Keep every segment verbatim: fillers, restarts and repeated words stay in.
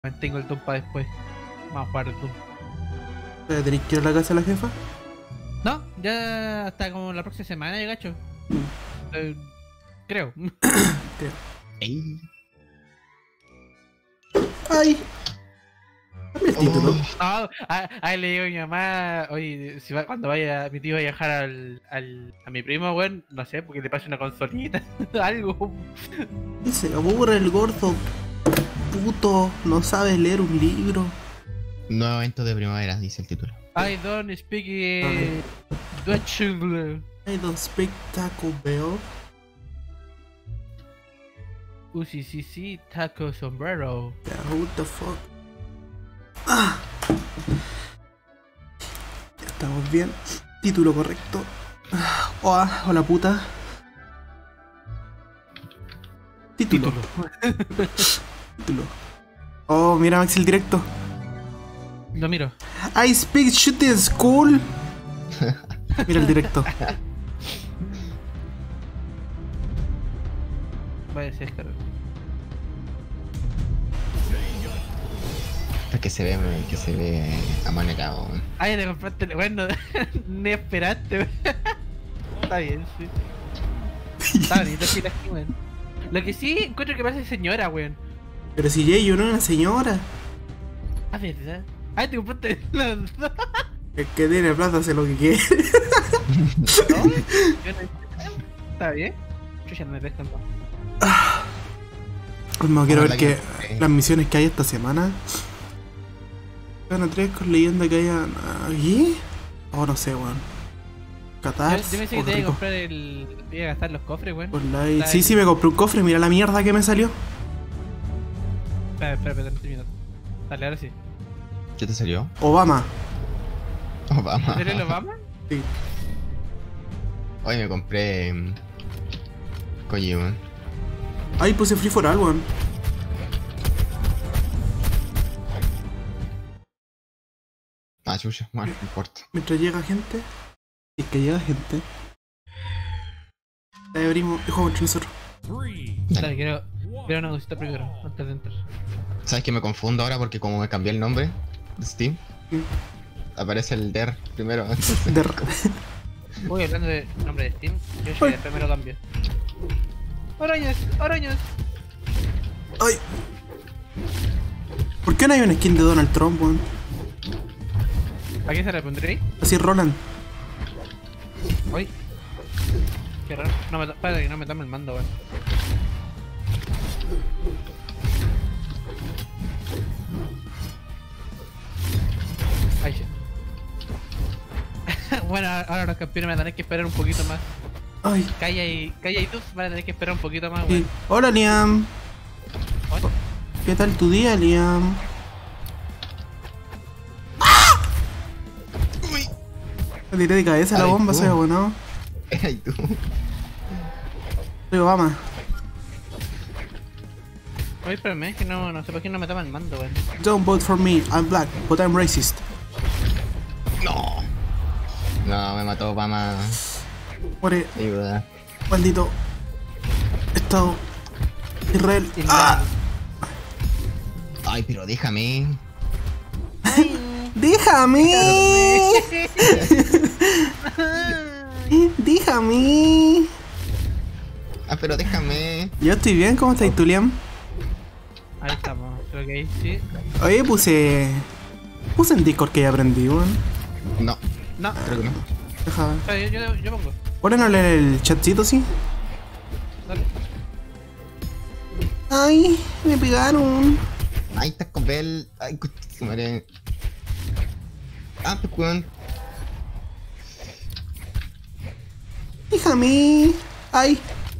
Mantengo el Doom para después. Vamos a jugar el Doom. ¿Tenéis que ir a la casa de la jefa? No, ya hasta como la próxima semana, ya gacho. Mm. Eh, creo. Creo. Ey. ¡Ay! Dame el título. No, a- ahí le digo a mi mamá, oye, si va, cuando vaya mi tío va a viajar al, al, a mi primo, weón, no sé, porque le pase una consolita, algo. Y se aburre el gordo. Puto, no sabes leer un libro. Nuevo evento de primavera, dice el título. I don't speak eh, Dutch. I don't speak Taco Bell. U C C C taco sombrero. Yeah, what the fuck. Ah. Ya estamos bien. Título correcto. Ah, Hola, hola puta. Título. Título. Oh, mira Max el directo. Lo miro. I speak shit in school. Mira el directo. Vaya, se descargó. Es que se ve, que se ve amanecado. Ay, te compraste, bueno, ni esperaste, weón. Está bien, sí. Está bonito el aquí, weón. Lo que sí encuentro que parece señora, weón. Pero si Jay, yo no era una señora. Ah, ¿verdad? Ay, te compraste las dos. El que tiene plata hace lo que quiere. ¿No? Yo no- Está bien. Yo ya no me pesco más. No quiero ver Ojalá que que- las misiones que hay esta semana. Gana tres con leyenda que haya aquí. Oh, no sé, weón. Yo, Qatar. yo pensé que te iba a comprar el. Te iba a gastar los cofres, weón. Online. Está Sí, ahí. sí, me compré un cofre. Mira la mierda que me salió. Espera, espera, espera, no termino. Dale, ahora sí. ¿Qué te salió? Obama. Obama. ¿Pero el Obama? Sí. Hoy me compré. mm, Kojima. Ay, puse free for all, weón. Ah, chucha, bueno, no importa. Mientras llega gente. Si es que llega gente. Ahí abrimos el juego entre nosotros. Dale, quiero. Quiero una cosita primero, antes de entrar. ¿Sabes que me confundo ahora? Porque como me cambié el nombre de Steam, Mm. aparece el D E R primero. De... Uy, hablando de nombre de Steam, yo Ay. soy el primero cambio. ¡Arañas! ¡Arañas! Ay. ¿Por qué no hay una skin de Donald Trump, weón? ¿A quién se le pondré? Así Roland. Uy. Qué raro. No me, espérate que no me tome el mando, weón. Ay, shit. Bueno, ahora los campeones van a tener que esperar un poquito más. Ay. Calla y, Calla y tú van a tener que esperar un poquito más, Sí. weón. Hola, Liam. Oye, ¿Qué tal tu día, Liam? Uy. Le tiré de cabeza a la Ay, bomba, tú. soy bueno. Ay, tú. Soy Obama. oye, espérame, es que no, no sé por qué no me toma el mando, weón. Don't vote for me. I'm black, but I'm racist. No. No, me mató Obama. Muere, Ayuda. maldito Estado Israel. ¡Ah! Ay, pero déjame. ¡Déjame! ¡Déjame! Ah, pero déjame. Yo estoy bien, ¿cómo estás tú, Liam? Ahí estamos, creo que ahí sí. Oye, puse... Puse en Discord que ya aprendí, weón. No, No, creo que no. Deja... espera, yo, yo, yo pongo. ¿Pueden no leer el chatcito, sí? Dale. Ay, me pegaron. Ay, está con Bell. Ay, su madre. Ah, pues weón. Déjame. Ay.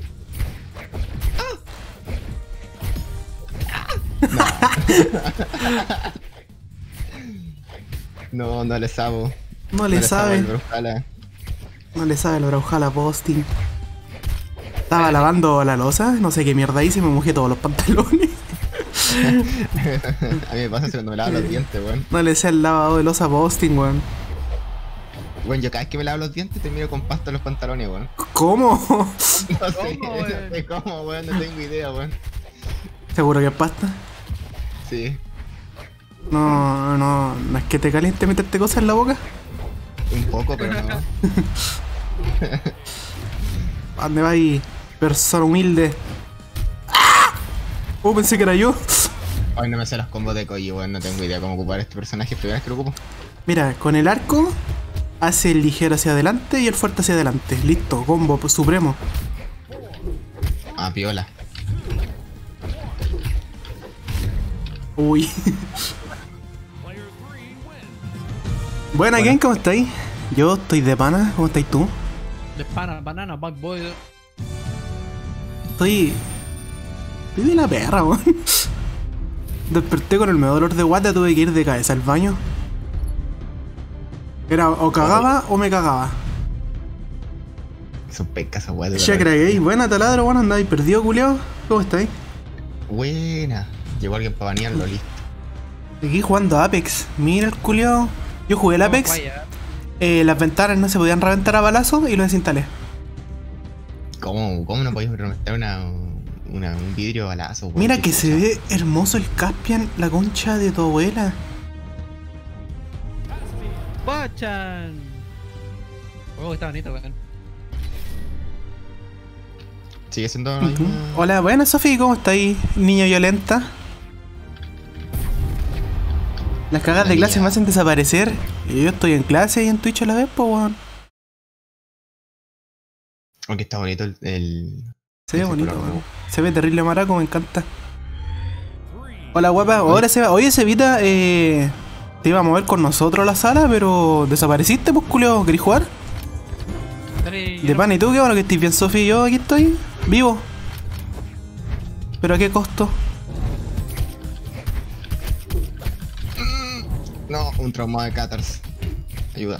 No, no le sabo. No le sabe. el Brawlhalla. No le sabe el Brawlhalla posting. Estaba lavando la losa, no sé qué mierda hice y me mojé todos los pantalones. A mí me pasa cuando me lavo los dientes, weón. No le sé el lavado de losa posting, weón. Bueno, yo cada vez que me lavo los dientes termino con pasta en los pantalones, weón. ¿Cómo? No sé, ¿Cómo, no weón? sé cómo, weón, no tengo idea, weón. ¿Seguro que es pasta? Sí. No, no, no es que te caliente meterte cosas en la boca. Un poco, pero no. ¿A dónde va ahí? Persona humilde. ¡Ah! Oh, pensé que era yo. Hoy no me sé los combos de Koji, weón. No tengo idea cómo ocupar este personaje. Primera vez que lo ocupo. Mira, con el arco hace el ligero hacia adelante y el fuerte hacia adelante. Listo, combo supremo. Ah, piola. Uy. Buena, Bueno. Ken, ¿cómo estáis? Yo estoy de pana, ¿cómo estáis tú? De pana, banana, bad boy. Estoy... Estoy de la perra, weón. Desperté con el medio dolor de guata, tuve que ir de cabeza al baño. Era o cagaba o me cagaba. Son pecas esa weá. Ya creí, buena taladro, bueno, andáis perdido, culiao. ¿Cómo estáis? Buena. Llegó alguien para banearlo, listo. Aquí jugando Apex. Mira el culiao. Yo jugué el Apex. Eh, las ventanas no se podían reventar a balazo y lo desinstalé. ¿Cómo, cómo no podéis reventar una, una, un vidrio balazo, weón? Mira Qué que se chucha. ve hermoso el Caspian, la concha de tu abuela. ¡Bochan! Oh, está bonito, weón. Sigue siendo la Ujú. misma. Hola, buenas Sofi, ¿cómo estáis, niña violenta? Las cagas de Hola, clase niña. me hacen desaparecer. Y yo estoy en clase y en Twitch a la vez, po, weón. Aunque está bonito el. el... Se ve ese bonito, color weón. rojo. Se ve terrible maraco, me encanta. Hola, guapa. Ahora se va. Oye, Cevita, eh. Te iba a mover con nosotros a la sala, pero desapareciste, pues, culio. ¿Querés jugar? Dale, De pan, ¿y tú qué bueno que estés bien, Sofi? Yo aquí estoy, vivo. ¿Pero a qué costo? No, un trauma de Catars. Ayuda.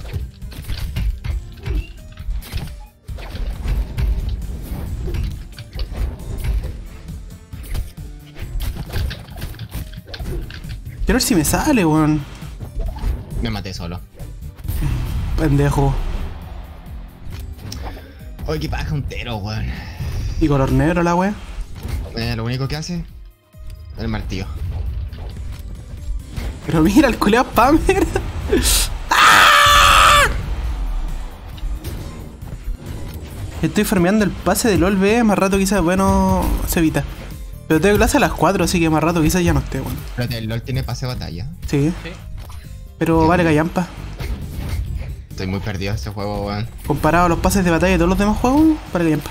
Quiero ver si me sale, weón. Me maté solo. Pendejo. Oye, qué paja un tero, weón. Y color negro la wea. Eh, lo único que hace. El martillo. Pero mira, el culeado Pammer. ¡Ah! Estoy farmeando el pase de LOL B, más rato quizás, bueno, se evita. Pero tengo clase a las cuatro, así que más rato quizás ya no esté, bueno. Pero el LOL tiene pase de batalla. Sí, Sí. pero vale callampa. Estoy muy perdido en este juego, weón. Comparado a los pases de batalla de todos los demás juegos, vale callampa.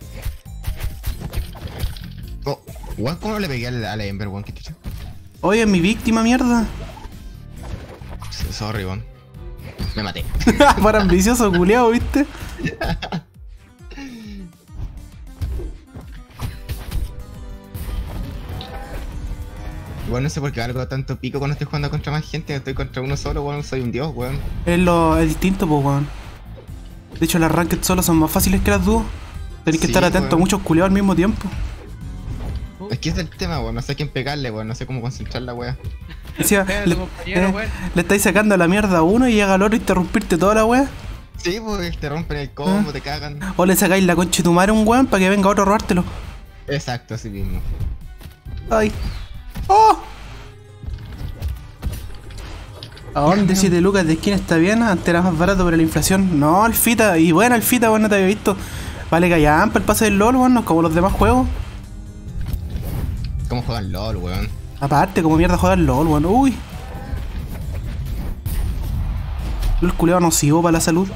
Oh, weón, ¿cómo le pegué al- a la Ember, weón? ¿Qué chucha? Oye, mi víctima, mierda. Sorry, weón. Me maté. Para ambicioso culeado, ¿viste? Igual no sé por qué algo tanto pico cuando estoy jugando contra más gente. Estoy contra uno solo, weón. Soy un dios, weón. Es lo es distinto, pues, weón. De hecho, las ranked solo son más fáciles que las dúos. Tenés que Sí, estar atento weón. a muchos culeados al mismo tiempo. Es que ese es el tema, weón. No sé a quién pegarle, weón. No sé cómo concentrar la wea. Decía, Pégale, le, compañero, eh, weón. le estáis sacando la mierda a uno y llega el otro a interrumpirte toda la wea. Sí, pues te rompen el combo, te cagan. O le sacáis la concha de tu madre a un weón para que venga otro a robártelo. Exacto, así mismo. Ay. ¡Oh! ¿A dónde siete lucas de skin está bien? Antes era más barato por la inflación. No, Alfita. Y bueno, Alfita, weón, no te había visto. Vale, callampa el pase del LOL, weón, no es como los demás juegos. ¿Cómo juegan LOL, weón? Aparte, como mierda juega el LOL, weón. Uy. El culeado nocivo para la salud.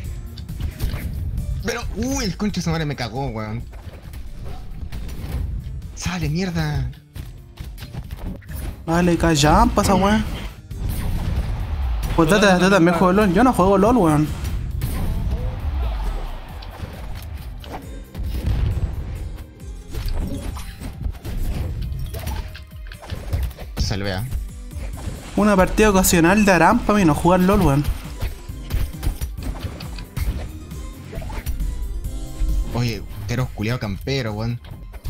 Pero, uy, el concha de su madre me cagó, weón. Sale, mierda. Vale, callampa esa weón. Pues Tata, Tata también juego LOL. Yo no juego LOL, weón. Salvea. Una partida ocasional de Aram para mí no jugar LOL, weón. Oye, teros culiao campero, weón.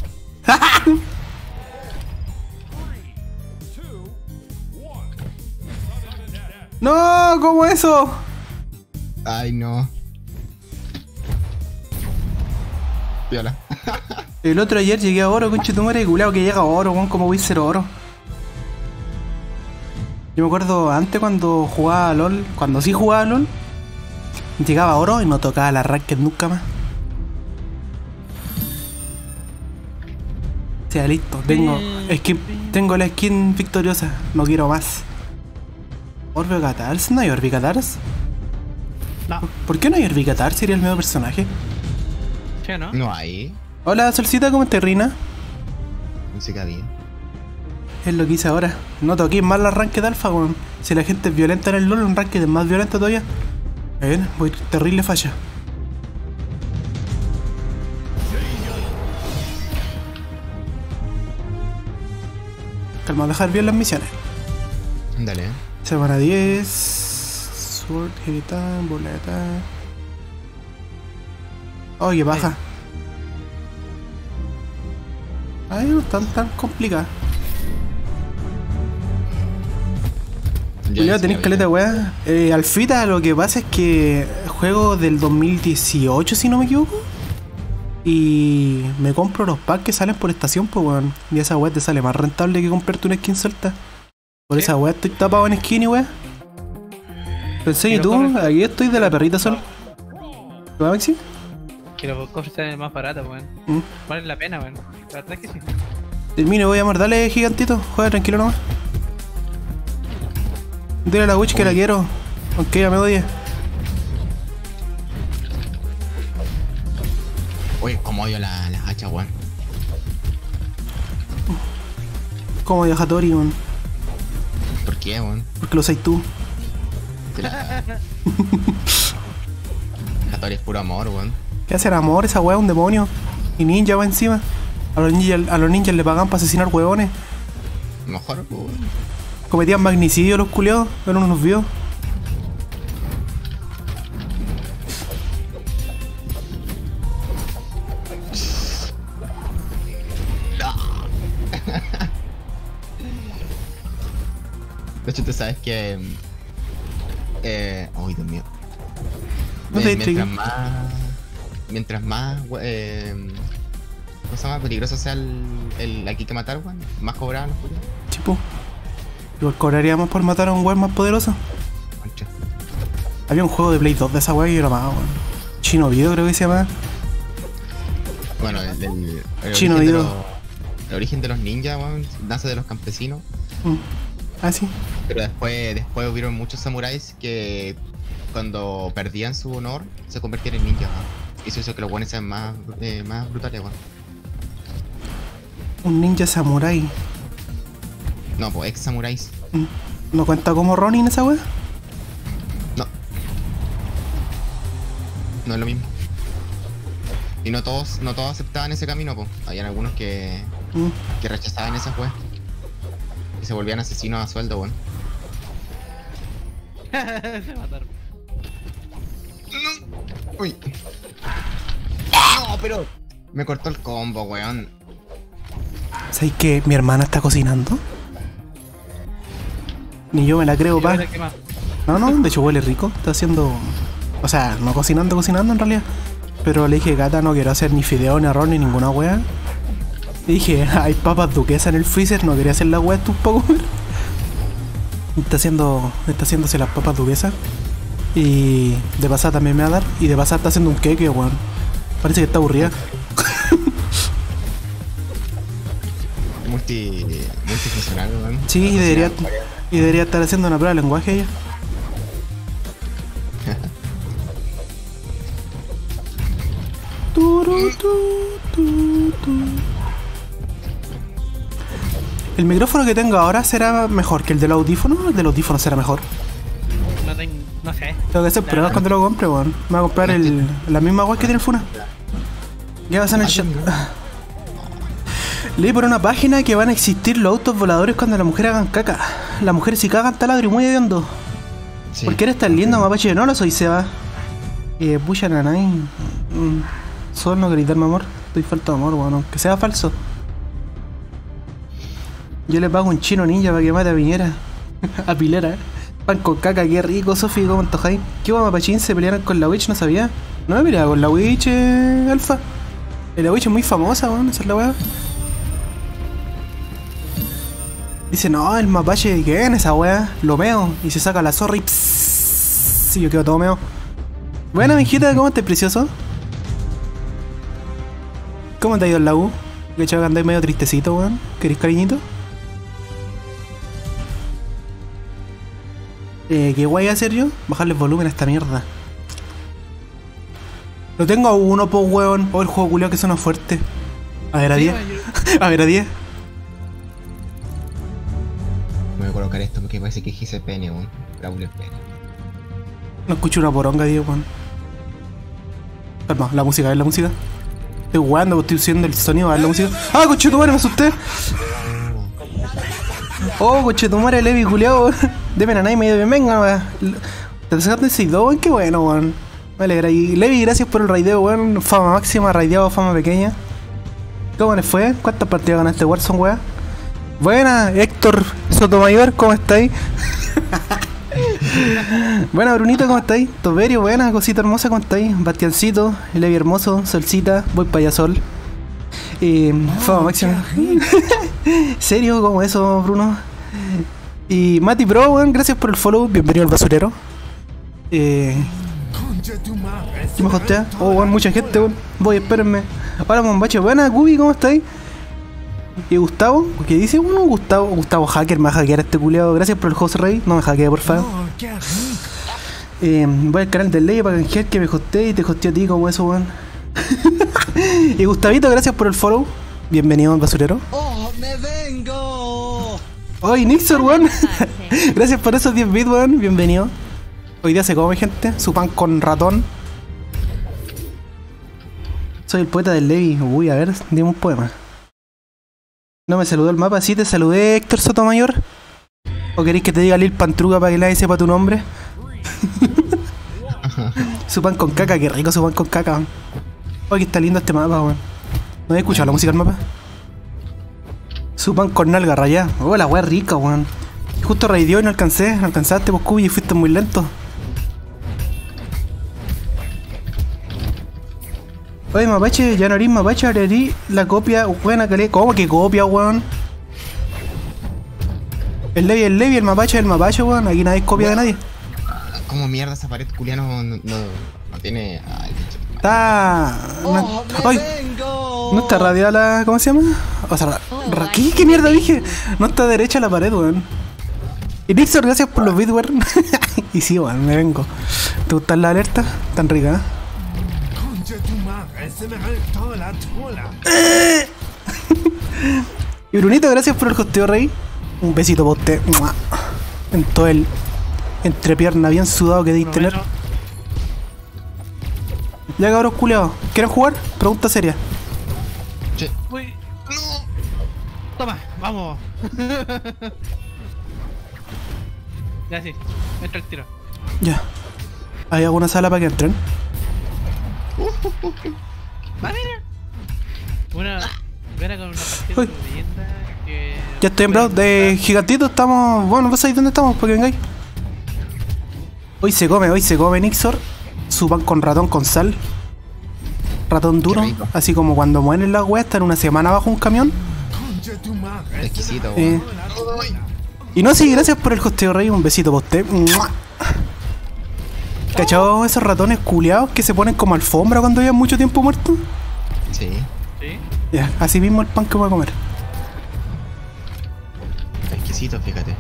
¡No! ¿Cómo eso? Ay, no. Viola. El otro ayer llegué a oro, conche tu madre, culeado que llega a oro, weón. ¿Cómo voy a ser oro? Yo me acuerdo antes cuando jugaba a LOL, cuando sí jugaba a LOL, llegaba a oro y no tocaba la ranked nunca más. O sea, listo, tengo skin, tengo la skin victoriosa, no quiero más. ¿Orbe Catars? ¿No hay Orbe Catars? No. ¿Por qué no hay Orbe Catars? Sería el mismo personaje. ¿Sí o no? No hay. Hola, Solcita, ¿cómo estás, Rina? Música bien. Es lo que hice ahora. No toqué más la ranked alfa, weón. Si la gente es violenta en el LoL, un ranked es más violento todavía. A ver, voy terrible falla. Calma, dejar bien las misiones. Dale. Semana diez. Sword, Heavy Time, boleta. Oh, qué baja. Ay, no están tan complicadas. Ya tenéis caleta, weá. Eh, Alfita, lo que pasa es que juego del dos mil dieciocho, si no me equivoco. Y me compro los packs que salen por estación, pues weón. Y esa weá te sale más rentable que comprarte una skin suelta. Por ¿Sí? esa weá estoy tapado en skin y weá. Pensé, ¿y tú? Aquí estoy de la perrita sol. ¿Qué va, Maxi? Que los cofres salen más baratos, weón. Mm. Vale la pena, weón. La verdad es que sí. Termine, voy a amor. Dale, gigantito. Juega tranquilo nomás. Dile a la witch que la quiero. Aunque ella me odie. Oye, como odio las la hachas, weón. Como odio a Hattori, weón. ¿Por qué, weón? Porque lo sabes tú. Te la... Hattori es puro amor, weón. ¿Qué hace el amor? Esa weá es un demonio. Y ninja va encima. A los ninjas, a los ninjas le pagan para asesinar huevones. Mejor, weón. Cometían magnicidio los culiados, pero no nos vio. De hecho, tú sabes que... Eh... Ay, Dios mío. No Eh, te mientras distraigas. más... Mientras más... Eh, cosa más peligroso sea el, el aquí que matar, weón, más cobraban los culiados. Chipo. Igual cobraríamos por matar a un weón más poderoso. Concha. Había un juego de Play dos de esa weá y yo lo amaba, weón. Chino Video creo que se llama. Bueno, el, el, el Chino origen de Dido. los, el origen de los ninjas, weón, nace de los campesinos. Mm. Ah, sí. Pero después, después hubieron muchos samuráis que cuando perdían su honor se convertían en ninjas, weón. Eso hizo que los buenos sean más, eh, más brutales, weón. Un ninja samurai. No, pues ex samuráis. Mm. ¿No cuenta como Ronin esa weá? No. No es lo mismo. Y no todos, no todos aceptaban ese camino, pues. Habían algunos que, Mm. que rechazaban esa weá. Y se volvían asesinos a sueldo, weón. Se mataron. Uy. No, pero. Me cortó el combo, weón. ¿Sabes que mi hermana está cocinando? Ni yo me la creo, Y pa. ahora, ¿qué más? No, no, de hecho huele rico. Está haciendo... O sea, no cocinando, cocinando en realidad. Pero le dije, gata, no quiero hacer ni fideo, ni arroz, ni ninguna wea. Y dije, hay papas duquesas en el freezer, no quería hacer la wea esto un poco. Está haciendo... Está haciéndose las papas duquesas. Y de pasada también me va a dar. Y de pasada está haciendo un queque, weón. Parece que está aburrida. Multi. Multifuncional, weón. Sí, y debería... Y debería estar haciendo una prueba de lenguaje ella. Turu, tu, tu, tu. El micrófono que tengo ahora será mejor que el del audífono. El del audífono será mejor. No tengo. No sé. Tengo que hacer La pruebas verdad. cuando lo compre, weón. Me voy a comprar el, la misma web que tiene el Funa. ¿Qué pasa en el chat? Leí por una página que van a existir los autos voladores cuando las mujeres hagan caca. Las mujeres si cagan taladro y muy hediondo. Sí. ¿Por qué eres tan lindo, mapache? No lo soy, Seba. Eh, pucha, nanay. Mm, Solo no gritarme amor. Estoy falto de amor, weón. Aunque sea falso. Yo le pago un chino ninja para que mate a Piñera. A Pilera. Pan con caca, qué rico, Sofi, ¿cómo antojáis? ¿Qué guay, mapachín? ¿Se pelearon con la Witch? No sabía. No me peleaba con la Witch, eh, Alfa. Eh, La Witch es muy famosa, weón. Esa es la weá. Dice, no, el mapache, ¿qué en esa wea? Lo meo. Y se saca la zorra y psss, y yo quedo todo meo. Buena, mijita, ¿cómo estás, precioso? ¿Cómo te ha ido en la U? Que chaval andáis medio tristecito, weón. ¿Queréis cariñito? Eh, ¿qué guay hacer yo? Bajarle el volumen a esta mierda. Lo tengo a uno, po, weón. O el juego culiao que suena fuerte. A ver, a Sí, diez. weón, yo- A ver, a diez. Me voy a colocar esto porque parece que es pene, weón. Braulio es pene. No escucho una poronga, tío, weón. Calma, la música, a ver la música. Estoy jugando, estoy usando el sonido, a ver la música. ¡Ah, conchetumare, me asusté! Oh, conchetumare, Levi, culiao. Deme a nadie medio bien, venga, weón. Te sacaste el seis dos, weón, qué bueno, weón. Me alegra. Y Levi, gracias por el raideo, weón. Fama máxima, raideado, fama pequeña. ¿Cómo les fue? ¿Cuántas partidas ganaste Warzone, weón? Buena, Héctor Sotomayor, ¿cómo estáis? Buena, Brunito, ¿cómo estáis? Toberio, buena, cosita hermosa, ¿cómo estáis? Bastiancito, Levi hermoso, Solcita, voy para allá sol. Eh, Fama máxima. ¿Serio? ¿Cómo eso, Bruno? Y Mati Pro, weón, gracias por el follow, bienvenido al basurero. Eh, ¿Qué me hostea? Oh, weón, mucha gente, weón. Voy, espérenme. Hola, Mombache, buena, Gubi, ¿cómo estáis? ¿Y Gustavo? ¿Qué dice uno? Gustavo, Gustavo Hacker, me va a hackear este culiado. Gracias por el host rey, no me hackee, por favor. Eh, voy al canal del Ley para canjear que me hostee y te hostee a ti como eso, weón. Y Gustavito, gracias por el follow. Bienvenido al basurero. ¡Oh, me vengo! ¡Ay, Nixor, weón! Gracias por esos diez bits, weón. Bienvenido. Hoy día se come, gente. Su pan con ratón. Soy el poeta del Levi. Uy, a ver, dime un poema. No me saludó el mapa. Sí, te saludé, Héctor Sotomayor. ¿O queréis que te diga Lil Pantruga para que nadie sepa tu nombre? Su pan con caca, qué rico su pan con caca, weón. Oye, que está lindo este mapa, weón. ¿No he escuchado la música del mapa? Su pan con nalga rayá. Oh, la weá rica, weón. Justo raideó y no alcancé. No alcanzaste, pues, Cubi, y fuiste muy lento. Oye, mapache, ya no eres mapache, ahora eres la copia buena que le... ¿Cómo que copia, weón? El Levi es el Levi, el mapache es el mapache, weón. Aquí nadie es copia de nadie. ¿Cómo mierda esa pared culiana no, no, no, no tiene. Ay, bicho. Está... ¡Oh, No... me Ay, vengo! no está radiada la... ¿Cómo se llama? O sea, ra... ra- ¿Qué, ¿Qué mierda dije? No está derecha la pared, weón. Y Nixor, gracias por los bits, weón. Y sí, weón, me vengo. ¿Te gustan las alertas? Tan ricas, ¿eh? Y Brunito, gracias por el hosteo, rey. Un besito para usted. ¡Mua! En todo el entrepierna bien sudado que debéis no, tener. no. Ya, cabros culiados, ¿quieren jugar? Pregunta seria. Che, Uy. Toma, vamos. Ya sí, entra el tiro. Ya. ¿Hay alguna sala para que entren? Va, mira. Una. Vera con una partida Uy. de leyenda que. Ya estoy en Brown. De gigantito estamos... Bueno, ¿vos sabéis dónde estamos? Para que vengáis. Hoy se come, hoy se come Nixor. Su pan con ratón con sal. Ratón duro. rico. Así como cuando mueren las weas, están una semana bajo un camión. exquisito, Eh, weón. y no, sí, gracias por el hosteo, rey. Un besito para usted. ¡Mua! ¿Cachado esos ratones culiados que se ponen como alfombra cuando llevan mucho tiempo muertos? Sí, Sí. Ya, así mismo el pan que voy a comer. exquisito, fíjate.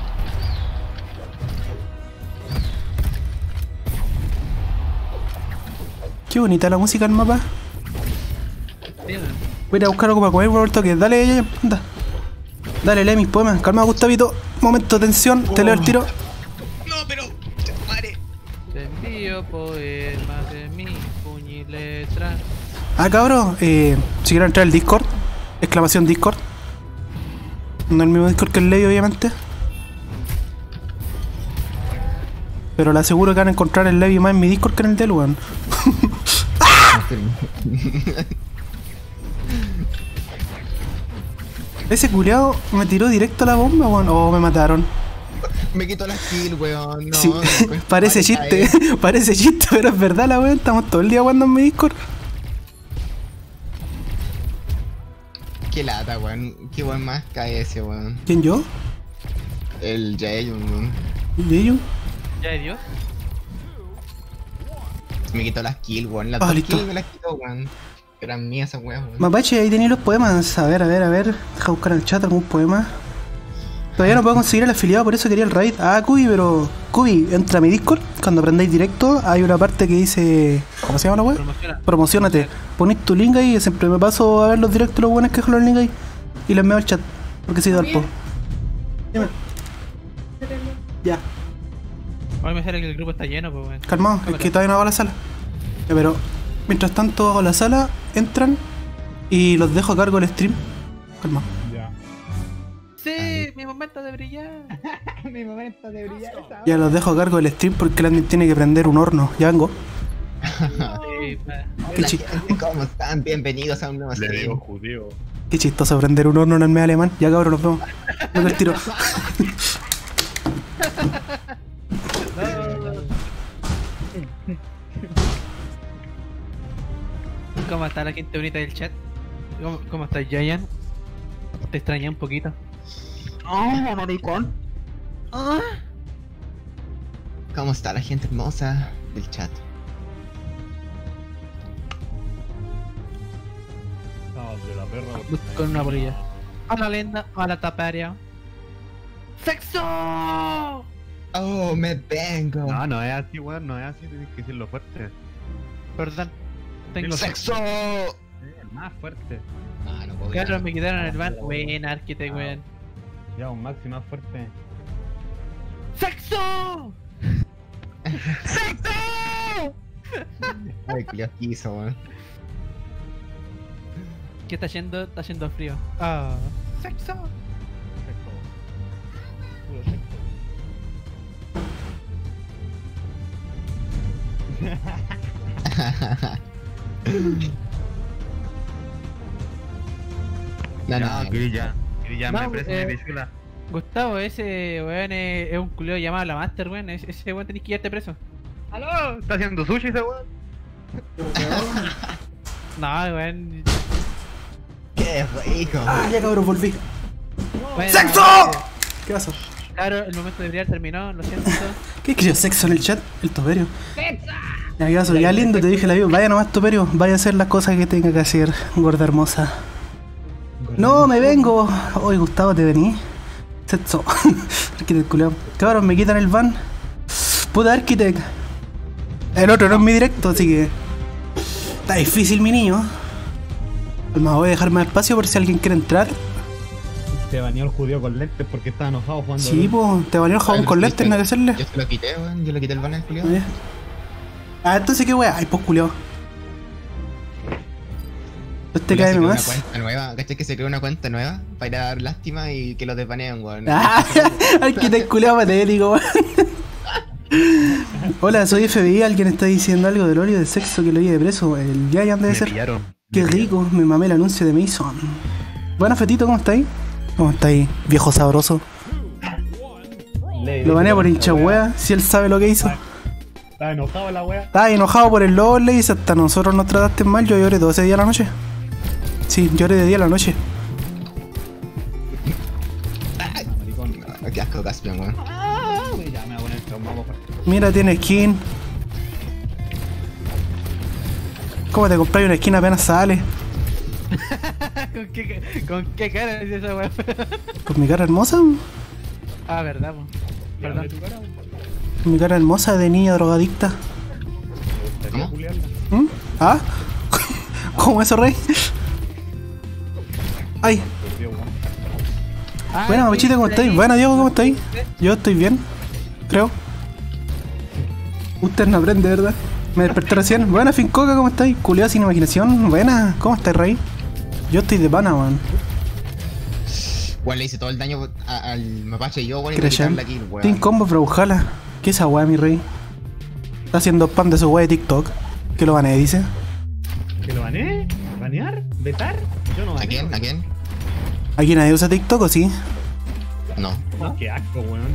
Qué bonita la música del mapa. Sí, weón. Voy a ir a buscar algo para comer por el toque. Dale, ya, ya, anda. Dale, lee mis poemas. Calma, Gustavito. Momento de tensión. Te leo el tiro. No, pero. Madre. Te envío poemas de mi puño y letra. Ah, cabrón. Eh, si quieren entrar al Discord. Exclamación Discord. No el mismo Discord que el Ley, obviamente. Pero le aseguro que van a encontrar el Levi más en mi Discord que en el del weón. Ese culiao me tiró directo a la bomba, weón. Oh, me mataron. Me quito la kill, weón. No, Sí, después parece vale, chiste, cae. parece chiste, pero es verdad la weón. Estamos todo el día jugando en mi Discord. Qué lata, weón. Qué weón más cae ese, weón. ¿Quién yo? El Jaehyun, weón. ¿Y ellos? Ya de Dios. Me quitó las kills, weón. Las Ah, dos listo. kills me las quitó, weón. Eran mías esas weas, weón. Mapache, ahí tenéis los poemas. A ver, a ver, a ver. Deja buscar en el chat algún poema. Todavía no puedo conseguir el afiliado, por eso quería el raid. Ah, Cubi, pero... Cubi, entra a mi Discord. Cuando aprendáis directo, hay una parte que dice... ¿Cómo se llama la web? Promociona. Promocionate. Ponís tu link ahí y siempre me paso a ver los directos los buenos que dejan los links ahí. Y les meo al chat. Porque soy Dalpo. Dime. Ya, Ahora me sale que el grupo está lleno, pues weón. calmado, es que todavía no hago la sala. Ya, pero mientras tanto hago la sala, entran y los dejo a cargo del stream. Calmado. Ya. Sí, mi momento de brillar. Mi momento de brillar. Ya los dejo a cargo del stream porque el admin tiene que prender un horno. Ya vengo. Sí, pa. Qué, Hola, chi- gente, ¿cómo están? Bienvenidos a un nuevo Le digo stream. judío. qué chistoso prender un horno en el medio alemán. Ya cabrón, nos vemos. Luego el tiro. ¿Cómo está la gente bonita del chat? ¿Cómo, cómo está Giant? Te extrañé un poquito. ¡Oh, maricón! Ah. ¿Cómo está la gente hermosa del chat? Estamos de la perra. Con una bolilla. Hola linda, hola taparia. ¡Sexo! Oh, me vengo. No, no es así, weón. No es así. Tienes que decirlo fuerte. Perdón. Tengo ¡Sexo! Eh, más fuerte. Ah, no puedo Claro, gritar. me quitaron el ban. Buena, Arquitect, weón. Ya, un maxi más fuerte. ¡Sexo! ¡Sexo! Ay, que ya quiso, weón. ¿Qué está haciendo? Está haciendo frío. Ah. ¡Sexo! Sexo. Puro sexo. No, no, Ya, que ya. Que ya me Vamos, presta eh. mi pichula. Gustavo, ese weón es, es un culeo llamado la Master, weón. Ese, ese weón tenés que llevarte preso. ¿Aló? ¿Está haciendo sushi ese weón? No, weón. ¡Qué rico! Ah, ya cabrón, volví. Bueno, ¡Sexo! ¿Qué pasó? Claro, el momento de brillar terminó, lo siento. ¿Qué escribió sexo en el chat? El toperio. Ya, ¿qué pasó? Ya lindo, te dije la vida. Vaya nomás, toperio. Vaya a hacer las cosas que tenga que hacer, gorda hermosa. No, me vengo. Oye, Gustavo, ¿te vení? Sexo. Arquitect culiao. Cabrón, me quitan el van. Puta Arquitect. El otro no es mi directo, así que... Está difícil, mi niño. Me voy a dejar más espacio por si alguien quiere entrar. Te baneó el judío con lentes porque estaba enojado jugando. Sí, po, te valió el jabón con lentes, nada que hacerle. Yo te lo quité, weón. Yo le quité el banner, Julio. Ya. Ah, entonces qué wea. Ay, pues culiao. Este cae Una más. cuenta nueva. ¿Cachai que se creó una cuenta nueva? Para ir a dar lástima y que lo desbaneen, weón. Ah, Arquitect culiao patético, weón. Hola, soy F B I. Alguien está diciendo algo del horario de sexo que lo lleve preso. El Giant debe Me ser. pillaron. Qué rico, me mamé el anuncio de Mason. Buena Fetito, ¿cómo estáis? ¿Cómo estáis, viejo sabroso? Lo banea por hincha wea, si él sabe lo que hizo. Estaba enojado la wea. Estaba enojado por el lobo, le dice hasta nosotros nos trataste mal, yo lloré todo ese día a la noche. Sí, lloré de día a la noche. Maricón. Ah, qué asco, Caspian, weón. Ya me voy a poner traumado. Mira, tiene skin. ¿Cómo te compras una skin apenas sale? ¿Con, qué, ¿Con qué cara dice esa weón? Con mi cara hermosa, Ah, verdad, po. Perdón. con mi cara hermosa de niña drogadicta. ¿Cómo? ¿Mm? ¿Ah? ¿Cómo eso, rey? Ay, Ah, buena, sí, machita, ¿cómo por estáis? ahí. Buena, Diego, ¿cómo estáis? Yo estoy bien, creo. Usted no aprende, ¿verdad? Me desperté recién. Buena, Fincoca, ¿cómo estáis? Culeado sin imaginación. Buena, ¿cómo estáis, rey? Yo estoy de pana, weón. Weón, le hice todo el daño a- al mapache y yo, weón, y me Creyendo. quitaron la kill, weón. Team Combo, pero ojalá. ¿Qué es esa weá, mi rey? Está haciendo spam de su weá de TikTok. Que lo baneé, dice. ¿Que lo baneé? ¿Banear? ¿Vetar? Yo no ¿A baneo. quién? ¿A quién? ¿Aquí nadie usa TikTok o sí? No. Oh, qué asco, weón.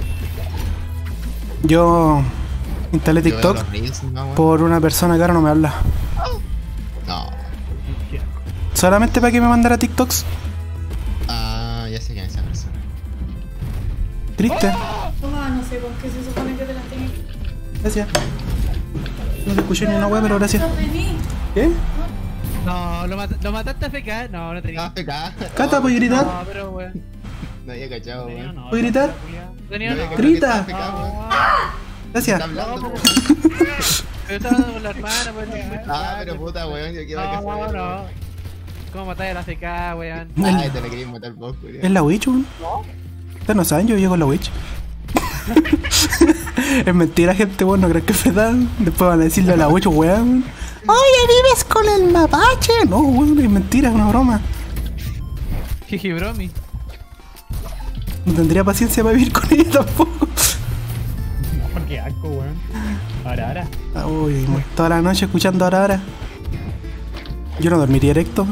Yo instalé Yo veo TikTok los reels, no, weón. por una persona que ahora no me habla. No. Qué asco. Solamente para que me mandara TikToks. Ah, ya sé quién es esa persona. Triste. Ah, no sé con qué se supone que te las tenés que... Gracias. No te escuché ni una wea, pero gracias. ¿Qué? No, lo, mat lo mataste a F K. No, no tenía. No, F K. Cata, ¿puedes gritar? No, pero weón. No había cachado, weón. No, ¿Puedes gritar? Tenía No había no. cachado que Grita. estaba F K, weón. Gracias. Está hablando, No, weón. Pero estaba hablando con la hermana, pues. no- Ah, pero puta, weón, yo quiero que No, se no, no. ¿Cómo matáis a la F K, weón? Ay, te la querías matar vos, weón. ¿Es la Witch, weón? Ustedes no saben, yo llego con la Witch. Es mentira, gente, weón, no creen que es verdad. Después van a decirle a la Witch, weón. Oye, ¿vives con el mapache? No, weón, es mentira, es una broma. Jiji bromi. No tendría paciencia para vivir con ella tampoco. No, qué asco, weón. Ahora, ahora. Ah, uy, toda la noche escuchando ahora, ahora. Yo no dormiría erecto.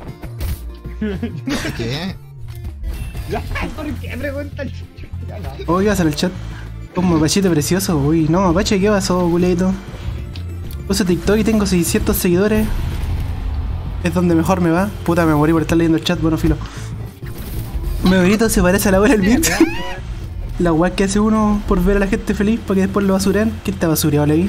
¿Qué? ¿Por qué pregunta el chucho? Ya no. Oh, ¿qué pasa en el chat? Un mapachito precioso, uy, no, mapache, ¿qué pasó, culeto? Uso TikTok y tengo seiscientos seguidores. Es donde mejor me va. Puta, me morí por estar leyendo el chat, bueno, filo. Me bonito se parece a la abuela del beat. La weá que hace uno por ver a la gente feliz para que después lo basuren. ¿Quién te basureado, Levi?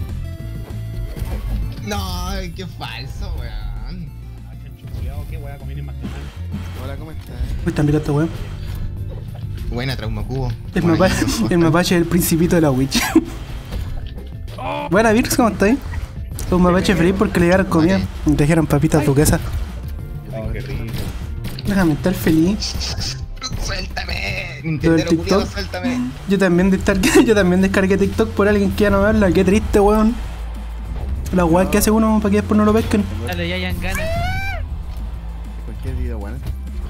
No, qué falso, weón. Ah, chancho culiao, qué weá comí en McDonald's. Hola, ¿cómo estás? Uy, tan rico esta weá. Buena, trauma cubo. El, Bueno, mapa ahí, el mapache es el principito de la witch. Buena, Virx, ¿cómo estás? Un mapache feliz porque le llegaron comida. Y te dijeron papitas duquesas. Oh, qué rico. Déjame estar feliz. Suéltame. Todo el Nintendo TikTok. culiao, suéltame. Yo también descargué, yo también descargué TikTok por alguien que ya no me habla. Qué triste, weón. La weá que hace uno para que después no lo pesquen. Dale, ya hayan ganas. Cualquier video, bueno.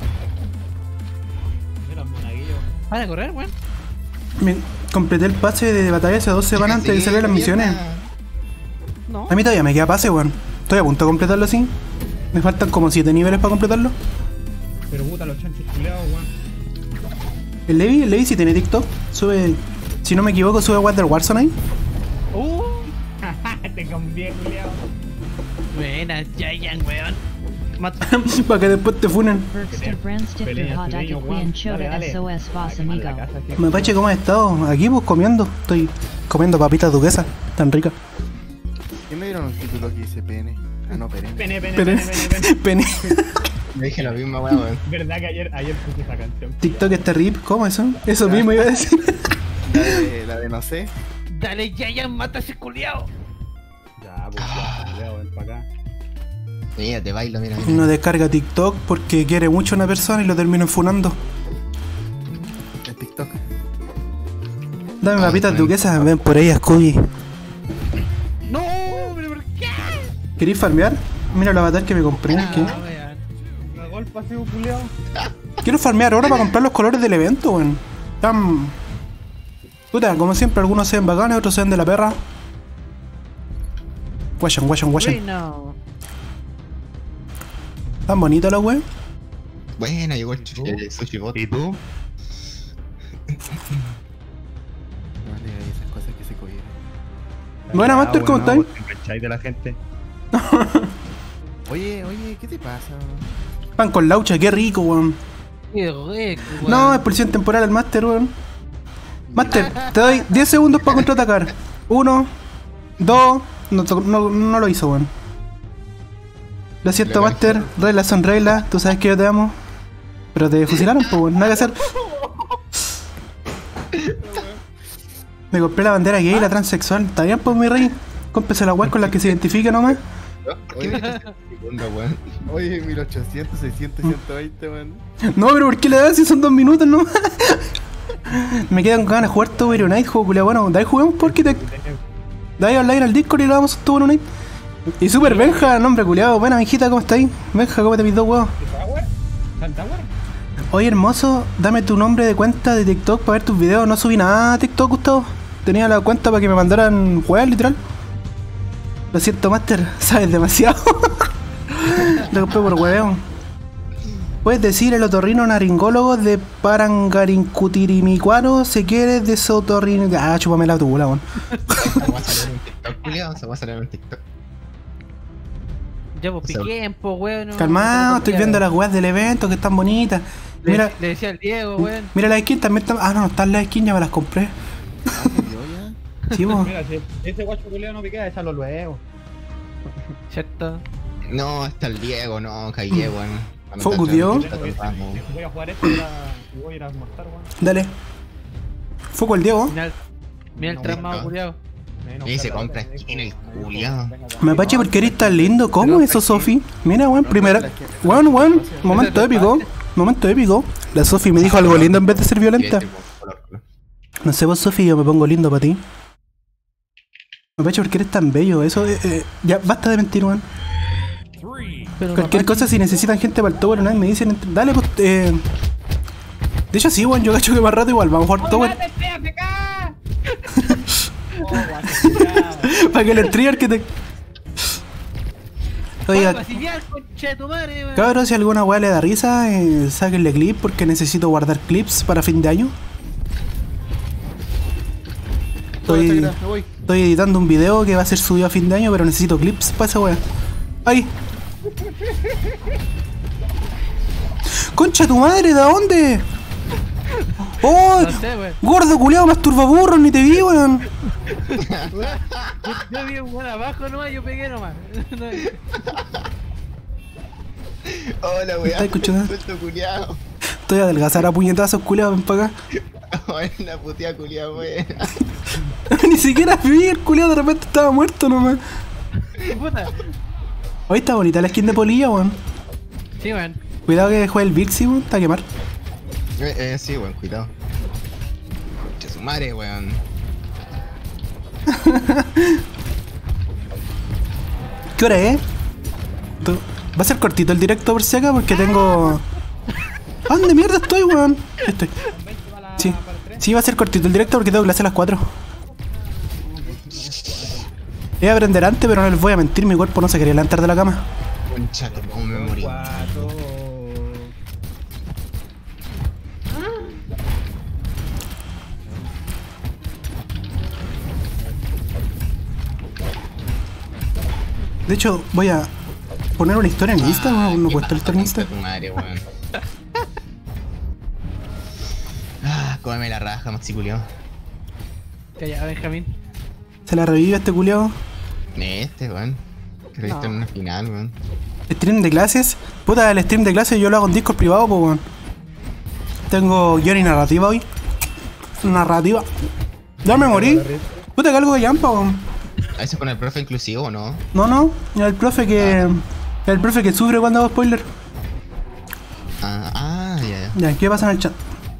Mira, los monaguillos. ¿Van a correr, weón? Me completé el pase de batalla hace dos semanas antes de Sí, salir las misiones. mierda. No. A mí todavía me queda pase, weón. Estoy a punto de completarlo así. Me faltan como siete niveles para completarlo. Pero puta, los chanchos culiados, weón. El Levi, el Levi si tiene TikTok, sube, si no me equivoco, sube Water Warzone ahí. Uh. Te cambié, culiao. Buena, Giant, weón. Mata. Para que después te funen. Bergster Brandstifter Pelea, Hot pequeño, Akaklian weón. Choda Dale, dale. S O S Voss Ay, qué mal la Amigo. casa, jefe. Mapache, ¿cómo has estado? Aquí pues comiendo. Estoy comiendo papitas duquesas, tan ricas. ¿Qué me dieron un título que dice pene? Ah, no, perenne. Pene, pene, Pene, pene, pene, pene. pene. Me dije lo mismo, weón. weón. Verdad que ayer, ayer puse esa canción. TikTok está rip, ¿cómo eso? Eso mismo iba a decir. La de, la de no sé. Dale, Giant, mata a ese culiao. Ya, pues ya, culiao, ven pa' acá. Mira, te bailo, mira, mira. Uno descarga TikTok porque quiere mucho a una persona y lo termina enfunando. El TikTok. Dame Ay, papitas man. duquesas, ven por ahí, Scooby. No, pero ¿por qué? ¿Queréis farmear? Mira el avatar que me compré. ¿qué? No, weón. La golpa, sigo culiao. Quiero farmear ahora para comprar los colores del evento, weón. Tan... Puta, como siempre, algunos se ven bacanes, otros se ven de la perra. Guayan, guayan, Wait, guayan. no. Tan bonito la weón. Buena, llegó el, ch- el sushi bot. ¿Y tú? No le digas esas cosas que se cohiben. Buena, Ya, Master, ¿cómo bueno, estáis? vos te encacháis de la gente. Oye, oye, ¿qué te pasa? Pan con laucha, qué rico, weón. Qué rico, weón. No, expulsión temporal al Master, weón. Master, te doy diez segundos para contraatacar. Uno, dos, no, to- no, no lo hizo, weón. Lo siento, Le Master, reglas son reglas, tú sabes que yo te amo. Pero te fusilaron, pues, weón, nada que hacer. Me compré la bandera gay y la transexual. ¿Está bien, pues, mi rey? Cómprese la weá con la que se identifique nomás. ¿Por qué me dijiste segunda, weón? Oye, mil ochocientos, seiscientos, ciento veinte, weón. No, pero ¿por qué le das si son dos minutos nomás? Me quedan ganas de jugar todo Iron Night, juego culiao. Bueno, de ahí juguemos por Architect. De ahí online al Discord y le damos todo Iron Night. Y Super Benja, nombre culiao. Buena, mijita, ¿cómo estáis? Benja, cómete mis dos huevos. ¿Tower? ¿Tower? Oye, hermoso, dame tu nombre de cuenta de TikTok para ver tus videos. No subí nada a TikTok, Gustavo. Tenía la cuenta para que me mandaran jugar, literal. Lo siento, Master, sabes demasiado. Lo compré por hueveo. Puedes decir el otorrino naringólogo de Parangarincutirimícuaro se quiere de sotorrino. Ah, chúpame la tula, weón. Se va a salir en TikTok, culiao. Se va a salir en TikTok. Ya, pues piquen, po, weón. no- Calmado, no- estoy viendo las weas del evento que están bonitas. Le, Mira, le decía al Diego, weón. mira las skins también están. Ah, no, no están las skins, ya me las compré. Sí, po. Mira, si ese guacho culeo no piquea, échalo luego. ¿Cierto? No, está el Diego, no, cagué, weón. Focus, Diego. Voy a jugar esto y la- y voy a ir a matar, weón. Dale. Foco el Diego. Mira, el- mira el No, tramado, no. culiao. Y se compra skin el culiao. Mapache, ¿por qué eres tan lindo? ¿Cómo eso, Sofi? Mira, weón, primera. Weón, weón, momento épico. Momento épico. La Sofi me dijo algo lindo en vez de ser violenta. No sé vos, Sofi, yo me pongo lindo para ti. Mapache, ¿por qué eres tan bello? Eso, eh, eh, ya, basta de mentir, weón. Pero Cualquier Mapache- cosa, si necesitan gente para el tower, una vez me dicen, dale, pues, eh... De hecho, sí, weón, yo cacho que más rato igual, vamos a jugar tower. Para que el trigger que te... Oiga, Oiga, si ya, concha de tu madre, weón. cabrón, si alguna weá le da risa, eh, sáquenle clip porque necesito guardar clips para fin de año. Estoy, Me voy. estoy editando un video que va a ser subido a fin de año, pero necesito clips para esa weá. ¡Ay! ¡Concha de tu madre! ¿De dónde? ¡Oh! No sé, weón. ¡Gordo culiao, masturbaburro! ¡Ni te vi, weón! Yo vi un weón abajo nomás, yo pegué nomás. No, Hola, weón. ¿Estás escuchando? Suelto culiao. Estoy a adelgazar a puñetazos, culiao, ven para acá. La putea culiao, weón. Ni siquiera vi el culiao, de repente estaba muerto nomás. puta. Hoy está bonita la skin de polilla, weón. Sí, weón. Cuidado que juegue el Vixi, weón, está a quemar. Eh, eh, sí, weón, cuidado. Concha su madre, weón. ¿Qué hora es? Tu- Va a ser cortito el directo por si acá porque tengo... ¿A dónde mierda estoy, weón? Estoy. Sí. Sí, va a ser cortito el directo porque tengo clase a las cuatro. Iba a aprender antes, pero no les voy a mentir, mi cuerpo no se quería levantar de la cama. Concha, que cómo me morí. Guato. De hecho, voy a poner una historia en Insta, weón. No he puesto la historia en Insta. Tu madre, weón. Ah, cómeme la raja, Maxi culiao. Calla, Benjamín. Se la revive este culiao. Este, weón. Que lo he visto en una final, weón. Stream de clases. Puta, el stream de clases yo lo hago en Discord privado, pues, weón. Tengo guión y narrativa hoy. Narrativa. Ya me morí. Puta, que algo de llampa, weón. ¿A veces con el profe inclusivo o no? No, no. El profe que. El profe que sufre cuando hago spoiler. Ah, ah, ya, ya. Ya, ¿qué pasa en el chat?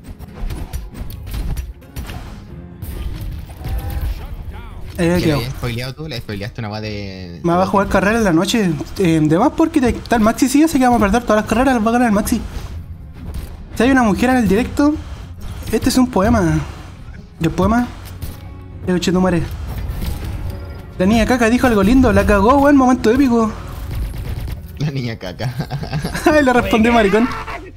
Eh, ¿Qué ¿qué le hago? habías spoileado tú? ¿Le spoileaste una weá de...? Me va a jugar carrera en la noche. Eh, de más porque te- está el Maxi, sí, así que vamos a perder todas las carreras, las va a ganar el Maxi. Si hay una mujer en el directo, este es un poema. ¿El poema? El chetumare. La niña caca dijo algo lindo, la cagó, weón, momento épico. La niña caca. Ay, le respondí maricón.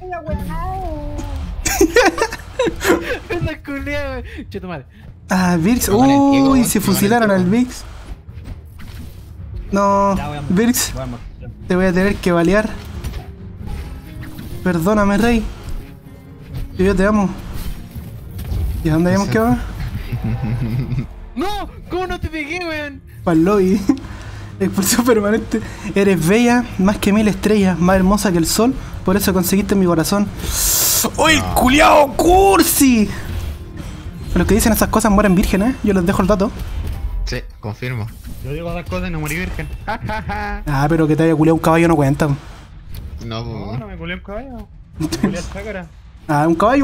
Esa culiao, weón. Che, tu madre. Ah, Vix, Me van el Diego, uy, weón, se me van el fusilaron al Diego. Vix. No, Ya voy a- Vix, voy a mostrar. te voy a tener que balear. Perdóname, rey. Que yo te amo. ¿Y a dónde habíamos quedado? ¡No! ¿Cómo no te pegué, weón? Pa'l lobby. Expulsión permanente. Eres bella, más que mil estrellas, más hermosa que el sol. Por eso conseguiste mi corazón. ¡Uy, culiao cursi! Los que dicen esas cosas mueren vírgenes, ¿eh? Yo les dejo el dato. Sí, confirmo. Yo digo esas cosas y no morí virgen. Ja, ja, ja. Ah, pero que te haya culiado un caballo no cuenta. No, No, pues... no me culé un caballo. Me culé al chácara. Ah, un caballo.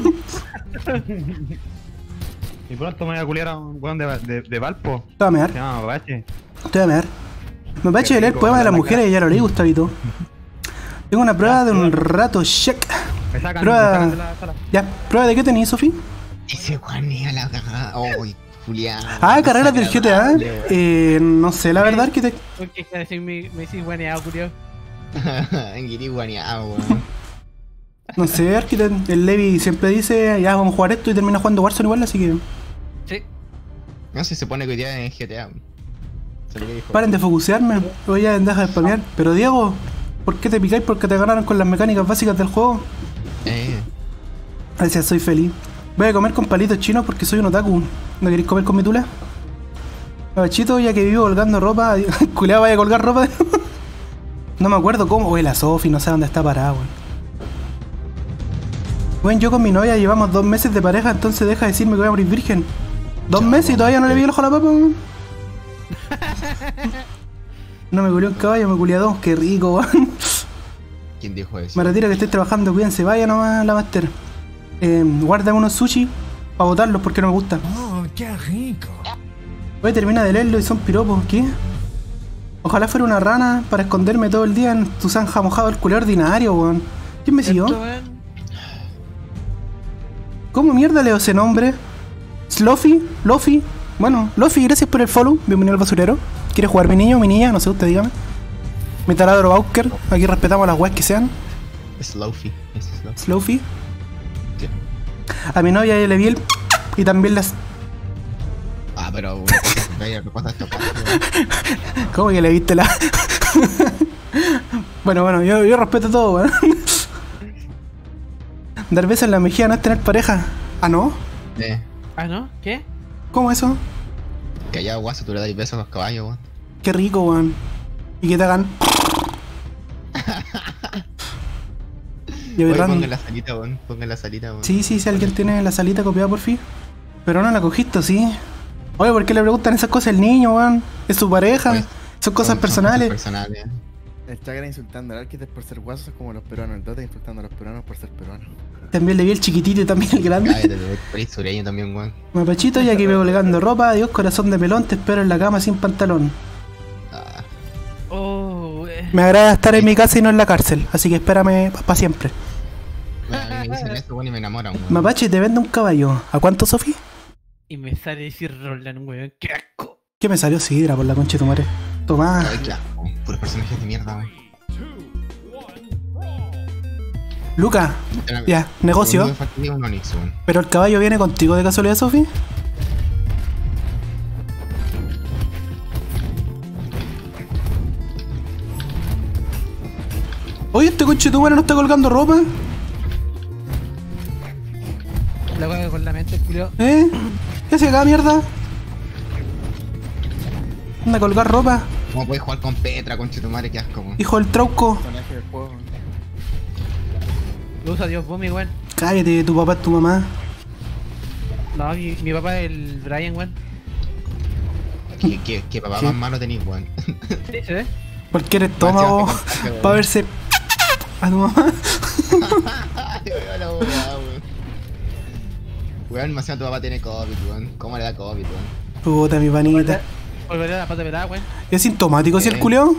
Y pronto me voy a culiar a un weón de, de, de Valpo. Te voy a mear, Se llama Bache. te voy a mear. Me voy a leer el poema de las mujeres y ya lo leí, Gustavito. Tengo una prueba de un rato, check. Me sacan, Prueba. me sacan de la sala. Ya, ¿prueba de qué tenías, Sofi? Ese Juanía la cagada. Uy, Julián. Ah, carreras del G T A. Eh, no sé, la verdad, arquitecto. ¿Por qué decir me, me decís guaneado, culiao? En Guiri guaneado, weón. No sé, arquitecto. El Levi siempre dice, ya vamos a jugar esto y termina jugando Warzone igual, así que. Sí. No sé, se pone que hoy día en G T A. Se lo que dijo. Paren de focusearme, voy a dejar de spamear. Pero Diego, ¿por qué te picáis? Porque te ganaron con las mecánicas básicas del juego. Eh, Gracias, soy feliz. Voy a comer con palitos chinos porque soy un otaku. ¿No queréis comer con mi tula? Babachito, ya que vivo colgando ropa. Culeado, vaya a colgar ropa. No me acuerdo cómo. Oye, la Sofi, no sé dónde está parada, weón. Bueno, yo con mi novia llevamos dos meses de pareja, entonces deja de decirme que voy a morir virgen. Dos meses y todavía no le vi el ojo a la papa, weón. No me culió un caballo, me culió dos. Qué rico, weón. ¿quién dijo eso? Me retiro que estoy trabajando, cuídense. Vaya nomás la master. Eh, guárdame unos sushi para botarlos porque no me gustan. Oh, qué rico. Voy a terminar de leerlo y son piropos. ¿Qué? Ojalá fuera una rana para esconderme todo el día en tu zanja mojado el culé ordinario, weón. ¿Quién me siguió? Esto, weón. ¿Cómo mierda leo ese nombre? ¿Sloffy? ¿Lofi? Bueno, Lofi, gracias por el follow. Bienvenido al basurero. ¿Quieres jugar mi niño, mi niña? No sé, usted dígame. Mi taladro Bauker. Aquí respetamos las weas que sean. Slowfy. Es Slowfy. Sloffy. Sí. A mi novia ya le vi el... Y también las... Ah, pero una cosa, vaya, ¿qué pasa esto? ¿Cómo que le viste la...? Bueno, bueno, yo, yo respeto todo, weón. Dar besos en la mejilla no es tener pareja. ¿Ah, no? Eh, Ah, ¿no? ¿Qué? ¿Cómo eso? que allá guaso tú le das besos a los caballos, weón. Qué rico, weón. Y que te hagan... Y Oye, aberrando. pongan la salita, weón. Pongan la salita, weón. Sí, sí, si alguien tiene la salita copiada por fin. Pero no la cogiste, sí. Oye, ¿por qué le preguntan esas cosas al niño, weón? Es su pareja. Oye, Son cosas Son- son personales. Cosas personales. El Chagra insultando al Arquitect por ser guasos como los peruanos. El Dota insultando a los peruanos por ser peruanos. También le vi el chiquitito y también el grande. Cállate, tú eres sureño también, weón. Mapachito, ya que veo colgando ropa. Adiós, corazón de melón. Te espero en la cama sin pantalón. Ah, Oh, eh. Me agrada estar en mi casa y no en la cárcel. Así que espérame para siempre. bueno, a mí me dicen eso, weón, y me enamoran, weón. Mapache, te vende un caballo. ¿A cuánto, Sofi? Y me sale decir Roland, weón. ¡Qué asco! ¿Qué me salió Sidra por la concha de tu madre? Tomá. Ay, claro, puros personajes de mierda, weón. Luca, ya, negocio. Me fastidia un Onix, weón. ¿Pero el caballo viene contigo de casualidad, Sofi? Oye, este conche de tu madre no está colgando ropa. La weá con la mente, Julio. ¿Eh? ¿Qué hace acá, mierda? Anda a colgar ropa. ¿Cómo puedes jugar con Petra, concha de tu madre? Qué asco, weón. Hijo del trauco. Personaje del juego. Lo usa Dios Bumi, weón. Cállate, tu papá es tu mamá. No, mi, mi papá es el Brian, weón. ¿Qué, qué, qué papá ¿Qué? más malo tenés, weón? Sí, se ve. Cualquier estómago para verse a tu mamá. Ay, weón, la weá, weón. Weón, más encima tu papá tiene COVID, weón. ¿Cómo le da COVID, weón? Puta, mi panita. Volveré a la pata pelada, weón. ¿Es sintomático si el Eh. culiao?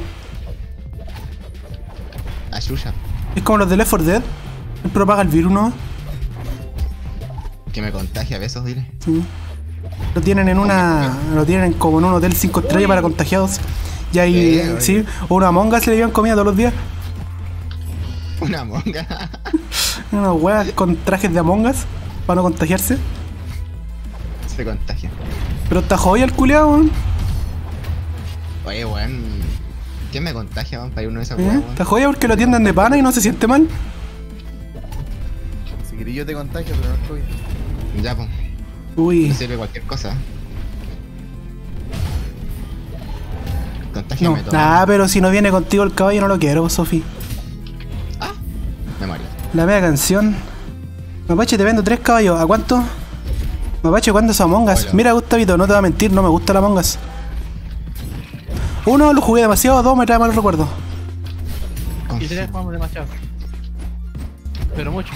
La Yuya. Es como los de Left four Dead. Él propaga el virus, ¿no? Que me contagia, besos, dile. Sí. Lo tienen en una... Lo tienen como en un hotel cinco estrellas para contagiados. Y ahí, Eh, sí, o una monga se le llevan comida todos los días. Una monga. Unas weas con trajes de Among Us para no contagiarse. Se contagia. Pero está joya el culiao, weón. Oye, weón. ¿Quién me contagia, weón, para ir uno de esas ¿Eh? weas, weón? Está joya porque lo atienden de pana y no se siente mal. Si querés yo te contagio, pero no es COVID. Ya, pues. Uy. Me sirve cualquier cosa. No, Contágiame todo. nah, pero si no viene contigo el caballo no lo quiero, Sofi. Me morí. La media canción. Mapache, te vendo tres caballos. ¿A cuánto? Mapache, ¿cuándo es Among Us? Hola. Mira, Gustavito, no te voy a mentir, no me gusta la Among Us. Uno, lo jugué demasiado, dos, me trae malos recuerdos. Y tres jugamos demasiado. Pero mucho.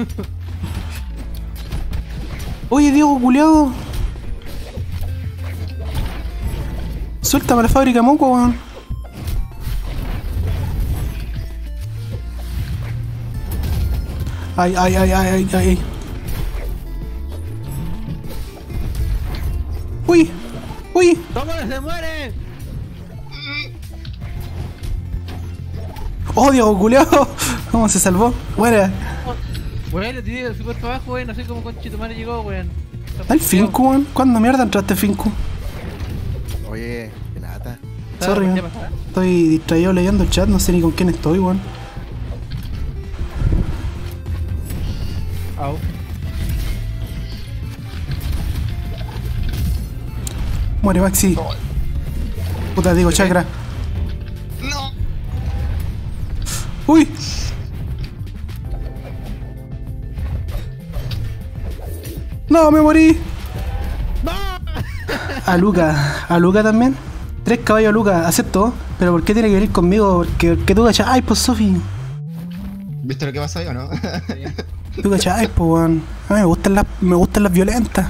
Oye, Diego, culiao. Suéltame la fábrica de moco, weón. Ay, ay, ay, ay, ay, ay. Uy, uy. ¡Cómo se muere! Oh, Diego, culiao. ¿Cómo se salvó? Buena. Weón, lo tiré del super para abajo, weón. No sé cómo conchito madre llegó, weón. Al Finku, weón. ¿Cuándo mierda entraste, Finku? Oye, qué lata. Sorry, ¿Qué weón. pasa? Estoy distraído leyendo el chat, no sé ni con quién estoy, weón. Au. Muere Maxi. Puta, digo, chakra. No. ¡Uy! ¡No, me morí! A Luca, a Luca también. Tres caballos a Luca, acepto. Pero ¿por qué tiene que venir conmigo? Porque, porque tú cachai, pues Sofi. ¿Viste lo que pasó ahí o no? Tú cachai, pues weón. A mí me gustan las, me gustan las violentas.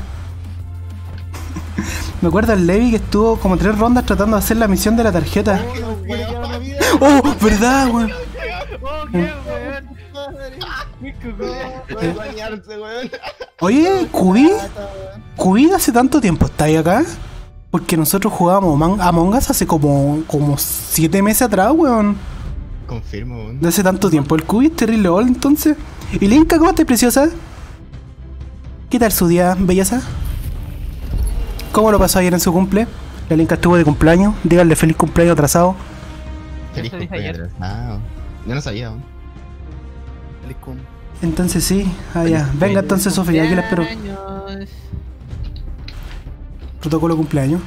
Me acuerdo el Levi que estuvo como tres rondas tratando de hacer la misión de la tarjeta. ¡Oh, verdad, weón! Oh, qué weón. Mico, weón. Puede bañarse, weón. Oye, Cubi, Cubi, ¿hace tanto tiempo está ahí acá? Porque nosotros jugábamos Man- Among Us hace como, como siete meses atrás, weón. Confirmo, weón. De hace tanto tiempo. El Cubi es terrible old, entonces. ¿Y Linka, cómo estás, preciosa? ¿Qué tal su día, belleza? ¿Cómo lo pasó ayer en su cumple? La Linka estuvo de cumpleaños. Díganle feliz cumpleaños atrasado. Feliz Eso dije cumpleaños. ayer. Ah, yo no sabía, weón. Feliz cum. Entonces sí. Ah, ya. Venga entonces, Sofía, aquí la espero. Cumpleaños. Protocolo cumpleaños.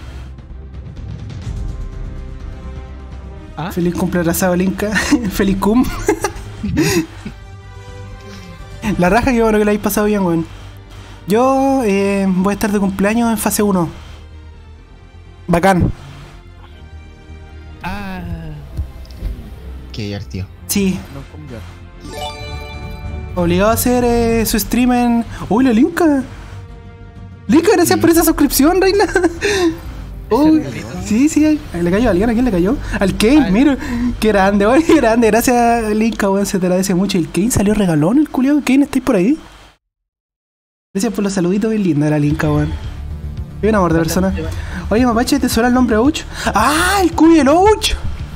¿Ah? Feliz cumple atrasado, Linka. Feliz cum. La raja, que bueno que la habéis pasado bien, weón. Yo eh, voy a estar de cumpleaños en fase uno. Bacán. Ah. Qué divertido. Sí. No cambiar. Obligado a hacer eh, su stream en... ¡Uy, la Linka! Linka, gracias por esa suscripción, reina. Uy, sí, sí, ahí le cayó a alguien. ¿A quién le cayó? Al Kane, Al- mira. Qué grande, weón, qué grande. Gracias, Linka, weón, se te agradece mucho. El Kane salió regalón, el culiao. Kane, ¿estáis por ahí? Gracias por los saluditos, bien linda la Linka, weón. Es un amor de persona. Oye, Mapache, ¿te suena el nombre Ouch? ¡Ah, el cubi el Ouch!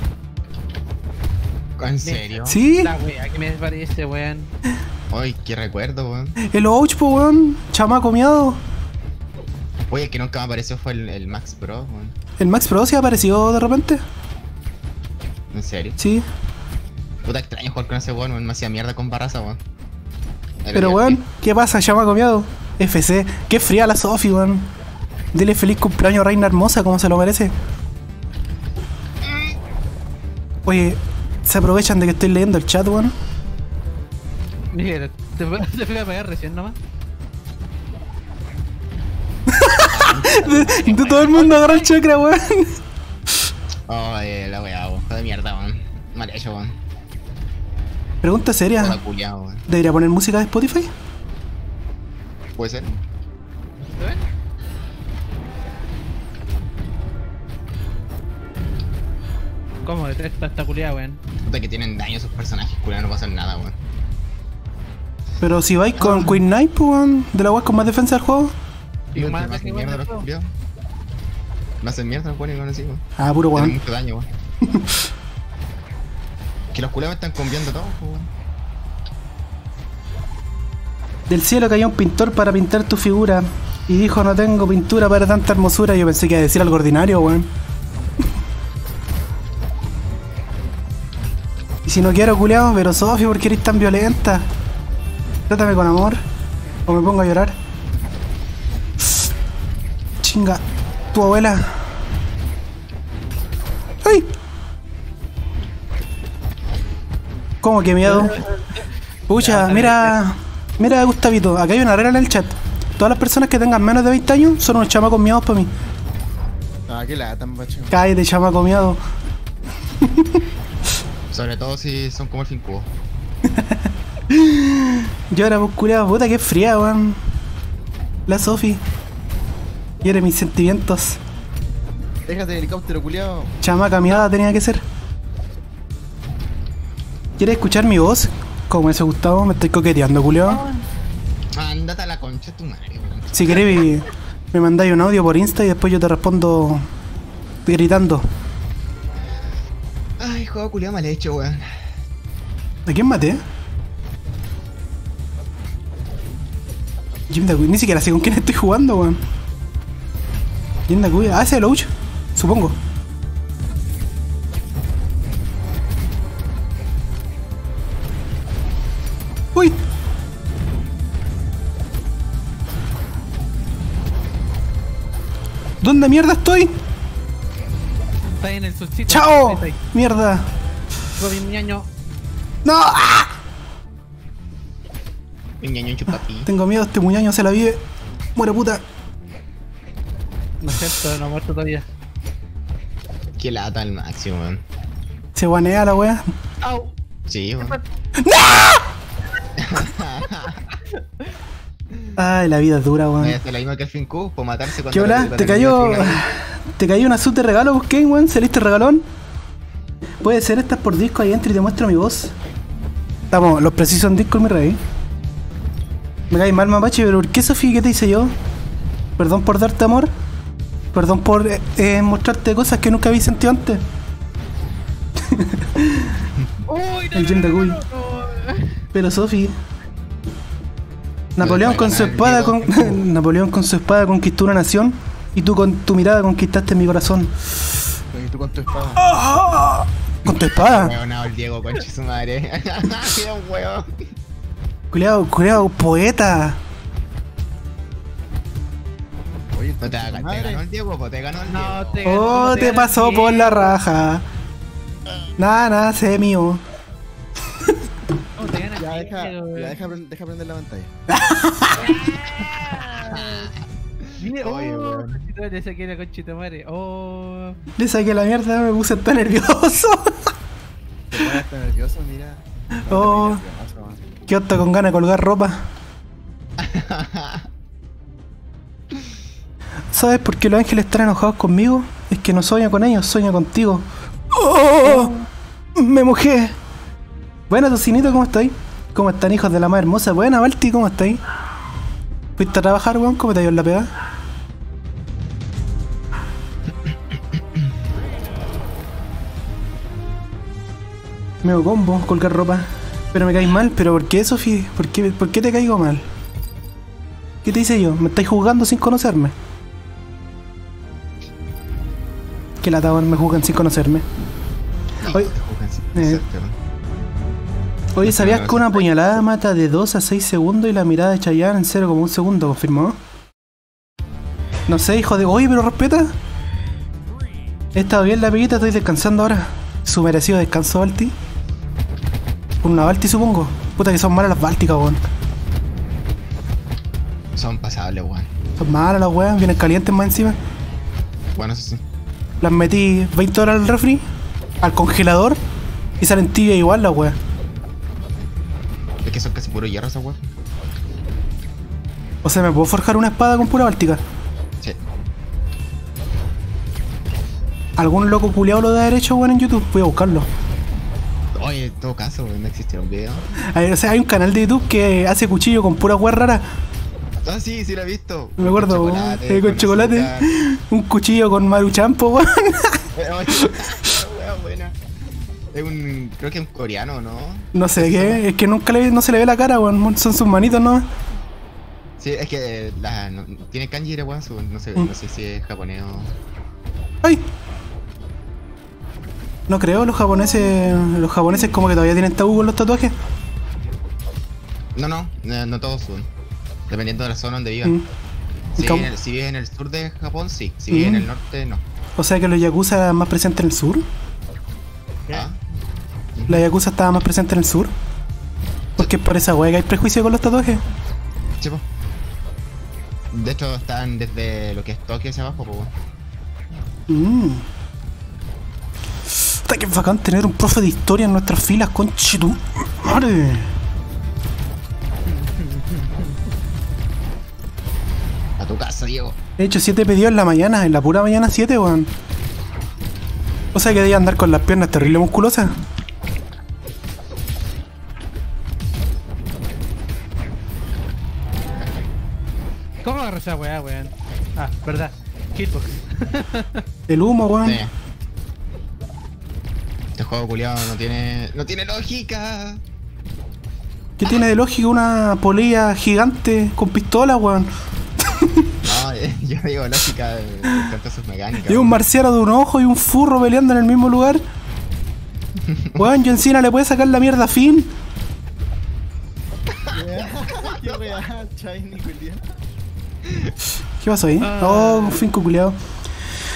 ¿En serio? Sí, La wea que me parece, weón. Ay, qué recuerdo, weón. el Ouch, po, weón. Chamaco miado. Oye, el que nunca me apareció fue el, el Max Pro, weón. ¿El Max Pro se apareció de repente? ¿En serio? Sí. Puta extraño jugar con ese weón, weón. Me hacía mierda con Barraza, weón. Era Pero, divertido. weón, ¿qué pasa, chamaco miado? F C. Qué fría la Sofi, weón. Dile feliz cumpleaños, reina hermosa, como se lo merece. Oye, se aprovechan de que estoy leyendo el chat, weón. Mira, te, te fui a pegar recién nomás. De todo el mundo agarra el chakra, weón. Ay, la weá, weón. Joder de mierda, weón. Mal hecho, weón. Pregunta Toda seria. culiao, weón. ¿Debería poner música de Spotify? ¿Puede ser? ¿Te ven? ¿Cómo? De tres esta culiada, weón. Puta que tienen daño esos personajes, culiao, no pasan nada, weón. Pero si vais con Queen Knight, pues, weón, de la weá con más defensa del juego. Y Me más hacen que mierda los weón. culiados. Me hacen mierda los culiados, no sigo. Ah, puro Tienen weón. mucho daño, weón. Que los culiados me están conviando todo, weón. Del cielo cayó un pintor para pintar tu figura. Y dijo, no tengo pintura para tanta hermosura. Yo pensé que iba a decir algo ordinario, weón. Y si no quiero, culiao, pero Sofi, ¿por qué eres tan violenta? Trátame con amor. O me pongo a llorar. Chinga, tu abuela. ¡Ay! ¿Cómo que miedo? Pucha, mira. Mira, Gustavito, acá hay una regla en el chat. Todas las personas que tengan menos de veinte años son unos chamacos miados para mí. Ah, qué lata, macho. Cállate, chamaco miado. Sobre todo si son como el Fincubo. Llora, pues, culiao, puta, que fría, weón. La Sofi. Llore mis sentimientos. Déjate del helicóptero, culiao. Chamaca miada tenía que ser. ¿Quieres escuchar mi voz? Como ese Gustavo, me estoy coqueteando, culiao. Ándate a la concha de tu madre, weón. Si querés, me, me mandáis un audio por Insta y después yo te respondo gritando. Ay, juego culiado mal hecho, weón. ¿A quién maté? Jim Dacuy, ni siquiera sé con quién estoy jugando, weón. Jim Dacuy, ah, ese es el Ouch, supongo. ¿Dónde mierda estoy? Está ahí en el surcito. ¡Chao! Está ahí. ¡Mierda! Robin ñaño. ¡No! ¡Ah! Mi ñaño chupapi. Tengo miedo, este muñaño se la vive. Muere puta. No es cierto, no ha muerto todavía. Qué lata al máximo, weón. Se guanea la wea. ¡Au! Sí, weón. Ay, la vida es dura, Vaya a weón. hacer la misma que el Finku, por matarse cuando... ¿Qué hola? cuando ¿Te le cayó? meten una- ¿Te cayó una sub de regalo, Busquén, weón? ¿Saliste regalón? Puede ser, estás por disco ahí entro y te muestro mi voz. Estamos, los precisos en disco, mi rey. Me cae mal, mapache, pero ¿por qué, Sofía? ¿Qué te hice yo? Perdón por darte amor. Perdón por eh, eh, mostrarte cosas que nunca había sentido antes. ¡Uy, no, El no, Jim no, Dagui. no, no. Pero Sofi. Napoleón Me con su ganar el espada con... Diego. Napoleón con su espada conquistó una nación. Y tú con tu mirada conquistaste mi corazón. Y tú con tu espada. ¿Con tu espada? Huevonao el Diego, concha su madre. Qué un huevo. Culeado, culeado, poeta. Oye, No te hagas, te madre. ganó el Diego, po, te ganó el No, Diego. te Oh, ganó, te ganó pasó bien. por la raja. Nada, nada, sé mío. No, te gana Ya bien, deja, weón. ya deja, prend- deja prender la pantalla. Mira, Oye, oh, weón. conchito, le saqué la conchita madre. Oh, Le saqué la mierda, me puse tan nervioso. Te pones hasta nervioso, mira. No, te Oh. pones nervioso, man. ¿Qué onda con ganas de colgar ropa? ¿Sabes por qué los ángeles están enojados conmigo? Es que no sueño con ellos, sueño contigo. ¡Oh! Me mojé. Buena, Tocinito, ¿cómo estáis? ¿Cómo están, hijos de la más hermosa? Buena, Balti, ¿cómo estáis? ¿Fuiste a trabajar, weón? ¿Cómo te ha ido en la pega? Meo combo, colgar ropa. Pero me caes mal, ¿pero por qué, Sofi? ¿Por qué, ¿Por qué te caigo mal? ¿Qué te hice yo? ¿Me estáis juzgando sin conocerme? Que lata, weón, me juzgan sin conocerme. Oye, eh. Oye, ¿sabías que una puñalada mata de dos a seis segundos y la mirada de Chayanne en cero como un segundo? ¿Confirmó? No sé, hijo de... Oye, pero respeta. He estado bien la peguita, estoy descansando ahora. Su merecido descanso, Balti. Por una Balti, supongo. Puta que son malas las Bálticas, weón. Son pasables, weón. Son malas las weas, vienen calientes más encima. Bueno, eso sí. Las metí veinte horas al refri, al congelador, y salen tibias igual las weas. Es que son casi puro hierro esas weón. O sea, ¿me puedo forjar una espada con pura Báltica? Sí. Algún loco culiao lo de haber hecho, weón, en YouTube. Voy a buscarlo. Oye, en todo caso, weón, no existiera un video. Hay, o sea, hay un canal de YouTube que hace cuchillo con pura weas rara. Ah, sí, sí lo he visto. Me acuerdo, Con weón. chocolate, Eh, con chocolate. azúcar. Un cuchillo con maruchampo, weón. Eh, oye, weón, buena. Es un... creo que es un coreano, ¿no? No sé qué, es que nunca le, no se le ve la cara, weón. Son sus manitos, ¿no? Sí, es que eh, la, no, tiene kanji de weón, su- no sé, Mm. no sé si es japonés o... ¡Ay! No creo, los japoneses. Los japoneses como que todavía tienen tabú con los tatuajes. No, no, no, no todos son. Dependiendo de la zona donde vivan. Mm. Si, ¿Cómo? vives en el, si vives en el sur de Japón, sí. Si Mm. vives en el norte, no. O sea que los yakuza más presentes en el sur. Ah, La yakuza estaba más presente en el sur. Porque por esa wea que hay prejuicio con los tatuajes. sí, po. De hecho, están desde lo que es Tokio hacia abajo, po. Mmm. Puta que bacán tener un profe de historia en nuestras filas, conchetum. Madre. A tu casa, Diego. He hecho siete pedidos en la mañana, en la pura mañana siete, weón. O sea que debía andar con las piernas terrible musculosas. ¿cómo agarró esa weá, weón? Ah, verdad. Hitbox. El humo, weón. Sí. Este juego culiado no tiene. no tiene lógica. ¿Qué tiene de lógica una polilla gigante con pistola, weón? No, eh, yo digo lógica de, de tanto sus mecánicas. Y un marciano de un ojo y un furro peleando en el mismo lugar. Weón, John Cena le puede sacar la mierda a Finn. Qué weá, Shiny, culiao. ¿Qué pasó ahí? Ah. Oh, un Finn culiao.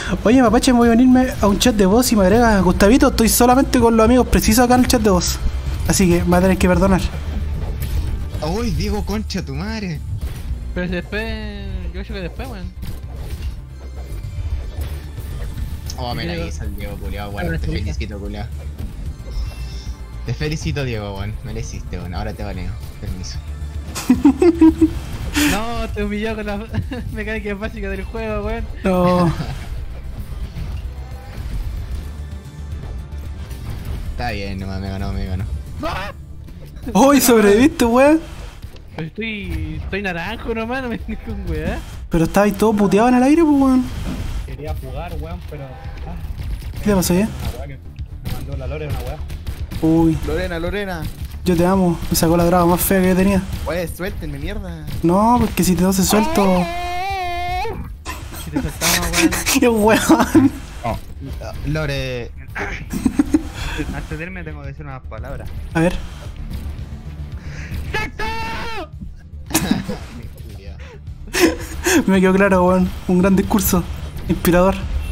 Oye, mapache, me voy a unirme a un chat de voz y me agrega Gustavito, estoy solamente con los amigos precisos acá en el chat de voz. Así que me va a tener que perdonar. Uy, Diego, concha tu madre. Pero si después. Yo creo que después, weón. Oh, me la Diego. hizo el Diego, culiao, Ahora weón. Te sí. felicito, culiao. Te felicito, Diego, weón. Me la hiciste, weón. Ahora te baneo. Permiso. No, te humilló con la mecánica básica del juego, weón. No. Está bien, nomás me ganó, me ganó. Uy, sobreviviste, weón. Pero estoy. Estoy naranjo nomás, no me vengas con weá. Pero estaba ahí todo puteado en el aire, pues, weón. Quería jugar, weón, pero. Ah, ¿Qué le pasó ya? una weá que me mandó la Lore, una weá. Uy, Lorena, Lorena. yo te amo. Me sacó la droga más fea que yo tenía. Oye, suéltenme, mierda. No, porque si te doy suelto. Si te soltamos, weón. ¡Qué weón! Lore. Antes de irme tengo que decir unas palabras. A ver. Culiao. Me quedó claro, weón. Un gran discurso. Inspirador.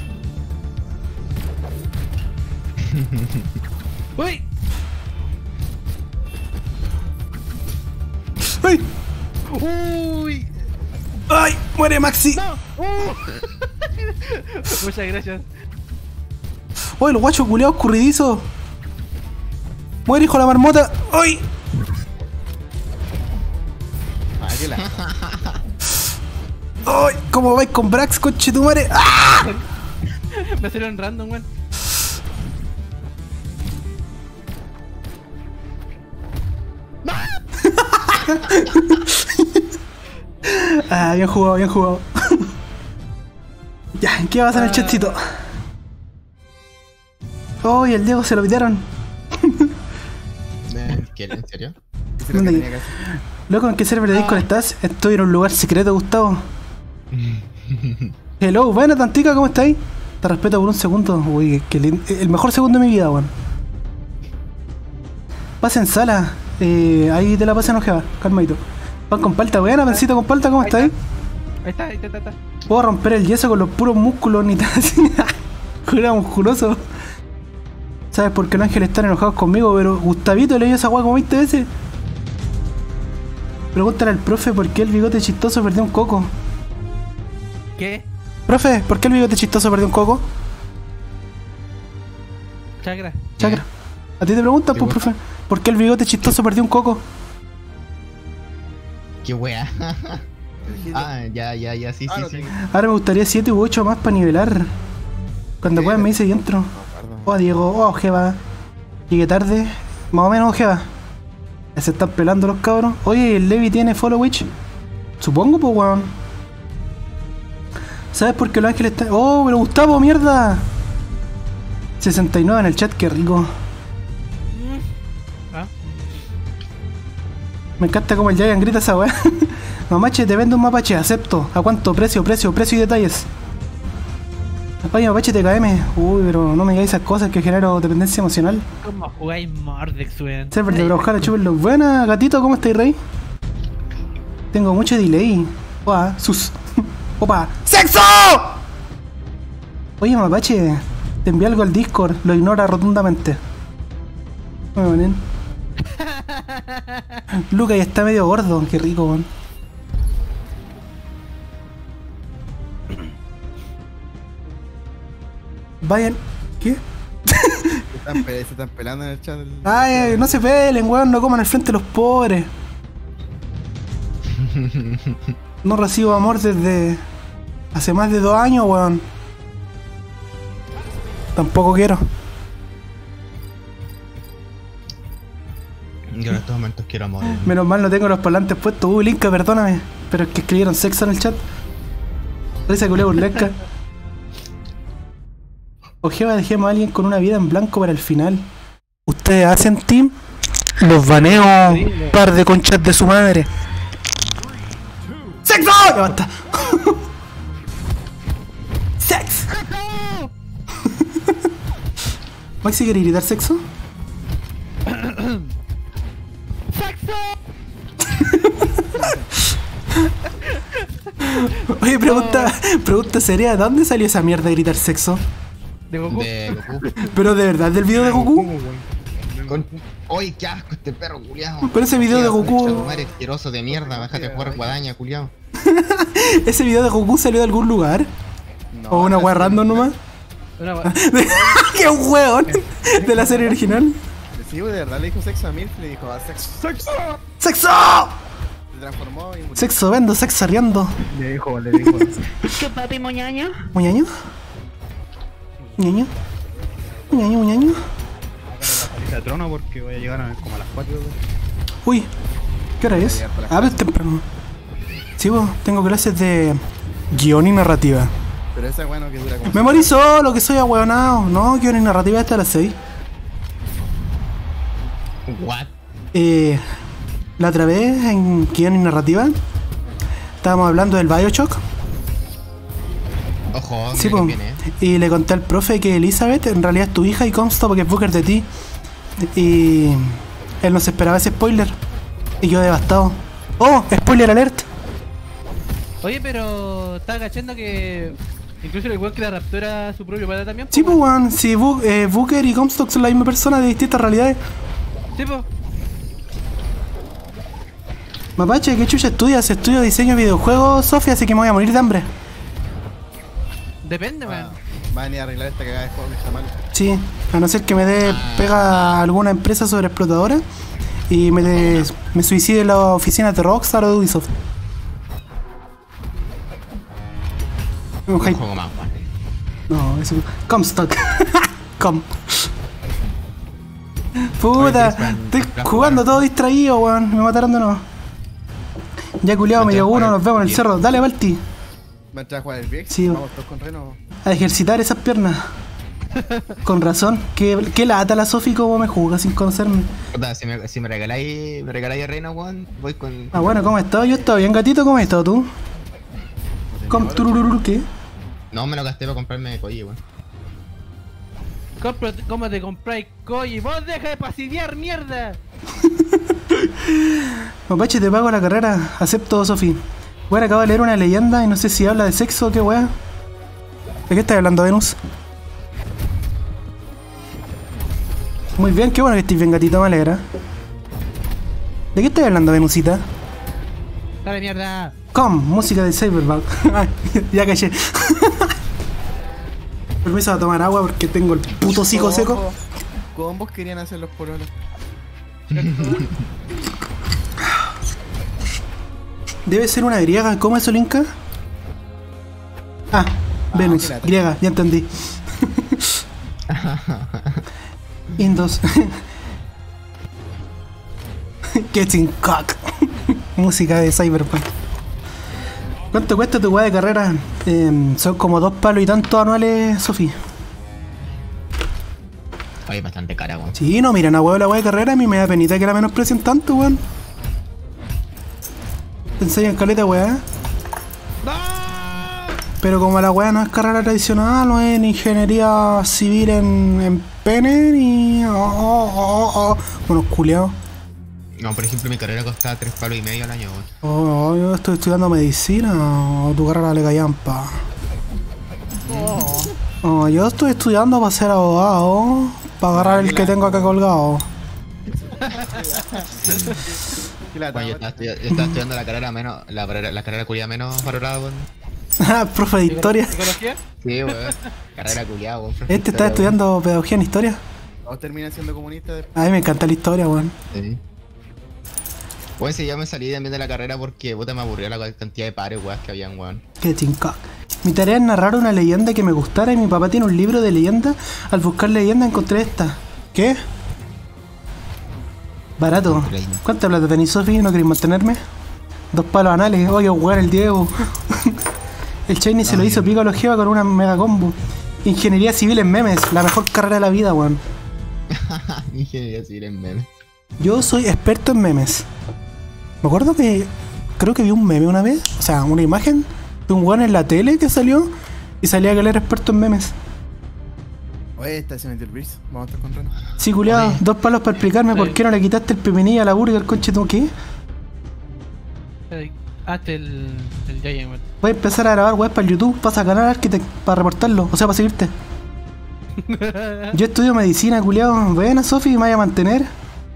¡Uy! ¡Ay! ¡Uy! ¡Ay! ¡Muere Maxi! Muchas gracias. ¡Uy, los guachos culiados escurridizos! ¡Muere, hijo de la marmota! ¡Ay! Ah, que la. ¡Ay! ¿Cómo vais con Brax, coche tu madre? ¡Ah! Me salieron random, weón. Ah, bien jugado, bien jugado. Ya, ¿qué va a pasar en el chatcito? ¡Oh, y el Diego se lo pitearon! ¿Qué? ¿En serio? Hice lo que ¿Dónde? tenía que hacer. Loco, ¿en qué server de Discord estás? Estoy en un lugar secreto, Gustavo. Hello, buena Tantica, ¿cómo estáis? Te respeto por un segundo. Uy, que lindo. El mejor segundo de mi vida, weón. Pasa en sala. Eh, ahí te la pasan ojeva, calmadito. Pan con palta, buena, pancito con palta, ¿cómo Ahí estáis? Ahí está, ahí está, ahí está. Puedo romper el yeso con los puros músculos, ni tan así. Era musculoso. ¿Sabes por qué los ángeles están enojados conmigo? Pero Gustavito leyó esa weá como veinte veces. Pregúntale al profe por qué el bigote chistoso perdió un coco. ¿Qué? Profe, ¿por qué el bigote chistoso perdió un coco? Chakra. Chakra. A ti te preguntan, pues, profe. ¿Por qué el bigote chistoso perdió un coco? Qué wea. Ah, ya, ya, ya, sí, Ah, sí, no sí. tengo- Ahora me gustaría siete u ocho más para nivelar. Cuando Sí, puedan me pero- dice y entro. No, perdón. Oh, Diego, oh, Ojeva. Llegué tarde. Más o menos, Ojeva. Ya se están pelando los cabros. Oye, ¿el Levi tiene follow witch? Supongo, pues, weón. ¿Sabes por qué los ángeles están...? ¡Oh, pero Gustavo, mierda! sesenta y nueve en el chat, qué rico. Ah. Me encanta como el Giant grita esa weá. Mamache, te vendo un mapache, acepto. ¿A cuánto? Precio, precio, precio y detalles. Oye, mapache, T K M. Uy, pero no me digáis esas cosas que genero dependencia emocional. ¿Cómo jugáis Mordex, weón? Server de Brawlhalla, chúpenlo. Buena, gatito, ¿cómo estáis, rey? Tengo mucho delay. Opa, sus. Opa, ¡sexo! Oye, mapache, te envié algo al Discord, lo ignora rotundamente. Muy bien. Luca ya está medio gordo, qué rico, weón. Vayan. ¿Qué? Se están, pe- se están pelando en el chat. del- Ay, no se peleen, weón, no coman al frente de los pobres. No recibo amor desde hace más de dos años, weón. Tampoco quiero. Yo en estos momentos quiero amor. Menos mal no tengo los parlantes puestos. Uy, Linka, perdóname. Pero es que escribieron sexo en el chat. Risa culé burlesca. Ojeva, dejemos a alguien con una vida en blanco para el final. ¿Ustedes hacen team? Los baneo, par de conchas de su madre. ¡Sexo! Ya basta. ¡Sex! ¿Maxi quiere gritar sexo? Oye, pregunta, pregunta pregunta seria, ¿de dónde salió esa mierda de gritar sexo? De Goku. De Goku. Pero de verdad, del video de Goku. Con... ¡Oye, qué asco este perro, culiao! Pero ese video de Goku- Madre asqueroso de mierda, bájate a jugar guadaña, culiao. ¿Ese video de Goku salió de algún lugar? No, ¿O una no, wea sí, random no, nomás? Una wea- ¡Qué hueón! De la serie original. Sí, güey, de verdad le dijo sexo a Milf y le dijo, ah, sexo, sexo. ¡Sexo! Se transformó y murió. Sexo vendo, sexo arriando. Le dijo, le dijo. ¿Tu papi moñaño? ¿Muñaño? ¿Muñaño? ¿Muñaño, muñaño? Salita de trono porque voy a llegar a como a las cuatro. Uy, ¿qué hora es? Ah, pero es temprano. Sí, vos, tengo clases de guión y narrativa. Pero esa bueno que dura como... Me morí solo, que soy ahueonado. No, guión y narrativa hasta las seis. What? Eh, la otra vez en guión y narrativa estábamos hablando del Bioshock. Ojo, Sí, mira po. quién viene, eh. Y le conté al profe que Elizabeth en realidad es tu hija y consta porque es Booker de ti. Y él no se esperaba ese spoiler. Y yo devastado. ¡Oh! ¡Spoiler alert! Oye, pero estaba cachando que incluso el weón que la raptora su propio padre también. Sí, pues, weón. Si Bu- eh, Booker y Comstock son la misma persona de distintas realidades. Sí, po. Mapache, ¿qué chucha estudias? Estudio diseño de videojuegos, Sofía, así que me voy a morir de hambre. Depende, weón. Ah, va a venir a arreglar esta cagada de juego que está mal. Sí, a no ser que me dé pega a alguna empresa sobreexplotadora y me, de- me suicide en la oficina de Rockstar o de Ubisoft. Un Un hype- juego más, weón. No, es un Comstock. Com. Puta, Oye, Chris, estoy Chris, jugando Chris, todo distraído, weón. Me mataron de nuevo. Ya culiado, me Chris, llegó uno, Chris, nos vemos en el Chris. cerro. Dale, Balti. ¿Va a entrar a jugar el V X? Sí. Vamos todos con Reno. A ejercitar esas piernas. Con razón. ¿Qué, qué lata la Sofi como me juzga sin conocerme? Puta, si me, si me regaláis, me regaláis reina, weón, voy con... Ah, bueno, ¿cómo estás? Yo estoy bien, gatito. ¿Cómo estás tú? ¿Cómo turururu qué? No, me lo gasté para comprarme Koji, weón. Compro- ¿Cómo te compráis Koji? ¡Vos deja de pasiviar, mierda! Mapache, te pago la carrera. Acepto, Sofi. Bueno, acabo de leer una leyenda y no sé si habla de sexo o qué weá. ¿De qué estás hablando, Venus? Muy bien, qué bueno que estés bien, gatito, me alegra. ¿De qué estás hablando, Venusita? ¡Dale, mierda! Com, música de Cyberpunk. Ay, ya caché. Permiso a tomar agua porque tengo el puto hocico seco. Combos querían hacer los pololos. Debe ser una griega. ¿Cómo es el Inca? Ah, Venus, qué lata. griega, ya entendí. Indos. Getting cock. Música de Cyberpunk. ¿Cuánto cuesta tu weá de carrera? Eh, son como dos palos y tantos anuales, Sofi. Oye, bastante cara, weón. Sí, no, miran a huevo la weá de carrera, a mí me da penita que la menosprecien tanto, weón. Te enseñan caleta, weá. Pero como la weá no es carrera tradicional, no es ni ingeniería civil en, en pene, ni... Oh, oh, oh, oh. Unos culiados. No, por ejemplo, mi carrera costaba tres palos y medio al año, weón. Oh, oh, yo estoy estudiando medicina, o tu carrera le callampa. Oh, yo estoy estudiando para ser abogado, para agarrar el que tengo acá colgado. ¿Qué lata, Bueno, yo weón? estaba, estudia- yo estaba estudiando la carrera menos, la, carrera- la carrera culia menos valorada, weón. Ah, profe de historia. ¿Psicología? Sí, weón. Carrera culiada, weón. Este está estudiando pedagogía en historia. Todos terminan siendo comunistas después. A mí me encanta la historia, weón. Sí. Pues sí, yo me salí también de la carrera porque puta me aburrió la cantidad de pares, weón, que habían, weón. Qué chinca. Mi tarea es narrar una leyenda que me gustara y mi papá tiene un libro de leyenda. Al buscar leyenda encontré esta. ¿Qué? Barato. ¿Cuánta plata tenés, Sofi? ¿No querés mantenerme? Dos palos anales. Oye, weón, el Diego. El Chinese se lo hizo pico a los jeva con una mega combo. Ingeniería civil en memes. La mejor carrera de la vida, weón. Ingeniería civil en meme. Yo soy experto en memes. Me acuerdo que creo que vi un meme una vez, o sea, una imagen de un weón en la tele que salió y salía que él era experto en memes. Oye, esta se metió el Breeze. Vamos a estar con Reno. Sí, culiado, Oye. dos palos para explicarme por qué no le quitaste el pepinillo a la burger, conche tú, ¿qué? Ay, Hazte el. el Giant, weón. Voy a empezar a grabar web para el YouTube, para sacar al Architect, para reportarlo, o sea, para seguirte. Yo estudio medicina, culiao. Buena, Sofi, ¿me vaya a mantener?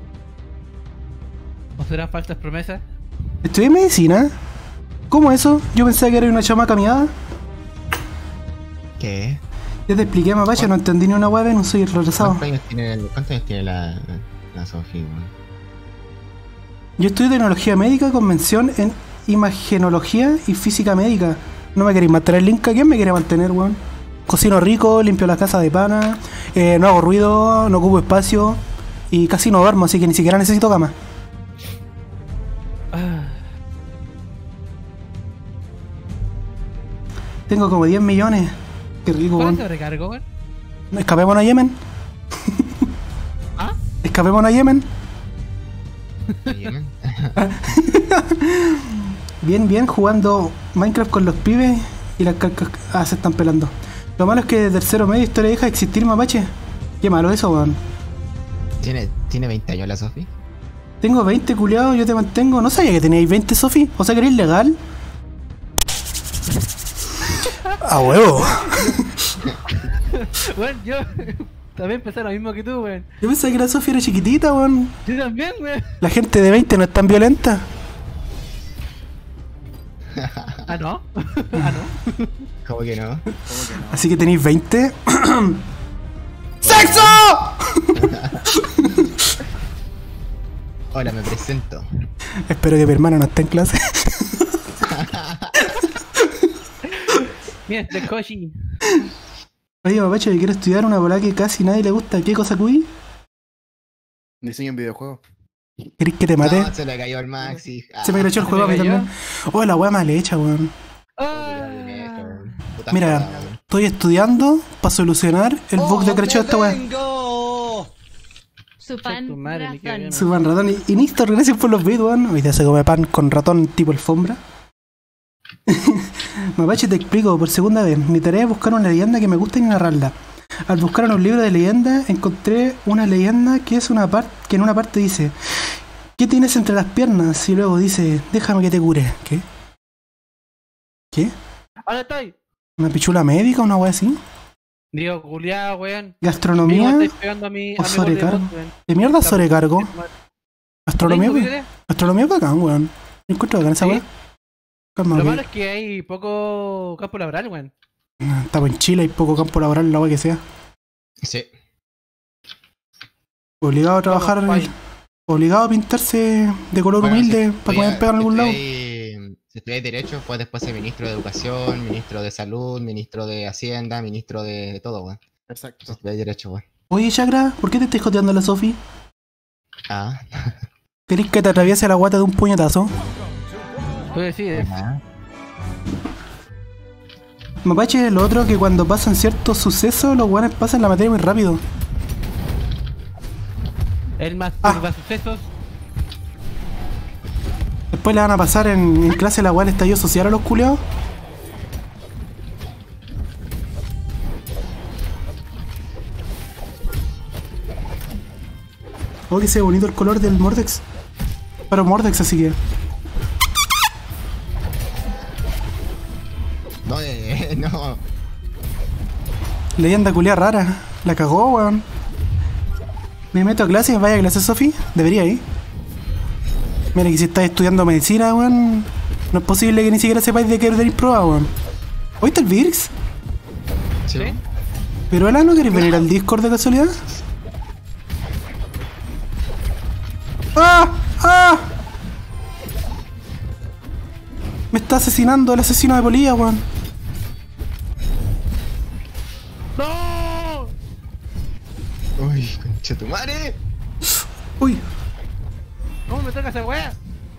¿O serán falsas promesas? ¿Estudié medicina? ¿Cómo eso? Yo pensaba que era una chamaca miada. ¿Qué? Ya te expliqué, mapache, no entendí ni una web, no soy retrasado. ¿Cuántos años tiene, el- cuántos años tiene la, la Sofi, weón? Yo estudio tecnología médica con mención en imagenología y física médica. ¿No me queréis mantener el link? ¿A quién me quiere mantener, weón? Cocino rico, limpio la casa de pana, eh, no hago ruido, no ocupo espacio y casi no duermo, así que ni siquiera necesito cama. Ah, Tengo como diez millones. Qué rico, ¿Cuál es weón. el recargo, weón? Escapémonos a Yemen. ¿Ah? Escapémonos a Yemen. Yemen. Bien, bien, jugando Minecraft con los pibes y las cacas. Ah, se están pelando. Lo malo es que desde el cero medio historia deja de existir, mapache. Qué malo eso, weón. ¿Tiene, ¿Tiene veinte años la Sofi? Tengo veinte, culiados, yo te mantengo. No sabía que teníais veinte, Sofi. O sea, que eres legal. A huevo. Weón, yo también pensé lo mismo que tú, weón. Yo pensaba que la Sofi era chiquitita, weón. Yo también, weón. La gente de veinte no es tan violenta. Ah, no. Ah, no. ¿Cómo que no? Así que tenéis veinte. ¡Sexo! Hola, me presento. Espero que mi hermano no esté en clase. Mira, este Koshi. Oye, mapache, yo quiero estudiar una bola que casi nadie le gusta. ¿Qué cosa, cuy? Diseño en videojuegos. ¿Querés que te mate? No, se le cayó al Maxi. Ah, Se me crechó el ¿se juego a me mí cayó? también. Oh, la wea mal hecha, weón. Ah, Puta Mira, joda, weón. estoy estudiando para solucionar el bug de crechó de esta wea. vengo! Su tu pan madre, ni que razón. bien. Suban ratón y, y Nistor, gracias por los bits, weón. Hoy día se come pan con ratón tipo alfombra. Mapache, te explico por segunda vez. Mi tarea es buscar una leyenda que me guste y narrarla. Al buscar en un libro de leyendas encontré una leyenda que es una parte que en una parte dice: ¿qué tienes entre las piernas? Y luego dice: déjame que te cure. ¿Qué? ¿Qué? Ahora estoy. ¿Una pichula médica o una wea así? Digo, culiado, weón. Amigo, ¿Gastronomía? estáis pegando a mi, o a mi sobrecargo? gol de weón. ¿De mierda sobrecargo? ¿Astronomía? ¿Tengo weón? idea? Astronomía bacán, weón. Yo encuentro bacán esa Sí. wea. Calma, Lo ok. malo es que hay poco campo laboral, weón. Ah, estamos en Chile, hay poco campo laboral, la wea que sea. Sí. Obligado a trabajar, Vamos, guay. obligado a pintarse de color Bueno, humilde si para que me estudias- pegar en algún si lado. estudias- Si estudias Derecho, puedes después ser ministro de Educación, ministro de Salud, ministro de Hacienda, ministro de, de todo, weón. Si Exacto. estudias Derecho, weón. Oye, Chakra, ¿por qué te estás joteando a la Sofi? Ah. ¿Querés que te atraviese la guata de un puñetazo? Tú decides. Ah. Mapache, lo otro que cuando pasan ciertos sucesos, los guanes pasan la materia muy rápido. El más Ah. turba sucesos. Después le van a pasar en, en clase la guay estallido social a los culeados. Oh, que se ve bonito el color del Mordex. Pero Mordex, así que. No, eh, no. Leyenda culia rara. La cagó, weón. Me meto a clases, vaya a clases, Sofi. Debería ir. Mira que si estás estudiando medicina, weón. No es posible que ni siquiera sepáis de qué tenéis prueba, weón. ¿Oíste el Virx? Sí. ¿Sí? ¿Pero Ela no queréis venir al Discord de casualidad? ¡Ah! ¡Ah! Me está asesinando el asesino de Polilla, weón. ¡No! Uy, concha tu madre. Uy. ¿Cómo me toca esa weá?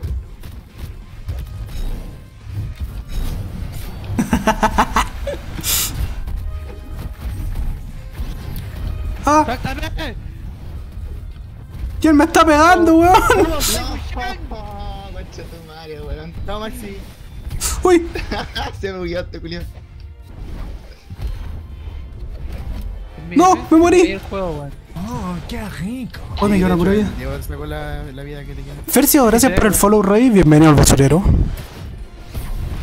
¡Ah! ¡Exactamente! ¿Quién me está pegando, weón? No, concha tu madre, weón. Chao, Maxi. ¡Uy! Se me bugueó este culiao. ¡No! ¡Me morí! El juego, weón. Hoy me quedó una pura vida. Diego sacó la, la vida que te queda. Fercio, gracias por el follow, Rey. Bienvenido al basurero.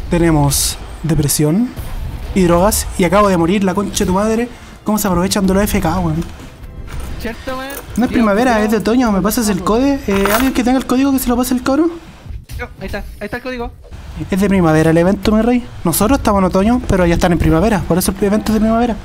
tenemos depresión y drogas. Y acabo de morir, la concha de tu madre. ¿Cómo se aprovechan de los F K, weón? ¿Cierto, weón? No es primavera, es de otoño. ¿Me pasas el código? Eh, ¿Alguien que tenga el código que se lo pase el cabrón? Yo, ahí está, ahí está el código. Es de primavera el evento, mi rey. Nosotros estamos en otoño, pero ya están en primavera. Por eso el evento es de primavera.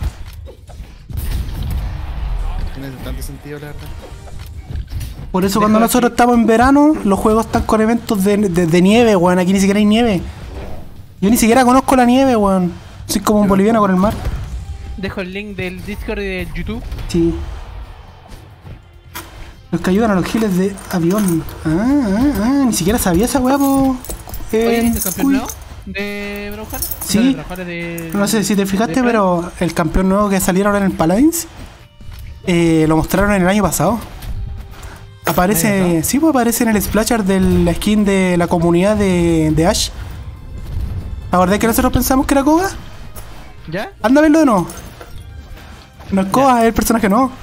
Tiene bastante sentido, la verdad. Por eso Dejo cuando de nosotros estamos en verano, los juegos están con eventos de, de, de nieve, weón. Aquí ni siquiera hay nieve. Yo ni siquiera conozco la nieve, weón. Soy como un boliviano con el mar. Dejo el link del Discord y del YouTube. Sí. Los que ayudan a los giles de avión. Ah, ah, ah. Ni siquiera sabía esa weá, po. Oye, Eh, ¿viste el campeón uy. nuevo de Brawlhalla? Sí. No, de Brawlhalla, de- No sé si te fijaste, de- pero el campeón nuevo que salieron ahora en el Paladins eh, lo mostraron en el año pasado. Aparece, sí, pues aparece en el splasher de la skin de la comunidad de, de Ash. ¿La verdad que nosotros pensamos que era Koga? ¿Ya? Anda a verlo de nuevo. No es Koga, es el personaje nuevo.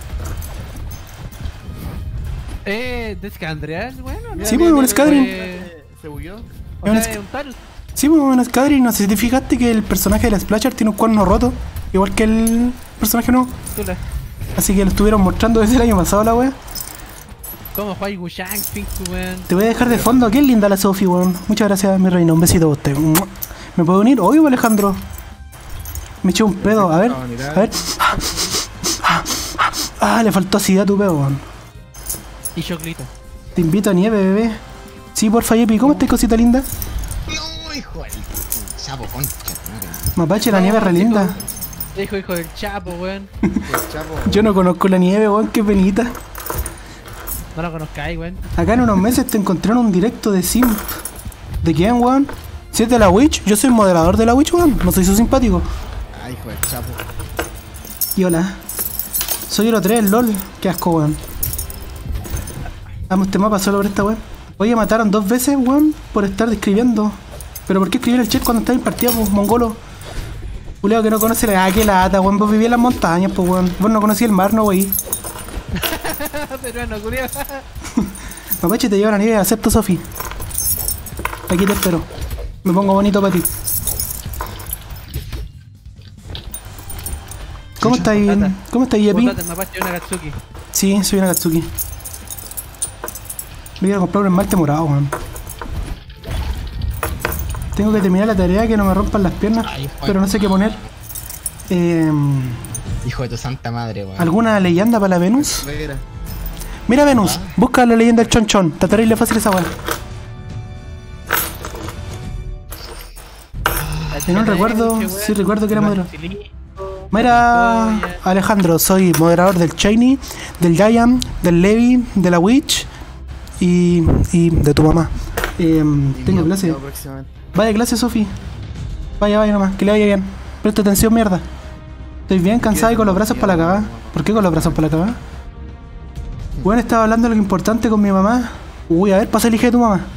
Eh, de Scandreal, bueno. ¿no? Sí, pues, un Scadrin. Eh, ¿Se bugueó? O Es un sea, Sc- un tal. Sí, pues en Skadrin, no sé si te fijaste que el personaje del splasher tiene un cuerno roto, igual que el personaje nuevo. Tú la- Así que lo estuvieron mostrando desde el año pasado la wea. ¿Cómo juega Wushang, Pinku, weón? Te voy a dejar de fondo. Qué linda la Sofi, weón. Muchas gracias, mi reina. Un besito a usted. ¡Mua! ¿Me puedo unir? Oye, Alejandro. Me eché un pedo. A ver, a ver. Ah, le faltó acidez a tu pedo, weón. Y Choclito. Te invito a nieve, bebé. Sí, porfa, Yepi. ¿Cómo estás, cosita linda? No, hijo del sapo, concha. madre. Mapache, la nieve es re linda. Hijo, hijo del Chapo, weón. El chapo. Yo no conozco la nieve, weón. Qué penita. No lo conozcáis, weón. Acá en unos meses te encontré en un directo de Simp. ¿De quién, weón? Si es de la Witch, yo soy moderador de la Witch, weón. No soy su simpático. Ay, hijo del chapo. Y hola. Soy Oro tres, LOL. Qué asco, weón. Vamos, este mapa solo por esta weón. Oye, mataron dos veces, weón, por estar escribiendo. ¿Pero por qué escribir el chat cuando está en partida, pues, mongolo? Julio que no conoce la... Ah, qué lata, weón. Vos vivís en las montañas, pues, weón. Vos no conocías el mar, no, wey. Peruano, culiao. Mapache, te lleva la nieve, acepto, Sofi. Aquí te espero. Me pongo bonito para ti. ¿Cómo está ahí? Tata. ¿Cómo está ahí, Yepi? Botate, Mapache, una Katsuki. Sí, soy una Katsuki. Voy a ir a comprar un esmalte morado, weón. Tengo que terminar la tarea que no me rompan las piernas, Ay, Juan. pero no sé qué poner. Eh, Hijo de tu santa madre, weón. ¿Alguna leyenda para la Venus? Reguera. Mira Venus, busca la leyenda del chonchón. Está terrible fácil esa weá. En un recuerdo, sí recuerdo que era moderador. Mira, Alejandro, soy moderador del Shiny, del Giant, del Levi, de la Witch y, y de tu mamá. Eh, Y tengo mío, clase. mío próximamente. Vaya clase, Sofi. Vaya, vaya nomás, que le vaya bien. Presta atención, mierda. Estoy bien cansado y con los brazos para la cagada. ¿Por qué con los brazos para la cagada? Bueno, estaba hablando de lo importante con mi mamá. Uy, a ver, pasa el hija de tu mamá.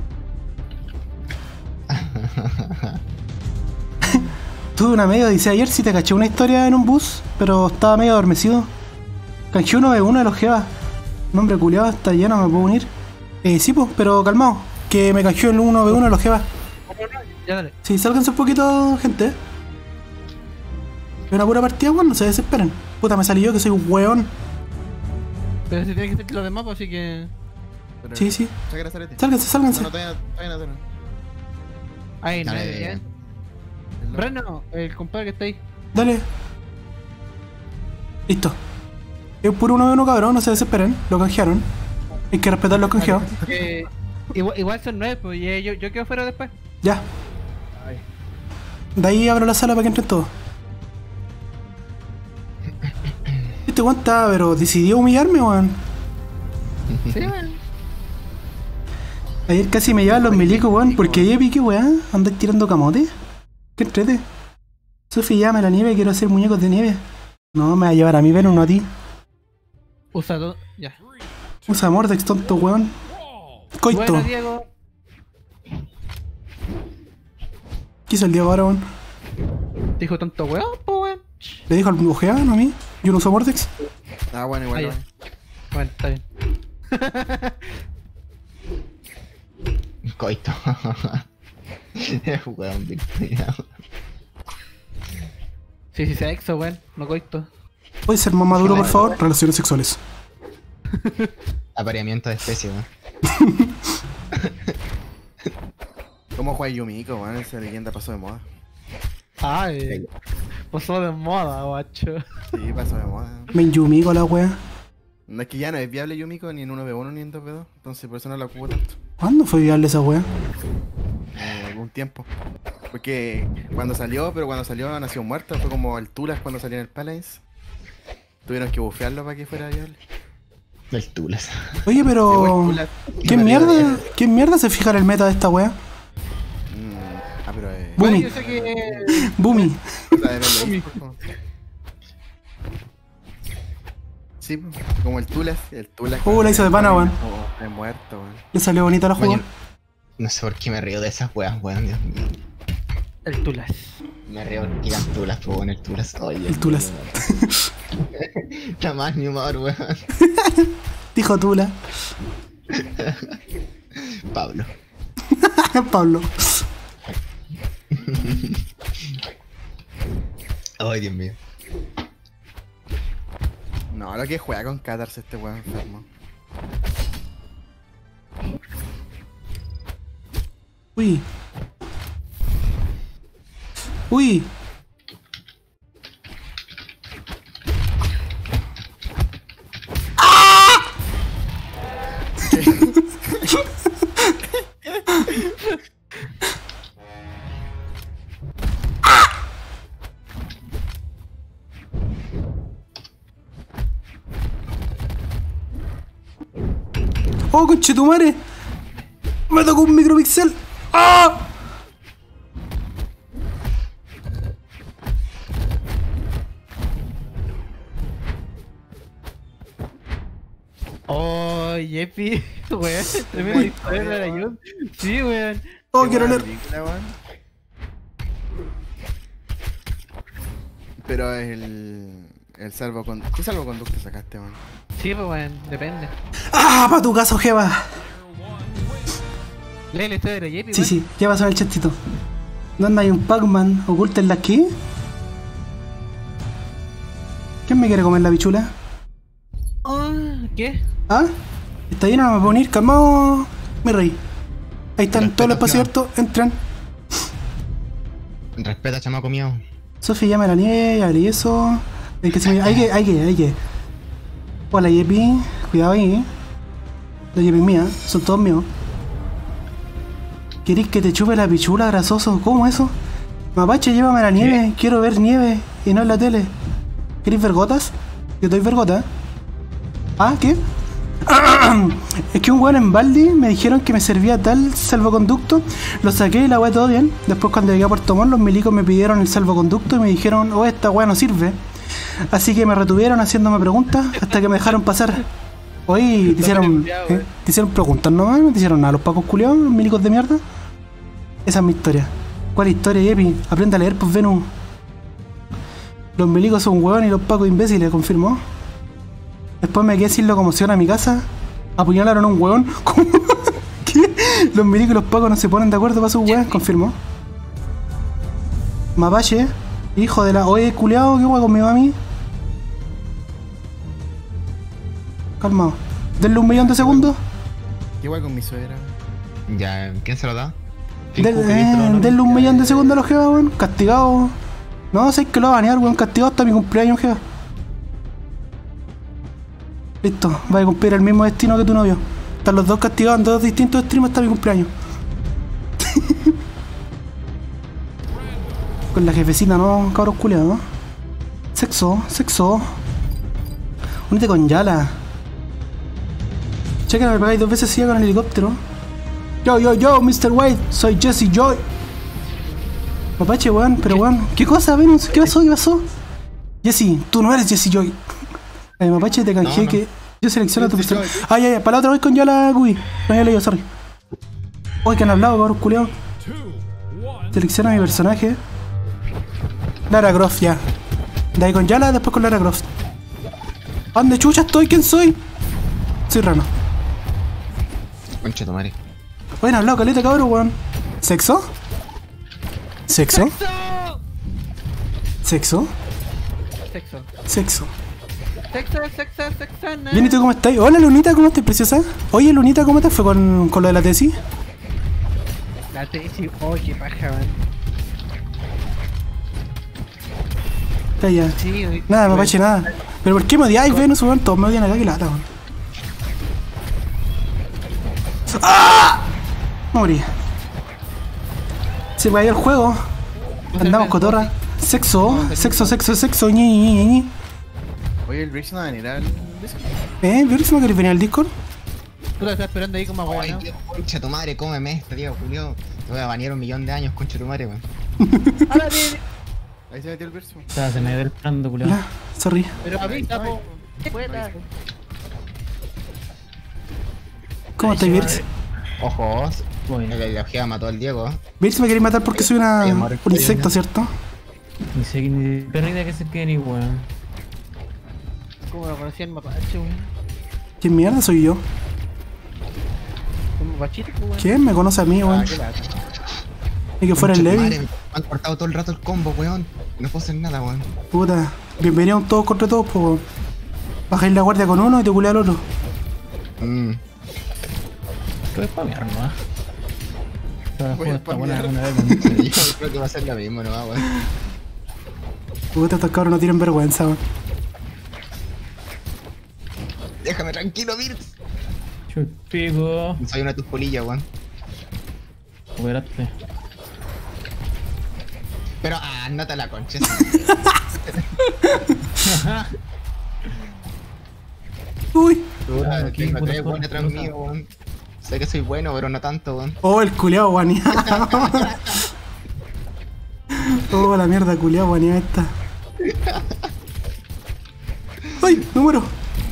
Tuve una medio, dice ayer si te caché una historia en un bus, pero estaba medio adormecido. Canjeé uno de uno de los jevas. Nombre culiado, está lleno, me puedo unir. Eh, sí, pues, pero calmado. Que me canjeó el uno de uno de los jevas. Ya dale. Sí, sálganse un poquito, gente. Es una pura partida, weón, no se desesperen. Puta, me salí yo que soy un weón. Pero si tiene que ser los demás, pues así que. Pero- Sí, sí. Sácala, Zarete. Sálganse, No, sálganse. no, todavía todavía no, todavía no. Ay, no, Dale. ya. El loco. Breno, el compadre que está ahí. Dale. Listo. Es puro uno de uno, cabrón, no se desesperen. Lo canjearon. Hay que respetar los canjeados. Eh, igual, igual son nueve, pues y, eh, yo, yo quedo fuera después. Ya. Ay. De ahí abro la sala para que entren todos. Este weón está, pero decidió humillarme, weón. Sí, weón. Ayer casi me llevan los milicos, weón. Porque ayer vi que weón, andáis tirando camote. ¿Qué entrete? Sofi, llame la nieve, quiero hacer muñecos de nieve. No, me va a llevar a mí, ven uno a ti. Usa dos. Ya. Usa Mordex, tonto weón. Coito. Bueno, Diego. ¿Qué hizo el Diego ahora, weón? Dijo tanto weón, pues weón. ¿Le dijo al ojea, no a mí? Yo no uso Mordex. Ah, bueno, igual. Ah, igual. Bueno, está bien. Coito. Weón, virtual. Sí, sí, sexo, weón. No coito. ¿Puedes ser más maduro, por favor? Relaciones sexuales. Apareamiento de especie, weón. ¿Cómo juega Yumiko, weón? Esa leyenda pasó de moda. Ay. Pasó de moda, guacho. Sí, pasó de moda. Me Yumiko la wea. No es que ya no es viable Yumiko ni en uno ve uno ni en dos ve dos. Entonces por eso no la ocupo tanto. ¿Cuándo fue viable esa wea? Eh, algún tiempo. Porque cuando salió, pero cuando salió nació muerto. Fue como el Tulas cuando salió en el Palace. Tuvieron que bufearlo para que fuera viable. El Tulas. Oye, pero. Llegó el Tulas. ¿Quién mierda? ¿Quién mierda se fija en el meta de esta wea? Mm, ah, pero eh. Bueno, Bumi. yo sé que. Bumi. La de Belén, por favor. Sí, pues, como el Tulas. El Tulas. Uh, la hizo de pana, weón. Oh, es muerto, weón. Le salió bonita la jugada. Oye, no sé por qué me río de esas weas, weón, Dios mío. El Tulas. Me río porque digan Tulas, pues bueno, el Tulas. Oye, El Tulas. Está más ni humor, weón. Dijo Tula. Pablo. Pablo. Ay, Dios mío. No, lo que juega con Catarse este weón enfermo. Uy. Uy. ¡Oh, conchetumare! ¡Me tocó un micropixel! ¡Ah! Oh, Yepi, weón. Tremenda historia de la Yun. Sí, weón. ¡Oh, Qué quiero buena leer! película, weón. Pero el. El salvoconducto. ¿Qué salvoconducto sacaste, weón? Sí, pues, weón. Depende. ¡Ah, pa' tu caso, Jeva! Lee la historia de la Yepi, Sí, weón. sí, ya pasó en el chatito. ¿Dónde hay un Pac-Man? ¿Ocultenla aquí? ¿Quién me quiere comer la pichula? Ah, ¿qué? ¿Ah? ¿Está lleno? No me puedo ir. Calmado, mi rey. Ahí están Respeto, todos los espacios tío. abiertos. Entran. Respeta, chamaco mío. Sofi, llama a la nieve, abre eso. Hay que, se- hay que, hay que, hay que. Hola, Yepi. Cuidado ahí, eh. La Yepi es mía, son todos míos. ¿Querés que te chupe la pichula, grasoso? ¿Cómo eso? Mapache, llévame a la nieve. Quiero ver nieve y no en la tele. ¿Querés ver gotas? Yo doy ver gotas. ¿Ah? ¿Qué? Es que un weón en Baldi me dijeron que me servía tal salvoconducto. Lo saqué y la weá todo bien. Después cuando llegué a Puerto Montt, los milicos me pidieron el salvoconducto y me dijeron, oh, esta weá no sirve. Así que me retuvieron haciéndome preguntas hasta que me dejaron pasar. Oye, te hicieron, ¿eh? te hicieron preguntas nomás, no te hicieron nada los pacos culiados, los milicos de mierda. Esa es mi historia. ¿Cuál historia, Yepi? Aprende a leer, pues Venus. Los milicos son hueones y los pacos imbéciles, confirmó. Después me quedé sin locomoción a mi casa. Apuñalaron a un hueón. ¿Cómo? ¿Qué? Los milicos y los pacos no se ponen de acuerdo para sus hueones, confirmó. Mapache, hijo de la... Oye, culiao, ¿qué hueá con mi mami? Calmado. Denle un millón de segundos. ¿Qué guay con mi suegra? Ya, ¿quién se lo da? Del- Cinco, eh, Pedrito, ¿no? denle un millón de segundos a los jevas, weón. Castigado. No, sé que lo va a banear, weón. Castigado hasta mi cumpleaños, jeva. Listo, va a cumplir el mismo destino que tu novio. Están los dos castigados en dos distintos streams hasta mi cumpleaños. Con la jefecita, ¿no? Cabros culiados, ¿no? Sexo, sexo. Únete con Yala. Checa, me pegáis dos veces así con el helicóptero. Yo, yo, yo, mister White, soy Jesse Joy. Mapache, weón, pero weón, ¿qué cosa, Venus? ¿Qué pasó? ¿Qué pasó? Jesse, tú no eres Jesse Joy. Eh, Mapache, te canjeé No, no. que yo selecciono a tu Jesse personaje. Joy. Ah, ya, ya, para la otra vez con Yala, Gui. No, ya leído, sorry. Uy, que han hablado, cabros culiados. Selecciona mi personaje. Lara Croft, ya. De ahí con Yala, después con Lara Croft. ¿Dónde chucha estoy? ¿Quién soy? Soy Rano. Concha tu madre. Oye, han hablado caleta, cabrón, weón. ¿Sexo? ¿Sexo? ¡Sexo! ¿Sexo? Sexo. Sexo. Sexo, sexo, sexo, no. Bien, ¿y tú cómo estás? Hola, Lunita, ¿cómo estás, preciosa? Oye, Lunita, ¿cómo te fue con, con lo de la tesis? La tesis, oh, qué paja, man. Está ya. Sí, güey. Nada, Güey. mapache, nada. ¿Pero por qué me odiáis, Venus, weón? Todos me odian acá, que lata, weón. ¡Ah! Morí. Se vaya el juego. Andamos cotorra. Sexo, sexo, sexo, sexo, ñi, ñi, ñi, ñi. Oye, el Brix no va a venir al Discord. ¿Eh? ¿Vieron que querés venir al Discord? Tú lo estás esperando ahí como agua, Ay, ¿no? Dios, concha tu madre, cómeme esta, tío, Julio. Te voy a banear un millón de años, concha tu madre, weón. Ahora viene. Ahí se metió el Brix. O sea, se me ve el plano, culiao. Hola, sorry. Pero avisa, po. Fuera. ¿Cómo estás, Virx? Ojos. Voy. La ideología mató al Diego. Virx me queréis matar porque soy una, Ay, amor, un insecto, estoy ¿cierto? Ni sé ni pero ni idea que se quede ni weón. Como lo conocí en mapache, weón. ¿Quién mierda soy yo? Un mapachito, weón. ¿Quién me conoce a mí, Ah, weón? qué lata. Y que fuera el Concha tu Levi. madre, me han cortado todo el rato el combo, weón. No puedo hacer nada, weón. Puta. Bienvenidos todos contra todos, pues, weón. Bajáis la guardia con uno y te culea al otro. Mm. ¿Qué es pa' mi arma? Pero Voy a juego está buena spamear. alguna vez, weón. Yo creo que va a ser lo mismo, no va, weón. Puta, estos cabros no tienen vergüenza, weón. Déjame tranquilo, Virx. Chupico. Soy una de tus polillas, weón. Espérate. Pero, ah, andate a la concha. Uy. Puta, Ah, aquí, tengo puta, tres puta, weones atrás puta. mío, weón. Sé que soy bueno, pero no tanto, weón. Oh, el culiao guaneado. Oh, la mierda, culiao guaneada esta. ¡Ay! ¡Me muero!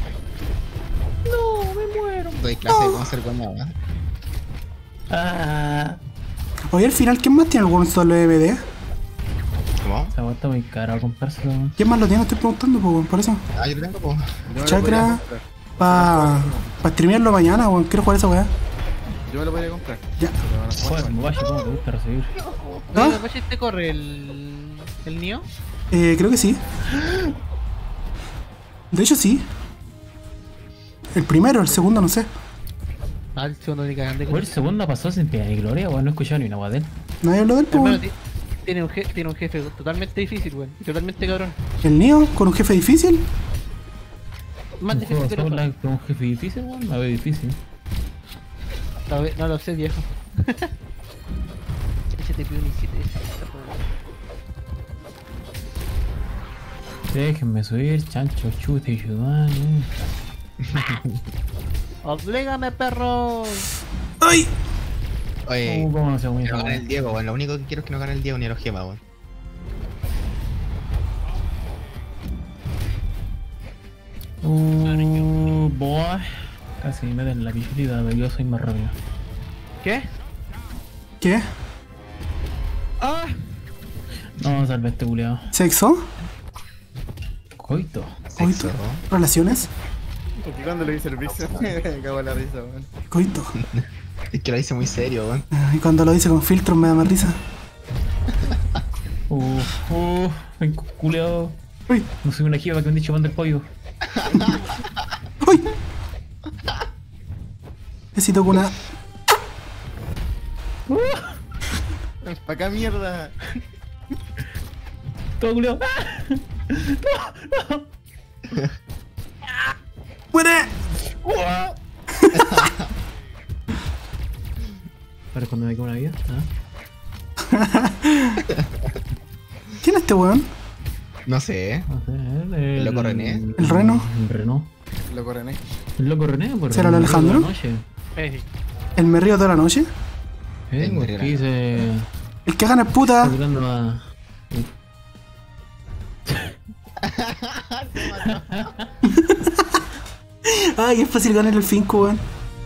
Doy clase de cómo ser guañado, weón. Ah. Oye, al final, ¿quién más tiene el One Solo M D? ¿Cómo? Se aguanta muy caro a comprarse, weón. ¿Quién más lo tiene? Estoy preguntando, pues, weón, por eso. Ah, yo lo tengo, po. Yo me lo Chakra. podría comprar. Pa... Pa streamearlo mañana, weón. Quiero jugar esa weá. Yo me lo podría comprar. Ya. Pero van a jugar, Joder, Mobashi, ¿cómo te gusta recibir? ¿Ah? Oye, mapache, ¿te corre el. el Nio? Eh, creo que sí. De hecho, sí. El primero, el segundo, no sé. Ah, el segundo ni cagando. Fue el segundo pasó sin pena ni gloria, weón. No he escuchado ni una guada de él. Nadie habló del pues, Hermano, weón. ti- tiene un, jefe, tiene un jefe totalmente difícil, weón. y Totalmente cabrón. El Neo con un jefe difícil. Más Un difícil juego que los solo otros. con un jefe difícil, weón. Me veo difícil. No, ve- no lo sé, viejo. Ese te pido un siete. Déjenme subir, chancho, chute y chudán, eh. ¡Oblígame, perro! ¡Ay! Oye, ¿Cómo cómo no se que mueve no esa gane el weón? Diego, weón. Lo único que quiero es que no gane el Diego ni el Ojema, weón. Uh, boy. Casi me den la pichulita, pero yo soy más rápido. ¿Qué? ¿Qué? ¡Ah! No, salve este culiao. ¿Sexo? Coito. ¿Coito? ¿Relaciones? Porque cuando lo hice el Brix me cago en la risa, weón. Coito. Es que lo hice muy serio, weón. Ah, y cuando lo dice con filtros me da más risa. Uh, uh, el culiao. ¡Uy! No soy una jiba que me han dicho pan del pollo. ¡Uy! Necesito con una... Pa' acá, mierda. Todo culiao. ¡Muere! Para cuando me queda una vida. ¿Ah? ¿Quién es este weón? No sé, ¿eh? No sé, el, ¿El loco René? ¿El Reno? El Reno. Lo coroné. El loco René, por ¿Será el Alejandro? de la noche. Eh, ¿El me río toda la noche? Eh, El porque René. se ¿El que gana es puta? está tirando a. Ay, es fácil ganar el cinco, weón.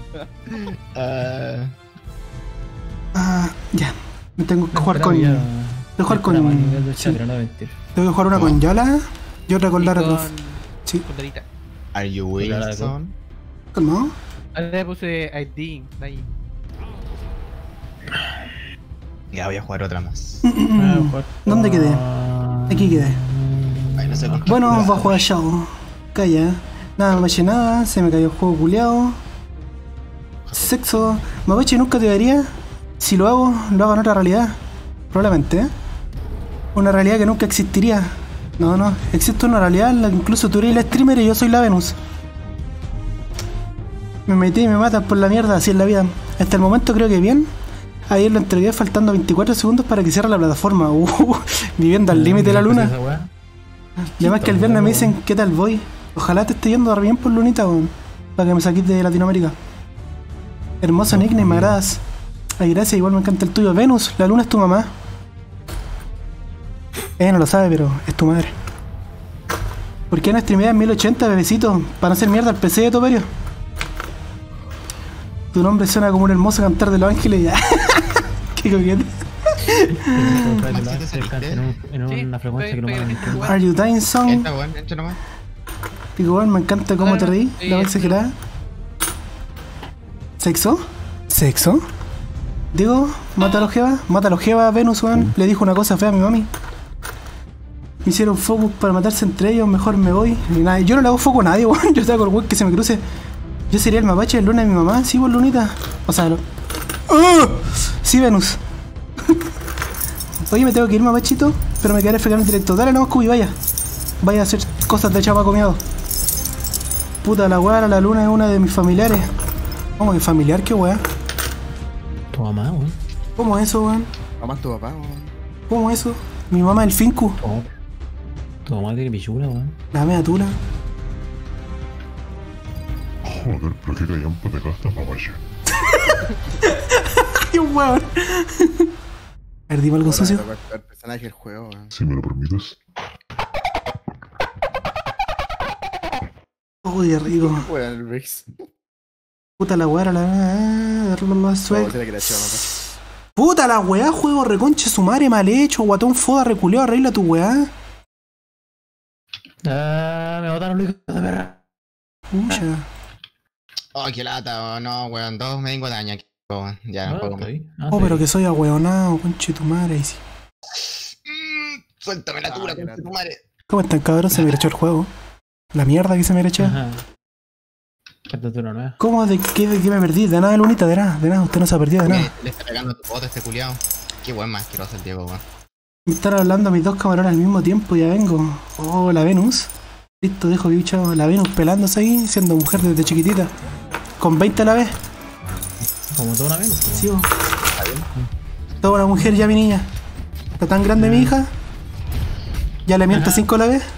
Ah, Ah, ya. Me tengo que jugar con... Ya- Tengo que jugar con... Está más nivel de sí. chakra, no mentir. Tengo que jugar una con Yola y otra con y Lara con... Croft. Sí. con Darita. Are you Claro, Wilson? ¿Cómo? Ahora le puse I D ahí. Ya voy a jugar otra más. ¿Dónde quedé? Aquí quedé. Ay, no sé con qué Bueno, jugar. va a jugar Shao. Calla. Nada, Mapache, nada. Se me cayó el juego culiao. Sexo. Mapache nunca te daría. Si lo hago, lo hago en otra realidad. Probablemente, ¿eh? Una realidad que nunca existiría. No, no. Existe una realidad en la que incluso tú eres la streamer y yo soy la Venus. Me metí y me matan por la mierda, así es la vida. Hasta el momento creo que bien. Ayer lo entregué faltando veinticuatro segundos para que cierre la plataforma. Uh, viviendo al límite de la luna. Y además que el viernes me dicen, ¿qué tal voy? Ojalá te esté yendo bien por lunita, weón. Para que me saquís de Latinoamérica. Hermoso nickname, me agradas. Ay, gracias, igual me encanta el tuyo. Venus, la luna es tu mamá. Ella no lo sabe, pero es tu madre. ¿Por qué no streameas en mil ochenta, bebecito? Para no hacer mierda al P C de Toperio. Tu nombre suena como un hermoso cantar de los ángeles. Ya. Qué coquete. En Sí, una frecuencia que no estoy- me estoy- entiendo. Are you dying song? Entra, weón, entra nomás. Digo, weón, me encanta cómo te reí. Sí, La voz sí. exagerada. ¿Sexo? ¿Sexo? Digo, mátalo Jeva, mátalo Jeva, Venus, weón. Le dijo una cosa fea a mi mami. Me hicieron focus para matarse entre ellos, mejor me voy. Y nada, yo no le hago foco a nadie, weón. Yo saco el weón que se me cruce. Yo sería el mapache de luna de mi mamá, sí, vos lunita. O sea, lo... ¡Ah! Sí, Venus. Oye, me tengo que ir, mapachito, pero me quedaré fregando en directo. Dale, no, Scooby, vaya. Vaya a hacer cosas de chapaco miado. Puta la weá, la luna es una de mis familiares. ¿Cómo que familiar? ¿Qué weá? Tu mamá, weón. ¿Cómo eso, weón? Mamá, tu papá, weón. ¿Cómo eso? Mi mamá es el Finku. Tu- Tu mamá tiene pichula, weón. La mea tula. Joder, pero qué callampa te gastas, mapache. ¡Ay, un weón! A ver, dime algo sucio. Ahora, El personaje del juego, weón. Si me lo permites. Uy, qué rico. Weón, el Briggs. Puta la weá, la la Vamos suegra. a que la echaba, papá. Puta la weá, juego reconche su madre mal hecho, guatón foda reculeado, arregla tu weá. Ah, me botaron los hijos de perra. Pucha. Oh, qué lata, no, weón. Dos me vengo daño aquí, weón. Ya no Ah, juego más. estoy. Ah, Oh, pero estoy. que soy ahueonado, conche tu madre. ahí sí. Mm, suéltame la Ah, tula, qué con tu lata. madre. ¿Cómo están, cabrón? Se me echó el juego. La mierda que se me echó. Ajá. Esta es una nueva. ¿Cómo? ¿De qué, de qué me perdí? De nada, Lunita, de nada, de nada. Usted no se ha perdido de Le, nada. le está pegando tu bota este culiao. Qué buen más asqueroso el Diego, weón. Me están hablando mis dos camarones al mismo tiempo, ya vengo. Oh, la Venus. Listo, dejo bicho. La Venus pelándose ahí, siendo mujer desde chiquitita. Con veinte a la vez. Como toda una vez. weón. Sí, vos. Toda una mujer ya, mi niña. Está tan grande mi hija. Ya le miento cinco a la vez.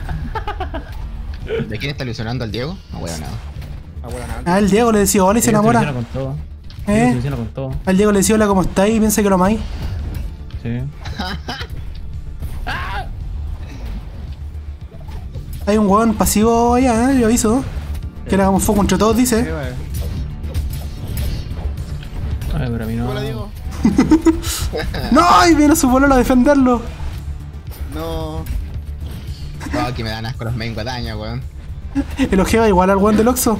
¿De quién está ilusionando al Diego? No, weón, nada. Ah, weón, nada. Ah, el Diego le decía hola y se Ellos enamora. ilusionan con todo. Ellos se ¿Eh? ilusionan con todo. Al Diego le decía hola, ¿cómo estáis? Y piensa que lo amáis. Sí. Hay un hueón pasivo allá, ¿eh? Yo aviso. Que le hagamos foco entre todos, Eh, dice. weón. Ay, pero a mí no. Hola, Diego. ¡No! Y viene su pololo a defenderlo. No. No, que me dan asco los main guadaña, weón. El ojeva igual al hueón del Oxxo.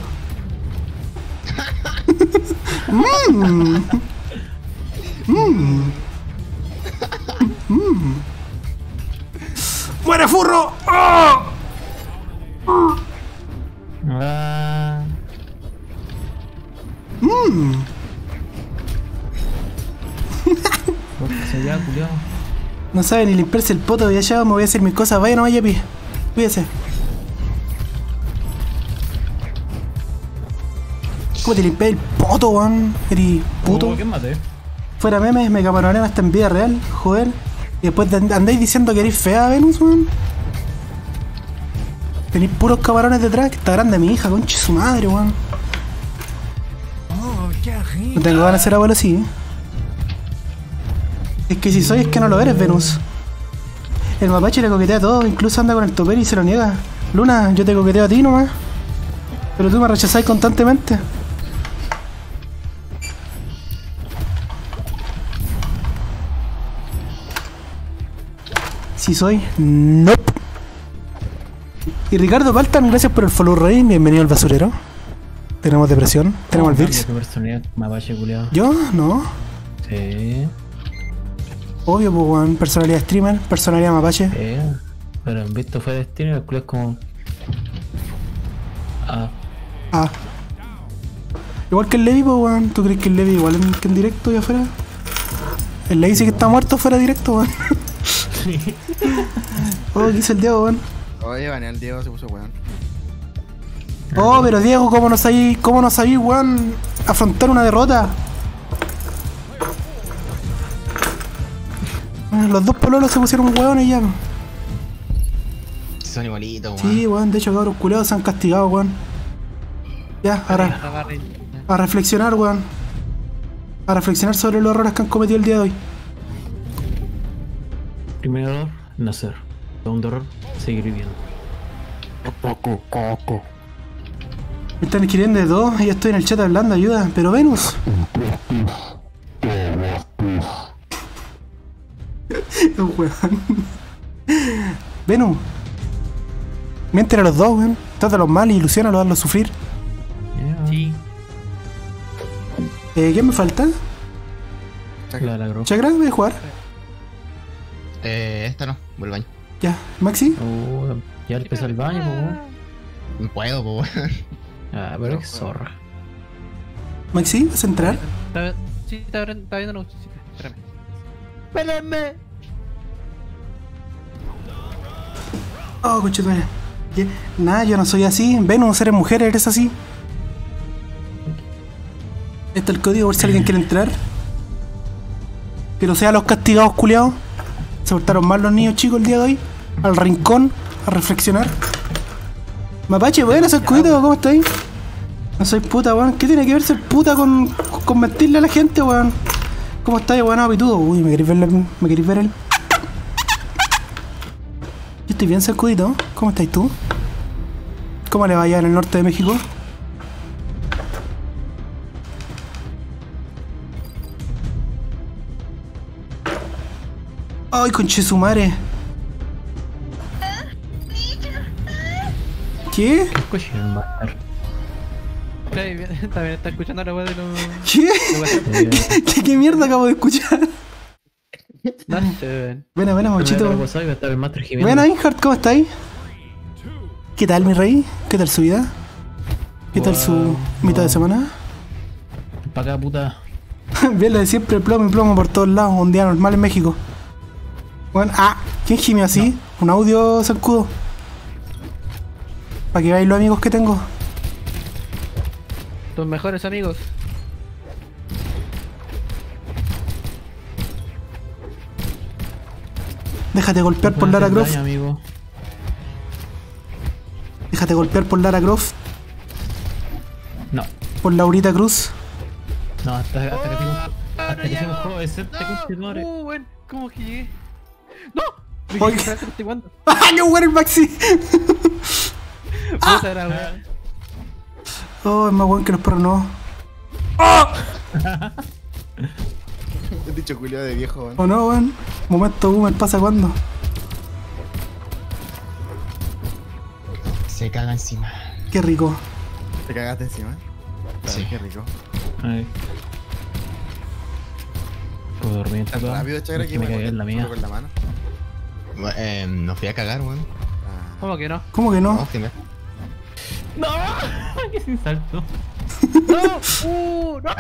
Mmm. Mmm. Mmm. ¡Muere, furro! ¡Oh! Ah. Mmm. Porque se ya, culiao. No sabe ni limpiarse el poto y allá me voy a hacer mis cosas. Vaya nomás, Yepi. Cuídese. ¿Cómo te limpias el poto, weón? Eres puto. Oh, ¿quién maté? Fuera memes, me camaronean hasta en vida real, joder. Y después and- andáis diciendo que eres fea, Venus, weón. Tenéis puros camarones detrás, que está grande mi hija, conche su madre, weón. No tengo ganas de ser abuelo así, ¿eh? Es que si soy, es que no lo eres, Venus. El mapache le coquetea a todo, incluso anda con el topero y se lo niega. Luna, yo te coqueteo a ti nomás. Pero tú me rechazáis constantemente. Si soy, nope. Y Ricardo Paltan, gracias por el follow rey, bienvenido al basurero. Tenemos depresión, tenemos el Cambia Virx. tu personalidad, mapache culiao. ¿Yo? No. Sí. Obvio, pues, weón. Personalidad streamer, personalidad mapache. Eh, pero en visto fuera de streamer, el culo es como. Ah, Ah. Igual que el Levi, pues, weón. ¿Tú crees que el Levi igual en, que en directo y afuera? El Levi sí que está muerto fuera directo, weón. Oh, ¿qué hizo el Diego, weón? Oye, baneé al Diego, se puso weón. Oh, pero Diego, ¿cómo no sabí, cómo no sabí, weón, afrontar una derrota? Bueno, los dos pololos se pusieron weones ya. Son igualitos, weón. Sí, weón, de hecho, cabros culeados se han castigado, weón. Ya, ahora, Agarren. a reflexionar, weón. A reflexionar sobre los errores que han cometido el día de hoy. primer error, nacer. Segundo error, seguir viviendo. Me están escribiendo de todo y yo estoy en el chat hablando, ayuda. Pero Venus. No, weón. Venus. Mienten a los dos, weón. Trátalos mal y ilusiónalos, hazlos sufrir. Yeah. Sí. Eh, ¿Qué me falta? La de la gropa. ¿Chakra? ¿Voy a jugar? Eh, esta no, voy al baño. Ya. ¿Maxi? Oh, ya empezó el baño, pues, weón. No puedo, po, weón. Ah, pero qué zorra. ¿Maxi? ¿Vas a entrar? Está, sí, está, está viendo una lucecita. Espérame. ¡Espérame! Oh, conchetumare. ¿Qué? Nada, yo no soy así. Venus, eres mujer, eres así. Este es el código por si alguien quiere entrar. Que no sean los castigados culiados. Se portaron mal los niños chicos el día de hoy. Al rincón, a reflexionar. Mapache, bueno, ese escudito, ¿cómo estáis? No soy puta, weón. ¿Qué tiene que ver ser puta con, con mentirle a la gente, weón? ¿Cómo estáis, weón? Pitudo. Uy, ¿me queréis ver, la- ¿me queréis ver el? Yo estoy bien, sacudito. ¿Cómo estáis tú? ¿Cómo le va allá en el norte de México? Ay, conche su madre. ¿Qué? Coche, el master. Está bien, también está escuchando la weá de los. ¿Qué? de WhatsApp. Eh, ¿Qué, qué mierda acabo de escuchar? No sé, Buena, buena, Mochito. el WhatsApp y va a estar el master gimiendo. Buena, Inhard, ¿cómo estáis? ¿Qué tal, mi rey? ¿Qué tal su vida? ¿Qué tal su Wow, mitad de wow. semana? Pa' acá, puta. Bien, lo de siempre, plomo y plomo por todos lados, un día normal en México. Bueno, ah, ¿quién gimió así? Un audio zancudo. Para que veáis los amigos que tengo. tus mejores amigos. Déjate golpear por No Lara haces Croft. daño, amigo. Déjate golpear por Lara Croft. No, Por Laurita Cruz. no, hasta, hasta que hicimos. Hasta que hicimos juego de set de continuare. Uh, bueno, ¿cómo que llegué? ¡No! Me Oye. quedé atrás, estoy jugando. ¡Ah, qué bueno el Maxi! Puta la weá. Oh, es más bueno que los perros no. He dicho culiado de viejo, weón. ¿O no, weón? Momento boomer, ¿pasa cuándo? Se caga encima. Qué rico. Te cagaste encima. Sí. Qué rico. Ay. Puedo dormir en tu Tan cama. rápido, chagra, Es que que me me cagué en la mía. con la mano. Bu- Eh, no fui a cagar, weón. Ah. ¿Cómo que no? ¿Cómo que No, no? que me- ¡No! ¡Qué sin salto! ¡No! ¡Uh! ¡No!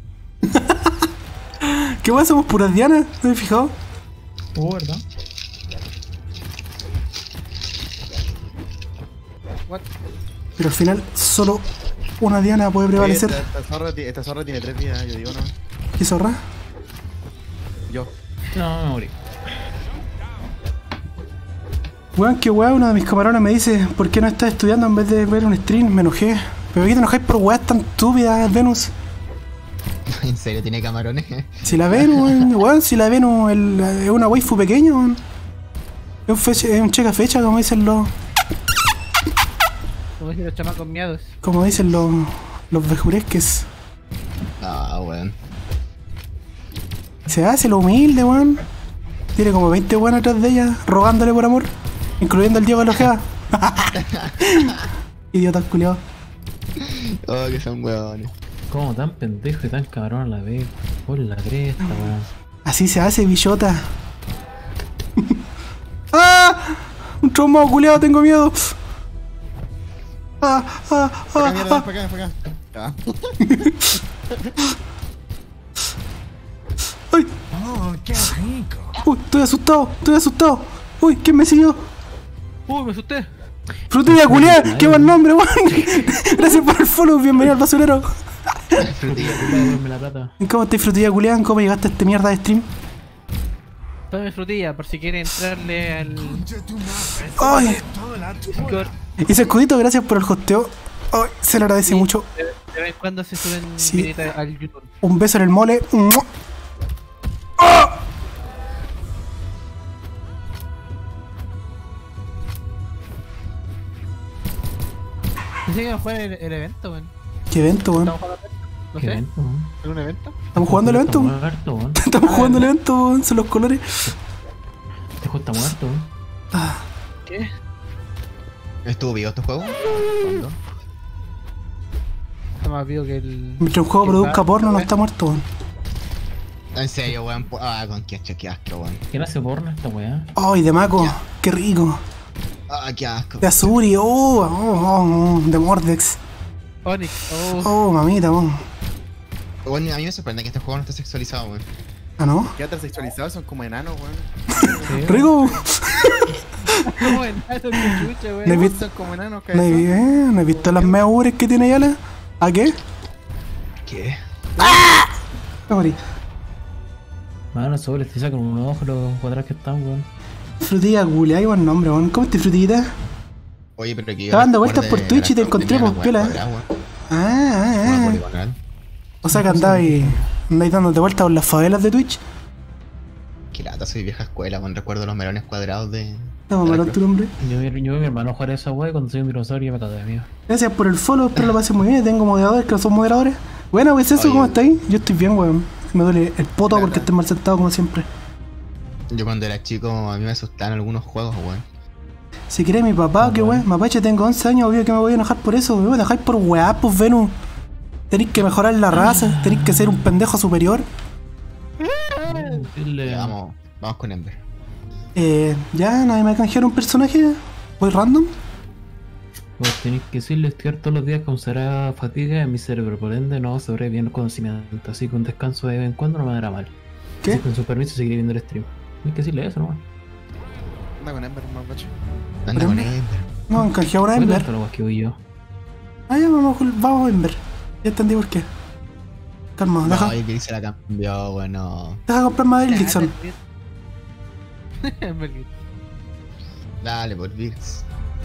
¿Qué más somos puras dianas? ¿No me he fijado? Oh, ¿verdad? What? Pero al final solo una diana puede Oye, prevalecer. Esta, esta zorra, ti- esta zorra tiene tres vidas, yo digo, ¿no? ¿Qué zorra? Yo. No, me morí. Weón, que weón, uno de mis camarones me dice, ¿por qué no estás estudiando en vez de ver un stream? Me enojé. ¿Pero qué te enojáis por weas tan estúpidas, Venus? ¿En serio tiene camarones? Si la Venus, weón, weón, si la Venus el- es una waifu pequeña, weón. Es un, fecha, es un checa fecha, como dicen los, Como dicen los chamacos miados. como dicen los, los vejuresques. Ah, weón. Se hace lo humilde, weón. Tiene como veinte weones atrás de ella, rogándole por amor, incluyendo el Diego de la Ojeda. Idiota culiao. Oh, que son weones. ¿Cómo tan pendejo y tan cabrón a la vez? Por la cresta, weón. Así se hace, bichota. ¡Ah! Un traumado culiado, tengo miedo. ¡Ah! ¡Ah! Para ¡Ah! acá, mierda, ¡Ah! para acá, para acá. Ah. ¡Ay! Oh, qué rico. ¡Uy! Estoy asustado, estoy asustado. ¡Uy! ¿Quién me siguió? Uy, me asusté. Frutilla culiada, qué buen nombre, weón. Gracias por el follow, bienvenido al basurero. Frutilla. Devuelve la plata. ¿Cómo estás, Frutilla culiada? ¿Cómo llegaste a este mierda de stream? Tome frutilla por si quiere entrarle al ¡Ay! Discord. Y ese escudito, gracias por el hosteo. ¡Ay! Se lo agradece mucho. De, de vez en cuando se suben Sí. videitas al YouTube. Un beso en el mole. ¡Mua! Pensé que iba a jugar el, el evento, weón. ¿Qué evento, weón? ¿Estamos jugando el evento? No ¿Qué sé, evento, weón? ¿algún evento? ¿Estamos jugando el evento? Está weón? muerto, weón. Estamos jugando el evento, weón. Son los colores. Este juego está muerto, weón. ¿Qué? ¿Estuvo vivo este juego? ¿Cuándo? Está más vivo que el... Mientras un juego ¿Qué produzca tal? porno, no está muerto, weón. En serio, weón. pu- Ah, con qué asco, qué asco, weón. ¿Quién hace porno esta weá? ¡Ay, de Mako! ¡Qué rico! Ah, qué asco. De Azuri, oh, oh, oh, oh, de Mordex. Onyx, oh. Oh, mamita, weón. Bueno, a mí me sorprende que este juego no esté sexualizado, weón. Ah, ¿no? ¿Qué otros sexualizados son como enanos, weón? ¡Rico! ¿Cómo en eso que chucha, ¿No he weón? visto, Son como enanos, no he, cabezón. eh, ¿no he visto las meas ures que tiene Yala? ¿A qué? ¿Qué? Me morí. Mano, sobre, te sacan un ojo los cuadrados que están, weón. Frutilla culia, qué buen nombre, weón. ¿Cómo estás, Frutillita? Oye, pero que. Estaba dando vueltas por Twitch y te encontré, pues, piola. Ah, ah, ah. poligonal. O sea que andáis, andáis dándote vueltas por las favelas de Twitch. Qué lata, soy vieja escuela, weón. Recuerdo los melones cuadrados de. No, de la malón tu nombre. Yo, vi- yo vi a mi hermano jugar a esa weá y cuando soy un dinosaurio me cago de miedo. Gracias por el follow, espero lo pases muy bien. Tengo moderadores que no son moderadores. Bueno, pues eso, Oye. ¿cómo estáis? Yo estoy bien, weón. Me duele el poto porque estoy mal sentado como siempre. Yo cuando era chico, a mí me asustaban algunos juegos, weón. Si querés mi papá, que weón, mapache, tengo once años, obvio que me voy a enojar por eso, weón. Me dejáis por weá, pues Venus. Tenéis que mejorar la raza, tenéis que ser un pendejo superior. Decirle- Ya, vamos, vamos con Ember. Eh, ya, nadie me va a canjear un personaje. Voy random. Vos tenés que decirle estudiar todos los días causará fatiga en mi cerebro, por ende no sabré bien el conocimiento, así que un descanso de vez en cuando no me dará mal. ¿Qué? Así que con su permiso seguiré viendo el stream. Tienes que decirle eso, ¿no? Anda con Ember, más macho. Anda Pero- con Ember. No, han canjeado una Ember. Ember. Lo que voy yo. Ah, ya, vamos, con- vamos a Ember. Ya entendí por qué. Calma, deja, No, y que se la cambió, bueno. deja comprarme a Daryl Dixon. Merlin. Dale, por Vix.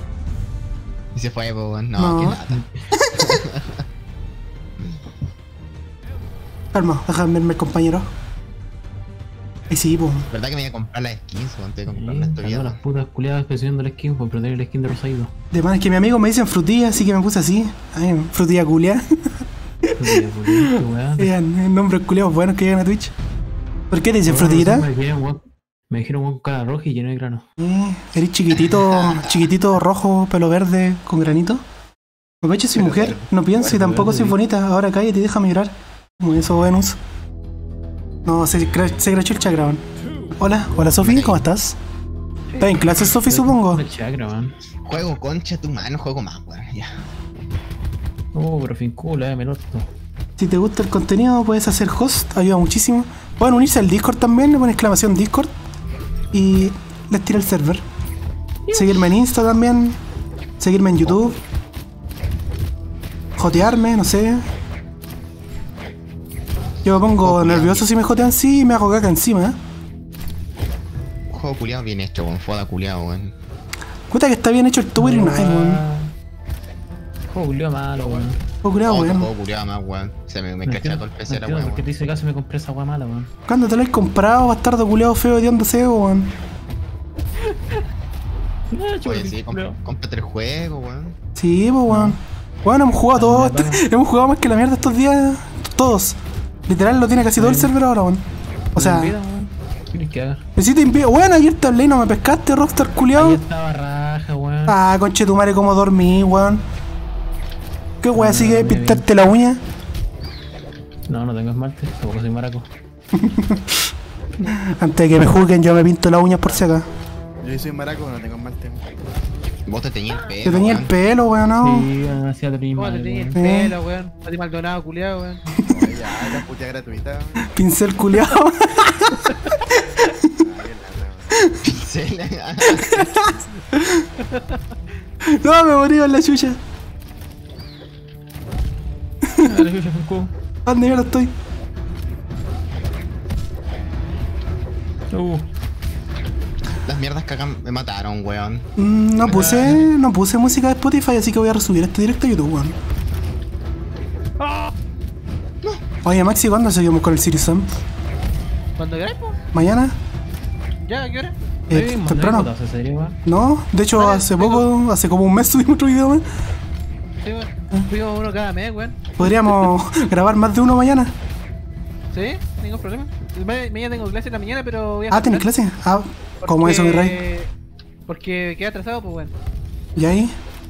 Y se fue, pues, weón. No, No. qué lata. Calma, déjame verme, compañero. Ahí sí, pues. ¿Verdad que me iba a comprar las skins, weón? Tengo que Sí, comprar una ando estoy las putas culiadas presionando la skin por tener la skin de Rosario. De más que mi amigo me dicen frutilla, así que me puse así. Ay, frutilla culia. Vean, el nombre culiados buenos que llegan a Twitch. ¿Por qué te dicen frutillita? Me dijeron, weón, me dijeron un cara roja y lleno de grano. Eh, eres chiquitito, chiquitito rojo, pelo verde, con granito. Aprovecha, soy mujer, no pienso y tampoco soy bonita. Ahora cállate y déjame llorar. Como eso, Venus. No, se, cra- se crachó el chakra, Hola, hola Sofi, ¿cómo estás? ¿Estás en clase, Sofi, supongo? El chakra, man. Juego concha tu mano, juego más, weón. Ya. Oh, pero fin cool, eh, me noto. Si te gusta el contenido, puedes hacer host, ayuda muchísimo. Pueden unirse al Discord también, le ponen exclamación Discord y les tira el server. Seguirme en Insta también, seguirme en YouTube, jotearme, no sé. Yo me pongo nervioso si me jotean sí y me hago caca encima. ¿eh? Juego culiado bien hecho, weón. Foda culiado, weón. Cuenta que está bien hecho el Tower United, weón. Juego culiao malo, weón. Oh, culiao, Otro weón. juego culiado más, weón. Se me, me No crachaba entiendo- todo el no P C la entiendo weón. por qué te hice caso y me compré esa weá mala, weón. ¿Cuándo te lo has comprado, bastardo culiao feo hediondose, weón? Oye, sí, comp- cómprate el juego, weón. Sí, pues weón. Bueno, hemos jugado No, todos, no, no. hemos jugado más que la mierda estos días. Todos. Literal lo tiene casi todo el server ahora, weón. O sea, Vida, weón. ¿Qué quieres que haga? necesito invi- Bueno, ayer te hablé y no me pescaste, Rockstar Ahí culiao. estaba raja, weón. Ah, conche tu madre, como dormí, weón. ¿Qué weón Ah, sigue de bien, pintarte la uña? No, no tengo esmalte, tampoco soy maraco. Antes de que me juzguen, yo me pinto las uñas por si acá. Yo soy maraco, no tengo mal tiempo. Vos te teñías el pelo. Yo tenía el weón. pelo, weón, no. Sí, hacía lo mismo. ¿Cómo te tenías el weón. Eh. pelo, weón? A ti Maldonado, culiado, weón. Oye, ya, la puta gratuita. weón. Pincel culiao. Pincel. No, me morí con la chucha. Dale, chucha, Funko. ¿Dónde yo estoy? Uh, Las mierdas que acá me mataron, weón. Mm, no puse, no puse música de Spotify, así que voy a resubir este directo a YouTube, weón. Oye, Maxi, ¿cuándo seguimos con el Series Sam? ¿Cuándo querés, po? ¿Mañana? ¿Ya? ¿A qué hora? Eh, Oye, ¿Temprano? ¿mandáis fotos, en serio, weón? No, de hecho Vale, hace tengo- poco, hace como un mes subimos otro video, weón. Sí, weón. Fuimos uno cada mes, weón. Podríamos grabar más de uno mañana. ¿Sí? Ningún problema. Ma- Mañana tengo clase en la mañana, pero voy a Ah, ¿tenés faltar clase? Ah, ¿cómo eso, mi rey? porque- Porque queda atrasado, pues, weón. ¿Y ahí?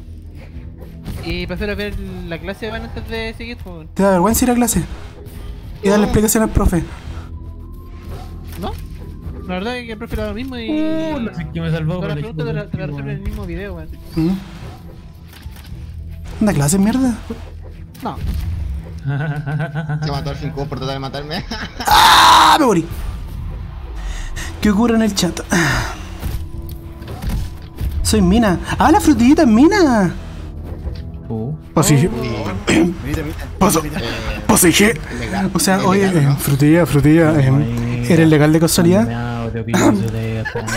Y prefiero ver la clase, weón, antes de seguir, pues, weón. ¿Te da vergüenza ir a clase? Y darle explicación al profe. ¿No? La verdad es que el profe era lo mismo y... Uh, no sé quién me salvó. Todas las pero preguntas te las te las chupa, resuelven en el mismo video, weón. ¿Mm? ¿Anda clase, mierda? No. Se mató al fin por tratar de matarme. ¡Ah! Me morí. ¿Qué ocurre en el chat? Soy Mina. ¡Ah, la frutillita es Mina! Uh, Así. Mira, mira. Paso. mira. Pues dije. Ilegal. O sea, Ilegal, oye, eh, ¿no? frutilla, frutilla. eh, ¿Eres legal de casualidad? meao, te opino, se te-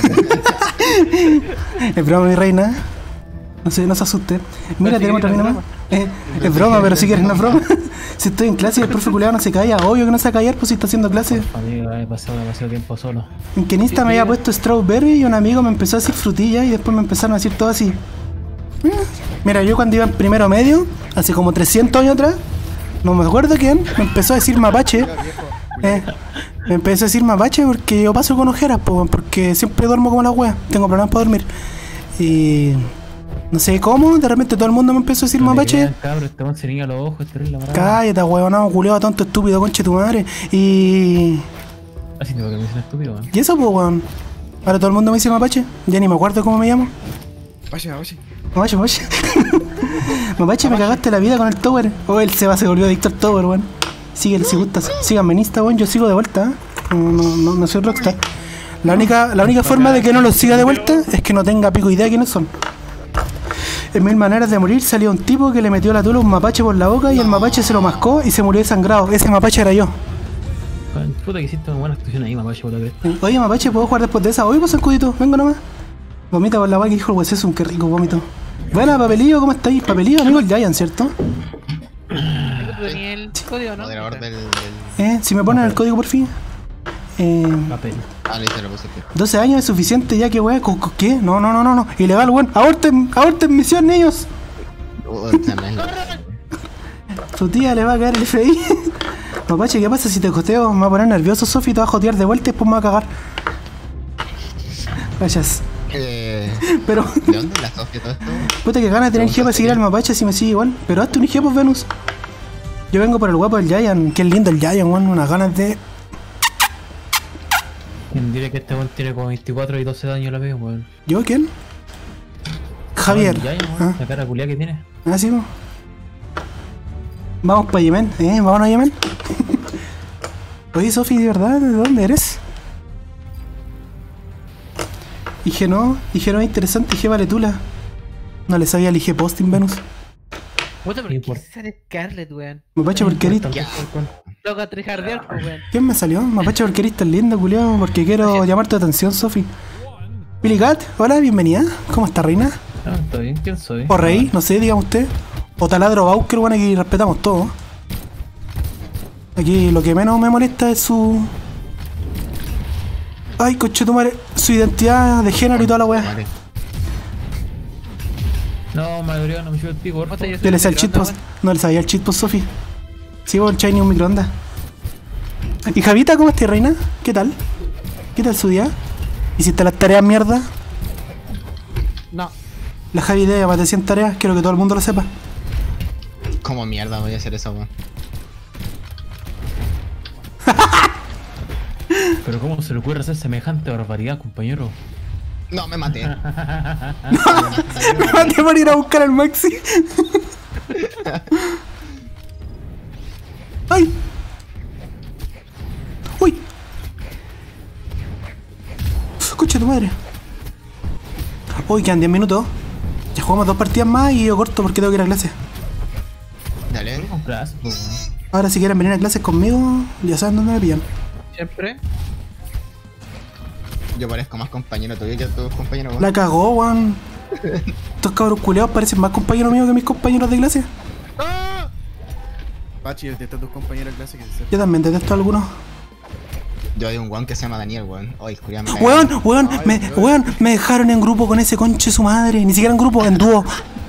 Es broma, mi reina. No sé, no se asuste. Mira, si tenemos otra quieres, mina no más. Eh, es broma, pero si quieres, no es broma. Si estoy en clase y el profe culiado no se calla, obvio que no se va a callar, pues si está haciendo clase. Amigo, he pasado demasiado tiempo solo. En que en Insta me había puesto strawberry y un amigo me empezó a decir frutilla y después me empezaron a decir todo así. Mm. Mira, yo cuando iba en primero medio, hace como trescientos años atrás, no me acuerdo quién, me empezó a decir mapache. Eh, me empezó a decir mapache porque yo paso con ojeras, po, porque siempre duermo como la wea, tengo problemas para dormir. Y no sé cómo, de repente todo el mundo me empezó a decir No le mapache. crean, cabrón, este weón se niña los ojos, es terrible, la Cállate, huevonado, culiado, tonto, estúpido, conche tu madre. Y... Así tengo que me dicen estúpido, weón. ¿Y eso, pues, weón? Ahora todo el mundo me dice mapache, ya ni me acuerdo cómo me llamo. Vaya, vaya. Mapache, mapache. Mapache, me cagaste la vida con el tower. Oh, el Seba se volvió adicto al tower, weón. Síguele si gustas. Síganme en Insta, weón. Yo sigo de vuelta. ¿eh? No, no, no, no soy rockstar. La única, la única forma de que no los siga de vuelta es que no tenga pico idea de quiénes son. En Mil Maneras de Morir salió un tipo que le metió la tula a un mapache por la boca y el mapache se lo mascó y se murió desangrado. Ese mapache era yo. Joder, puta que hiciste una buena actuación ahí, mapache, por la cresta. Oye, mapache, ¿puedo jugar después de esa? Oye, pues escudito, vengo nomás. Vomita por la weá que dijo el hueseso, un qué rico vómito. Buena, Papelillo, ¿cómo estáis? Papelillo, amigo el Giant, ¿cierto? Tenía el código, ¿no? Moderador del. del... Eh, si me ponen el código por fin. Eh, Papel. Ah, listo, lo puse aquí. doce años es suficiente ya que weá, ¿co- co- ¿qué? No, no, no, no, no. Ilegal, weón. Aborten, aborten misión, niños. Uh, esta no es la- Tu tía le va a caer el F I. Mapache, ¿qué pasa si te costeo? Me va a poner nervioso, Sofi, te va a jotear de vuelta y después me va a cagar. Vayas. Eh, Pero, ¿De dónde es la Sofía todo esto? puta que ganas de tener jefa seguir al mapache si me sigue igual. Pero hazte un jefe, Venus. Yo vengo por el guapo del Giant. Qué lindo el Giant, weón. Unas ganas de. ¿Quién diría que este weón tiene como veinticuatro y doce años la veo, weón? ¿Yo quién? Javier. Ya, ya, Ah. weón, la cara culiada que tiene. Ah, sí, po. Vamos para Yemen, ¿eh? Vamos a Yemen. Oye, Sofi, ¿de verdad? ¿De dónde eres? Dije no, dije no, interesante, dije vale tula. No le sabía el I G posting, Venus. Puta, ¿por Sí, qué por- sale Scarlett, weón? Mapache, porque eres. Loca trijardear, pues, weón. ¿Quién me salió? Mapache, porque eres tan lindo, culiao. Porque quiero llamar tu atención, Sofi. Billy Cat, hola, bienvenida. ¿Cómo está, reina? Ah, está bien, ¿quién soy? O rey, no sé, dígame usted. O taladro Bauker, bueno, aquí respetamos todo. Aquí lo que menos me molesta es su. Ay, coche tu madre, su identidad de género y toda la weá. Madre. No, mayoría no me llevo el pico, por Puta, favor. yo soy Dele al microondas, cheat post. weón. No le sabía el cheat post, Sofi. Sí, vos el Shiny un microondas. ¿Y Javita, cómo estás, reina? ¿Qué tal? ¿Qué tal su día? ¿Hiciste las tareas mierda? No. La Javi de más de cien tareas, quiero que todo el mundo lo sepa. ¿Cómo mierda voy a hacer eso, weón? Pero ¿cómo se le ocurre hacer semejante barbaridad, compañero? No, me maté. Me maté por ir a buscar al Maxi. ¡Ay! ¡Uy! ¡Escucha tu madre! Uy, quedan diez minutos. Ya jugamos dos partidas más y yo corto porque tengo que ir a clase. Dale. Con clase, pues, weón. Ahora si quieren venir a clases conmigo, ya saben dónde me pillan. Siempre. Yo parezco más compañero tuyo que tus compañeros, weón. La cagó, weón. Estos cabros culeados parecen más compañeros míos que mis compañeros de clase. Pachi, detesta a tus compañeros de clase que se Yo también detesto a algunos. Yo hay un weón que se llama Daniel, weón. Oye, Julián, me Weón, weón, Ay, me, weón. weón, me dejaron en grupo con ese conche su madre. Ni siquiera en grupo, en dúo.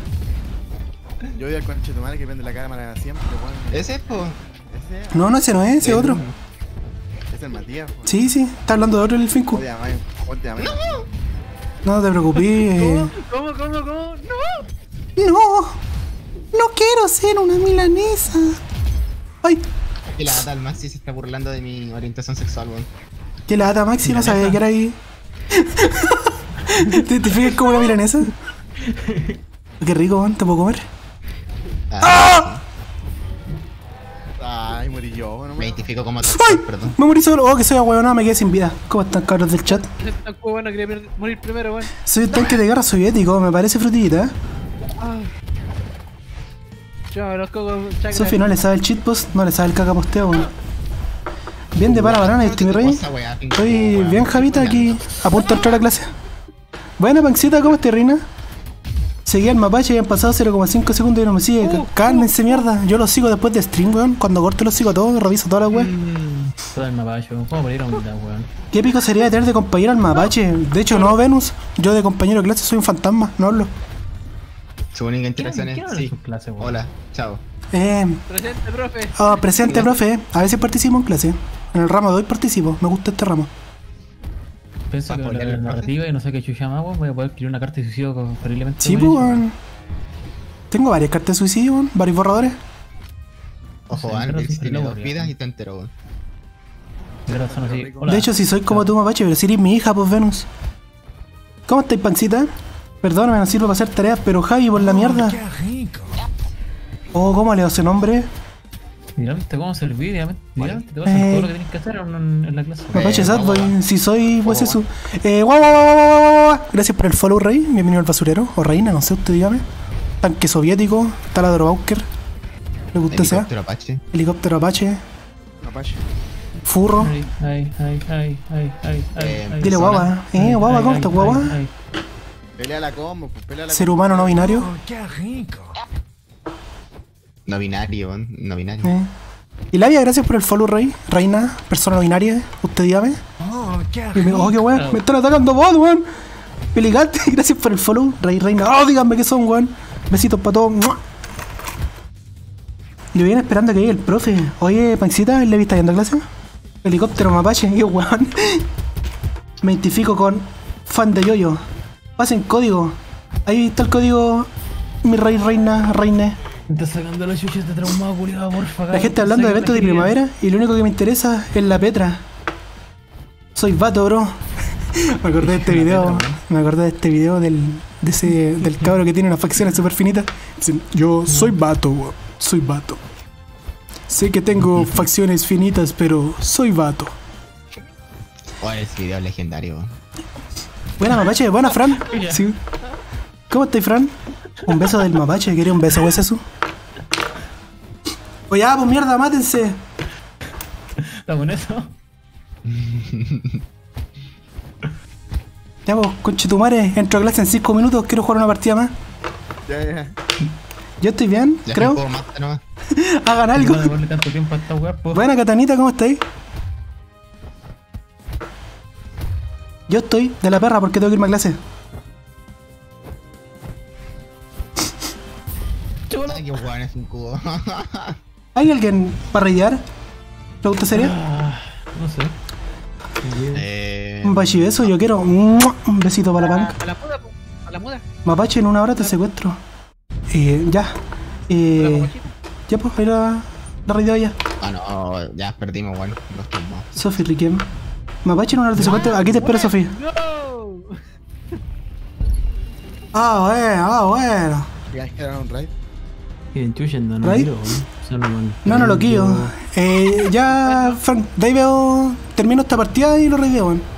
Yo odio al conche de tu madre que prende la cámara siempre, weón. Ese es, po. Ese es, No, no, ese no es, ese es otro. es el Matías, weón. Sí, sí, está hablando de otro el Finku. Odia, man, odia, man. No te preocupes. eh. ¿Cómo, cómo, cómo? ¡No! No, no quiero ser una milanesa. Ay, Y la data al Maxi se está burlando de mi orientación sexual, weón. que la data Maxi no sabía que era ahí. ¿Te, te fijas como una milanesa? Qué rico, weón, te puedo comer. Ah, Ay, morí yo, weón. Me identifico como ¡Ay! sexual, perdón. Me morí solo. Oh, que soy ahueonado, me quedé sin vida. ¿Cómo están, cabros del chat? Ese tan bueno quería per- morir primero, weón. Soy un tanque de guerra soviético, me parece frutillita, ¿eh? Yo, los cocos chakra. Sofi no le sabe el cheat post, no le sabe el caca posteo, weón. Bien de para banana, ¿viste mi rey? Cosa, weá, pinche Estoy weá. bien, Javita, aquí a punto de entrar a clase. Buena, Pancita, ¿cómo estás, reina? Seguí al mapache y han pasado cero coma cinco segundos y no me sigue. Uh, Cálmense, mierda. Yo lo sigo después de stream, weón. Cuando corto lo sigo a todos, reviso todas las weas. Todo el mapacho. ¿Cómo morir a humildad, weón? ¿Qué pico sería tener de compañero al mapache? De hecho, no, Venus. Yo de compañero de clase soy un fantasma, no hablo. Su única interacción ¿Quién es. habla en Sí. su clase, weón? Hola, chao. Eh, Presente, profe. oh, presente, profe. A veces participo en clase. En el ramo de hoy participo. Me gusta este ramo. Pienso que ¿Vas a con la, ponerle la el narrativa y no sé qué chucha más, weón, voy a poder escribir una carta de suicidio con- terriblemente. Sí, pues, buena. weón. Tengo varias cartas de suicidio, weón. Varios borradores. Ojo, Sí, Andrix pero sí, tiene lo dos borré, vidas ¿no? y te entero, weón. Pero son así. Hola. De hecho, si soy como tú, mapache, pero si eres mi hija, pues Venus. ¿Cómo estáis, pancita? Perdóname, no sirve para hacer tareas, pero Javi, por la mierda. Qué rico. Oh, ¿cómo leo ese nombre? Mira, viste cómo servir, ya, Vale. ya, te pasan Eh. todo lo que tienes que hacer en, en la clase. Mapache Eh, Sadboy, guau, guau. si soy, pues Guau, eso. Eh, guau, guau, guau, guau, guau, guau. Gracias por el follow, rey. Bienvenido al basurero. O reina, no sé, usted dígame. Tanque soviético, taladro Bauker. Lo que usted sea. Helicóptero Apache. Helicóptero Apache. Apache. Furro. Ay, ay, ay, ay, ay, ay, Eh, ay. Dile guagua. Eh, guagua, ¿cómo estás, guagua? Ay, ay. Pelea la combo, pues pelea la Ser combo. humano no binario. Oh, qué rico. No binario, weón. No binario. Eh. Y Labia, gracias por el follow, rey. Reina, persona no binaria. Usted dígame. Oh, qué Y me, oh, qué rico. weón, me están atacando vos, weón. Peligante, gracias por el follow. Rey, reina. Oh, díganme qué son, weón. Besitos para todos. ¡Mua! Yo viene esperando a que llegue el profe. Oye, Pancita, ¿le viste yendo a clase? Helicóptero mapache, qué weón. Me identifico con fan de Yoyo. Pasen código. Ahí está el código. Mi rey, reina, reine. Me está sacando los chuches de traumado, culiado, porfa. La gente hablando de eventos de primavera y lo único que me interesa es la Petra. Soy vato, bro. Me acordé de este video. Me acordé de este video del, de ese, del cabro que tiene unas facciones súper finitas. Dicen, yo soy vato, bro. Soy vato. Sé que tengo facciones finitas, pero soy vato. Oh, ese video es legendario, weón. Buena mapache, buena Fran. Sí. ¿Cómo estás, Fran? Un beso del mapache, ¿quieres un beso, Wesesu? Oye, ah, pues mierda, mátense. ¿Está con eso? Ya, pues, conchetumare, entro a clase en cinco minutos, quiero jugar una partida más. Ya, ya. Yo estoy bien, Ya creo. un poco más, nomás. Hagan algo. No darle tanto tiempo a esta weá, po. Buena, Catanita, ¿cómo estáis? Yo estoy de la perra porque tengo que irme a clase. Ay, qué weón es un cubo. ¿Hay alguien para raidear? ¿Pregunta seria? Ah, no sé. eh. Un bachibeso, yo quiero. ¡Mua! Un besito para la A, panca. a la muda, po. A la muda. Mapache, en una hora te secuestro. Eh, ya. A la Eh, mamachita. ya, pues, ahí la, la raideo ya. Ah, no, ya perdimos, weón. Los tumbos. Sofi Riquem. Mapache en un artefacto. Aquí te espero, Sofía. ¡No! Ah, bueno, ah, bueno. Ya quedaron un raid. Que enchuchen, no, no, ¿Right? miro, ¿no? Solo con- No, no, loquillo. Eh, ya, Frank, de ahí veo. Termino esta partida y lo raideo, weón.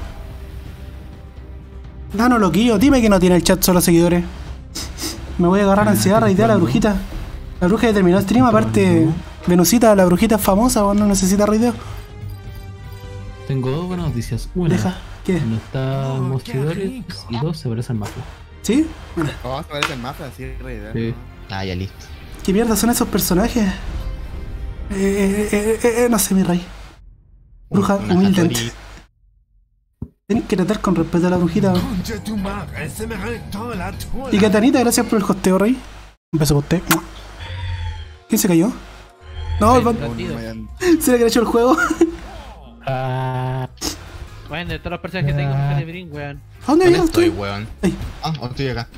No, no, loquillo. Dime que no tiene el chat solo seguidores. Me voy a agarrar ansiedad a raidear a la brujita. La bruja ya terminó el stream, aparte. Venusita, la brujita es famosa, weón, no necesita raideo. Tengo dos buenas noticias. Una, Deja. ¿Qué? no están los seguidores. Y dos, se parece al mafia. ¿Sí? Bueno, Oh, se parece el mafia, así raid. Sí. Ah, ya listo. ¿qué mierda son esos personajes? Eh, eh, eh, eh, eh, no sé, mi rey. Bruja Una humilde. Hattori. Tienes que tratar con respeto a la brujita. weón. Concha tu madre, se me reventó la tula. Y Catanita, gracias por el hosteo, rey. Un beso por usted. ¿Quién se cayó? No, el El van- bandido. se le crashó el juego. Ah, Bueno, de todos los personajes que tengo, Ah. me de brin, weón. ¿A dónde ¿Dónde viene estoy, usted? weón? Ay. Ah, oh, estoy acá.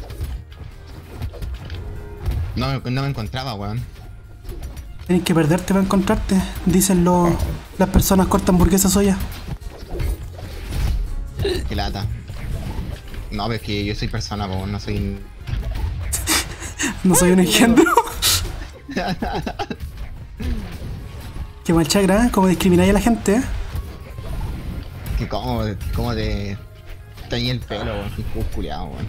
No, me- no me encontraba, weón. Tienes que perderte para encontrarte, dicen los, las personas corta hamburguesas soya. Qué lata. No, pero es que yo soy persona, weón, no soy... No soy un engendro. Qué mal chagra, ¿eh? Como discrimináis a la gente, ¿eh? Que cómo, cómo te... Teñí el pelo, weón, que culiado, weón.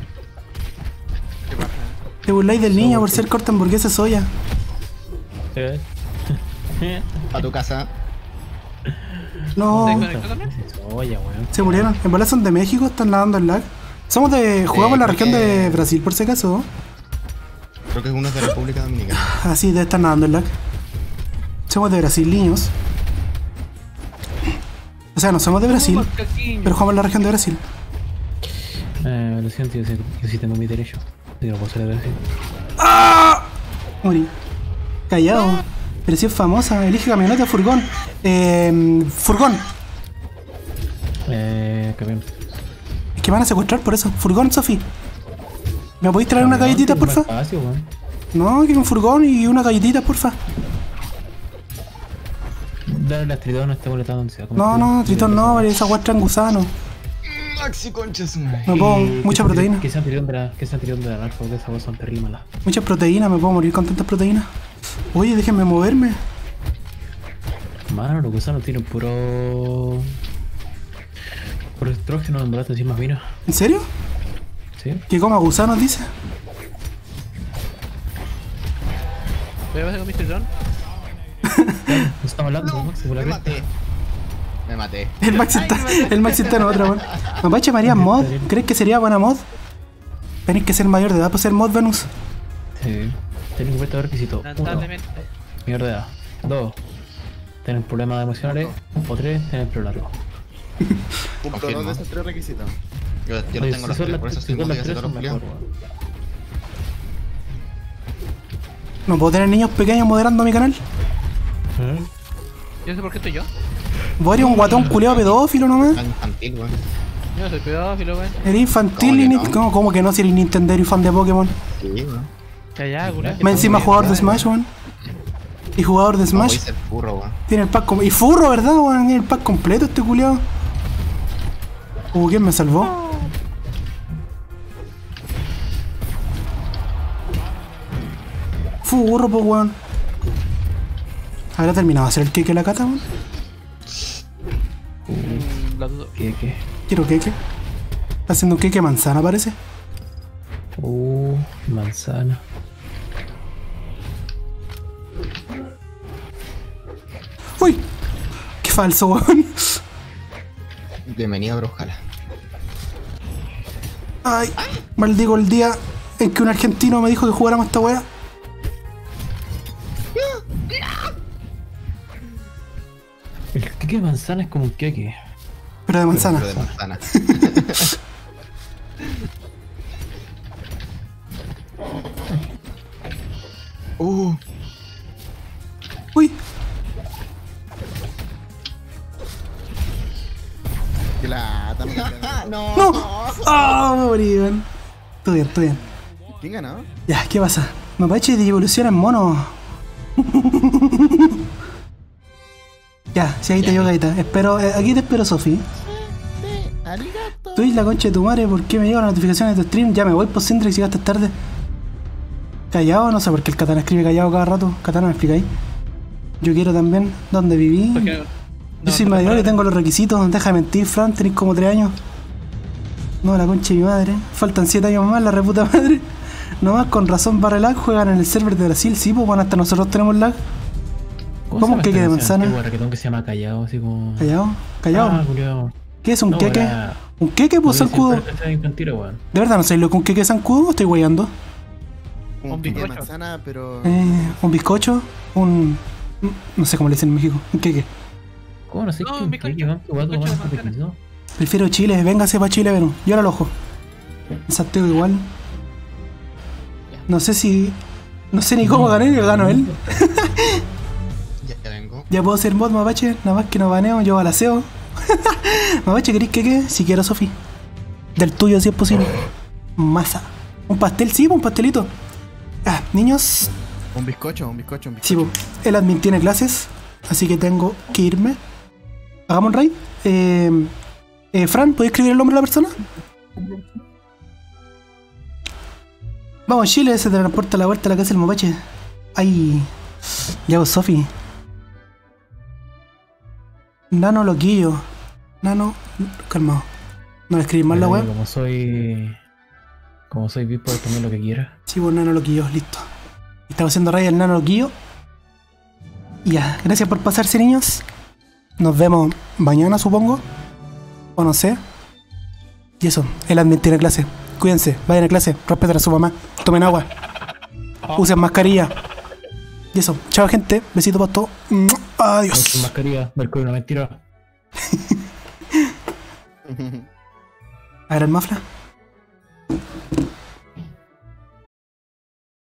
Te burláis del niño por ser corta hamburguesa soya. ¿eh? A tu casa. No, ¿Se conectó también? Oye, weón. se murieron. En bolas son de México, están nadando en lag. Somos de. Jugamos en la creo región que- de Brasil, por si acaso. Creo que es uno de República Dominicana. Ah, sí, debe estar nadando en lag. Somos de Brasil, niños. O sea, no somos de Brasil, pero jugamos en la región de Brasil. Eh, lo siento, yo sí, yo sí tengo mi derecho. Yo no puedo ser de Brasil. Morí. Callado. Pero si es famosa, elige camioneta, furgón. Eh, furgón. Eh, camión. Es que me van a secuestrar por eso. Furgón, Sofi. ¿Me podéis traer una Camión, galletita, tengo porfa? más espacio, weón. No, quiero un furgón y una galletita, porfa. Dale las tritonas a este boletón donde sea. No, no, Tritón no, vale, esa guastra en gusano. Maxi conchas, Me pongo mucha proteína. Que sea anterior de la, que sea anterior de la narco, porque esas cosas son terribles malas. Muchas proteínas, me puedo morir con tantas proteínas. Oye, déjenme moverme. Mano, los gusanos tienen puro. Puro estrógeno, en verdad, te decís más vino. ¿En serio? ¿Sí? ¿Que coma gusanos, dice? ¿Voy a pasar con mister John? No estamos hablando, Max, por la Me cresta. maté. Me maté. El Max está, el Max está en otra, weón. Mapache María mod. ¿Crees que sería buena mod? Tenéis que ser mayor de edad para ser mod, Venus. Sí. Tenés que ver requisito. Uno, Lamentablemente. mayor de edad. Dos, tener problemas emocionales. O tres, tener pelo largo. Cumplo Confirmo. dos de esos tres requisitos. Yo, yo Oye, los tengo si los son tres, las- por eso si estoy son muy las tres, todo son mejor, culiao. weón. No puedo tener niños pequeños moderando mi canal. Yo no sé por qué estoy yo. Vos eres un guatón culeado pedófilo nomás. Tan infantil, weón. Yo no soy pedófilo, weón. Eres infantil ¿Cómo y que ni... no? ¿Cómo, cómo que no si eres Nintendero y fan de Pokémon? Sí, weón. Callá, culiao. Más encima jugador de Smash, weón. Y jugador de No voy a Smash. ser furro, weón. Tiene el pack com- Y furro, ¿verdad, weón? Tiene el pack completo este culeado. Uh, ¿quién me salvó? Furro, pues, weón. ¿Habrá terminado de hacer el queque la cata, weón? Mm, la dudo. ¿Qué, qué? Quiero queque. Está haciendo un queque manzana, parece. Uh, manzana. ¡Uy! ¡Qué falso, weón! Bienvenido a Brujala. Ay, maldigo el día en que un argentino me dijo que jugáramos esta weá. El queque de manzana es como un queque. Pero de manzana. Pero de manzana. uh, Uy, Que la también. no. no. Ah, me morí, weón. Todo bien, todo bien. ¿Quién ganó? Ya, ¿qué pasa? Mapache de evoluciona en mono. Ya, sí, ahí te Ya, llevo, ya. Gaita. Espero, eh, aquí te espero, Sofi. Tú y la concha de tu madre, ¿por qué me llegan las notificaciones de tu stream? Ya me voy por Sindri si llegaste tarde. Callado, no sé por qué el Katana escribe callado cada rato. Katana, me explicáis. Yo quiero también. ¿Dónde viví? Porque- Yo no, soy no, mayor y no, tengo los requisitos. Deja de mentir, Fran, tenés como tres años. No, la concha de mi madre. Faltan siete años más, la reputa madre. Nomás con razón barra lag, juegan en el server de Brasil, sí, pues bueno, hasta nosotros tenemos lag. ¿Cómo se llama que esta quede canción manzana? antigua, reggaetón que se llama Callao, así como. Callado, callado. Ah, culiao. ¿Qué es un No, queque? era- ¿Un queque, pues, no, sí, zancudo? pero esa es mentira, weón. De verdad, no sé lo que un queque es zancudo o estoy guayando. Un Un pique de bizcocho. manzana, pero. Eh, un bizcocho, un. No sé cómo le dicen en México. Un queque. ¿Cómo no sé No, qué un un bizcocho. queque, weón? Qué guato, Bizcocho de weón, manzana. te quiso. Prefiero Chile, véngase para Chile, pero yo ahora lo ojo. En Santiago igual. No sé si. No sé ni cómo gané, yo gano él. Ya te vengo. Ya puedo ser mod, Mapache, nada más que no baneo, yo balaseo. Mapache, ¿queréis que qué? Si quiero, Sofi. Del tuyo, si es posible. Masa. Un pastel, sí, un pastelito. Ah, niños. Un bizcocho, un bizcocho, un Sí, bizcocho. po. El admin tiene clases, así que tengo que irme. Hagamos un raid. Eh, eh, Fran, ¿puedes escribir el nombre de la persona? Vamos, Chile, se transporta a la vuelta a la casa del Mapache. Ay. Ya vos, Sofi. Nano loquillo. Nano. Calmado. No le escribís mal la Pero web. Como soy. Como soy V I P, puedo tomar lo que quiera. Sí, pues nano loquillo, listo. Estamos haciendo raid al nano loquillo. Y ya, gracias por pasarse, niños. Nos vemos mañana, supongo. O no sé. Y eso, el admin tiene clase. Cuídense, vayan a clase, respeten a su mamá, tomen agua, usen mascarilla. Y eso, chao gente, besito para todos. No sin Adiós. mascarilla, Mercurio, una mentira. A ver el mafla.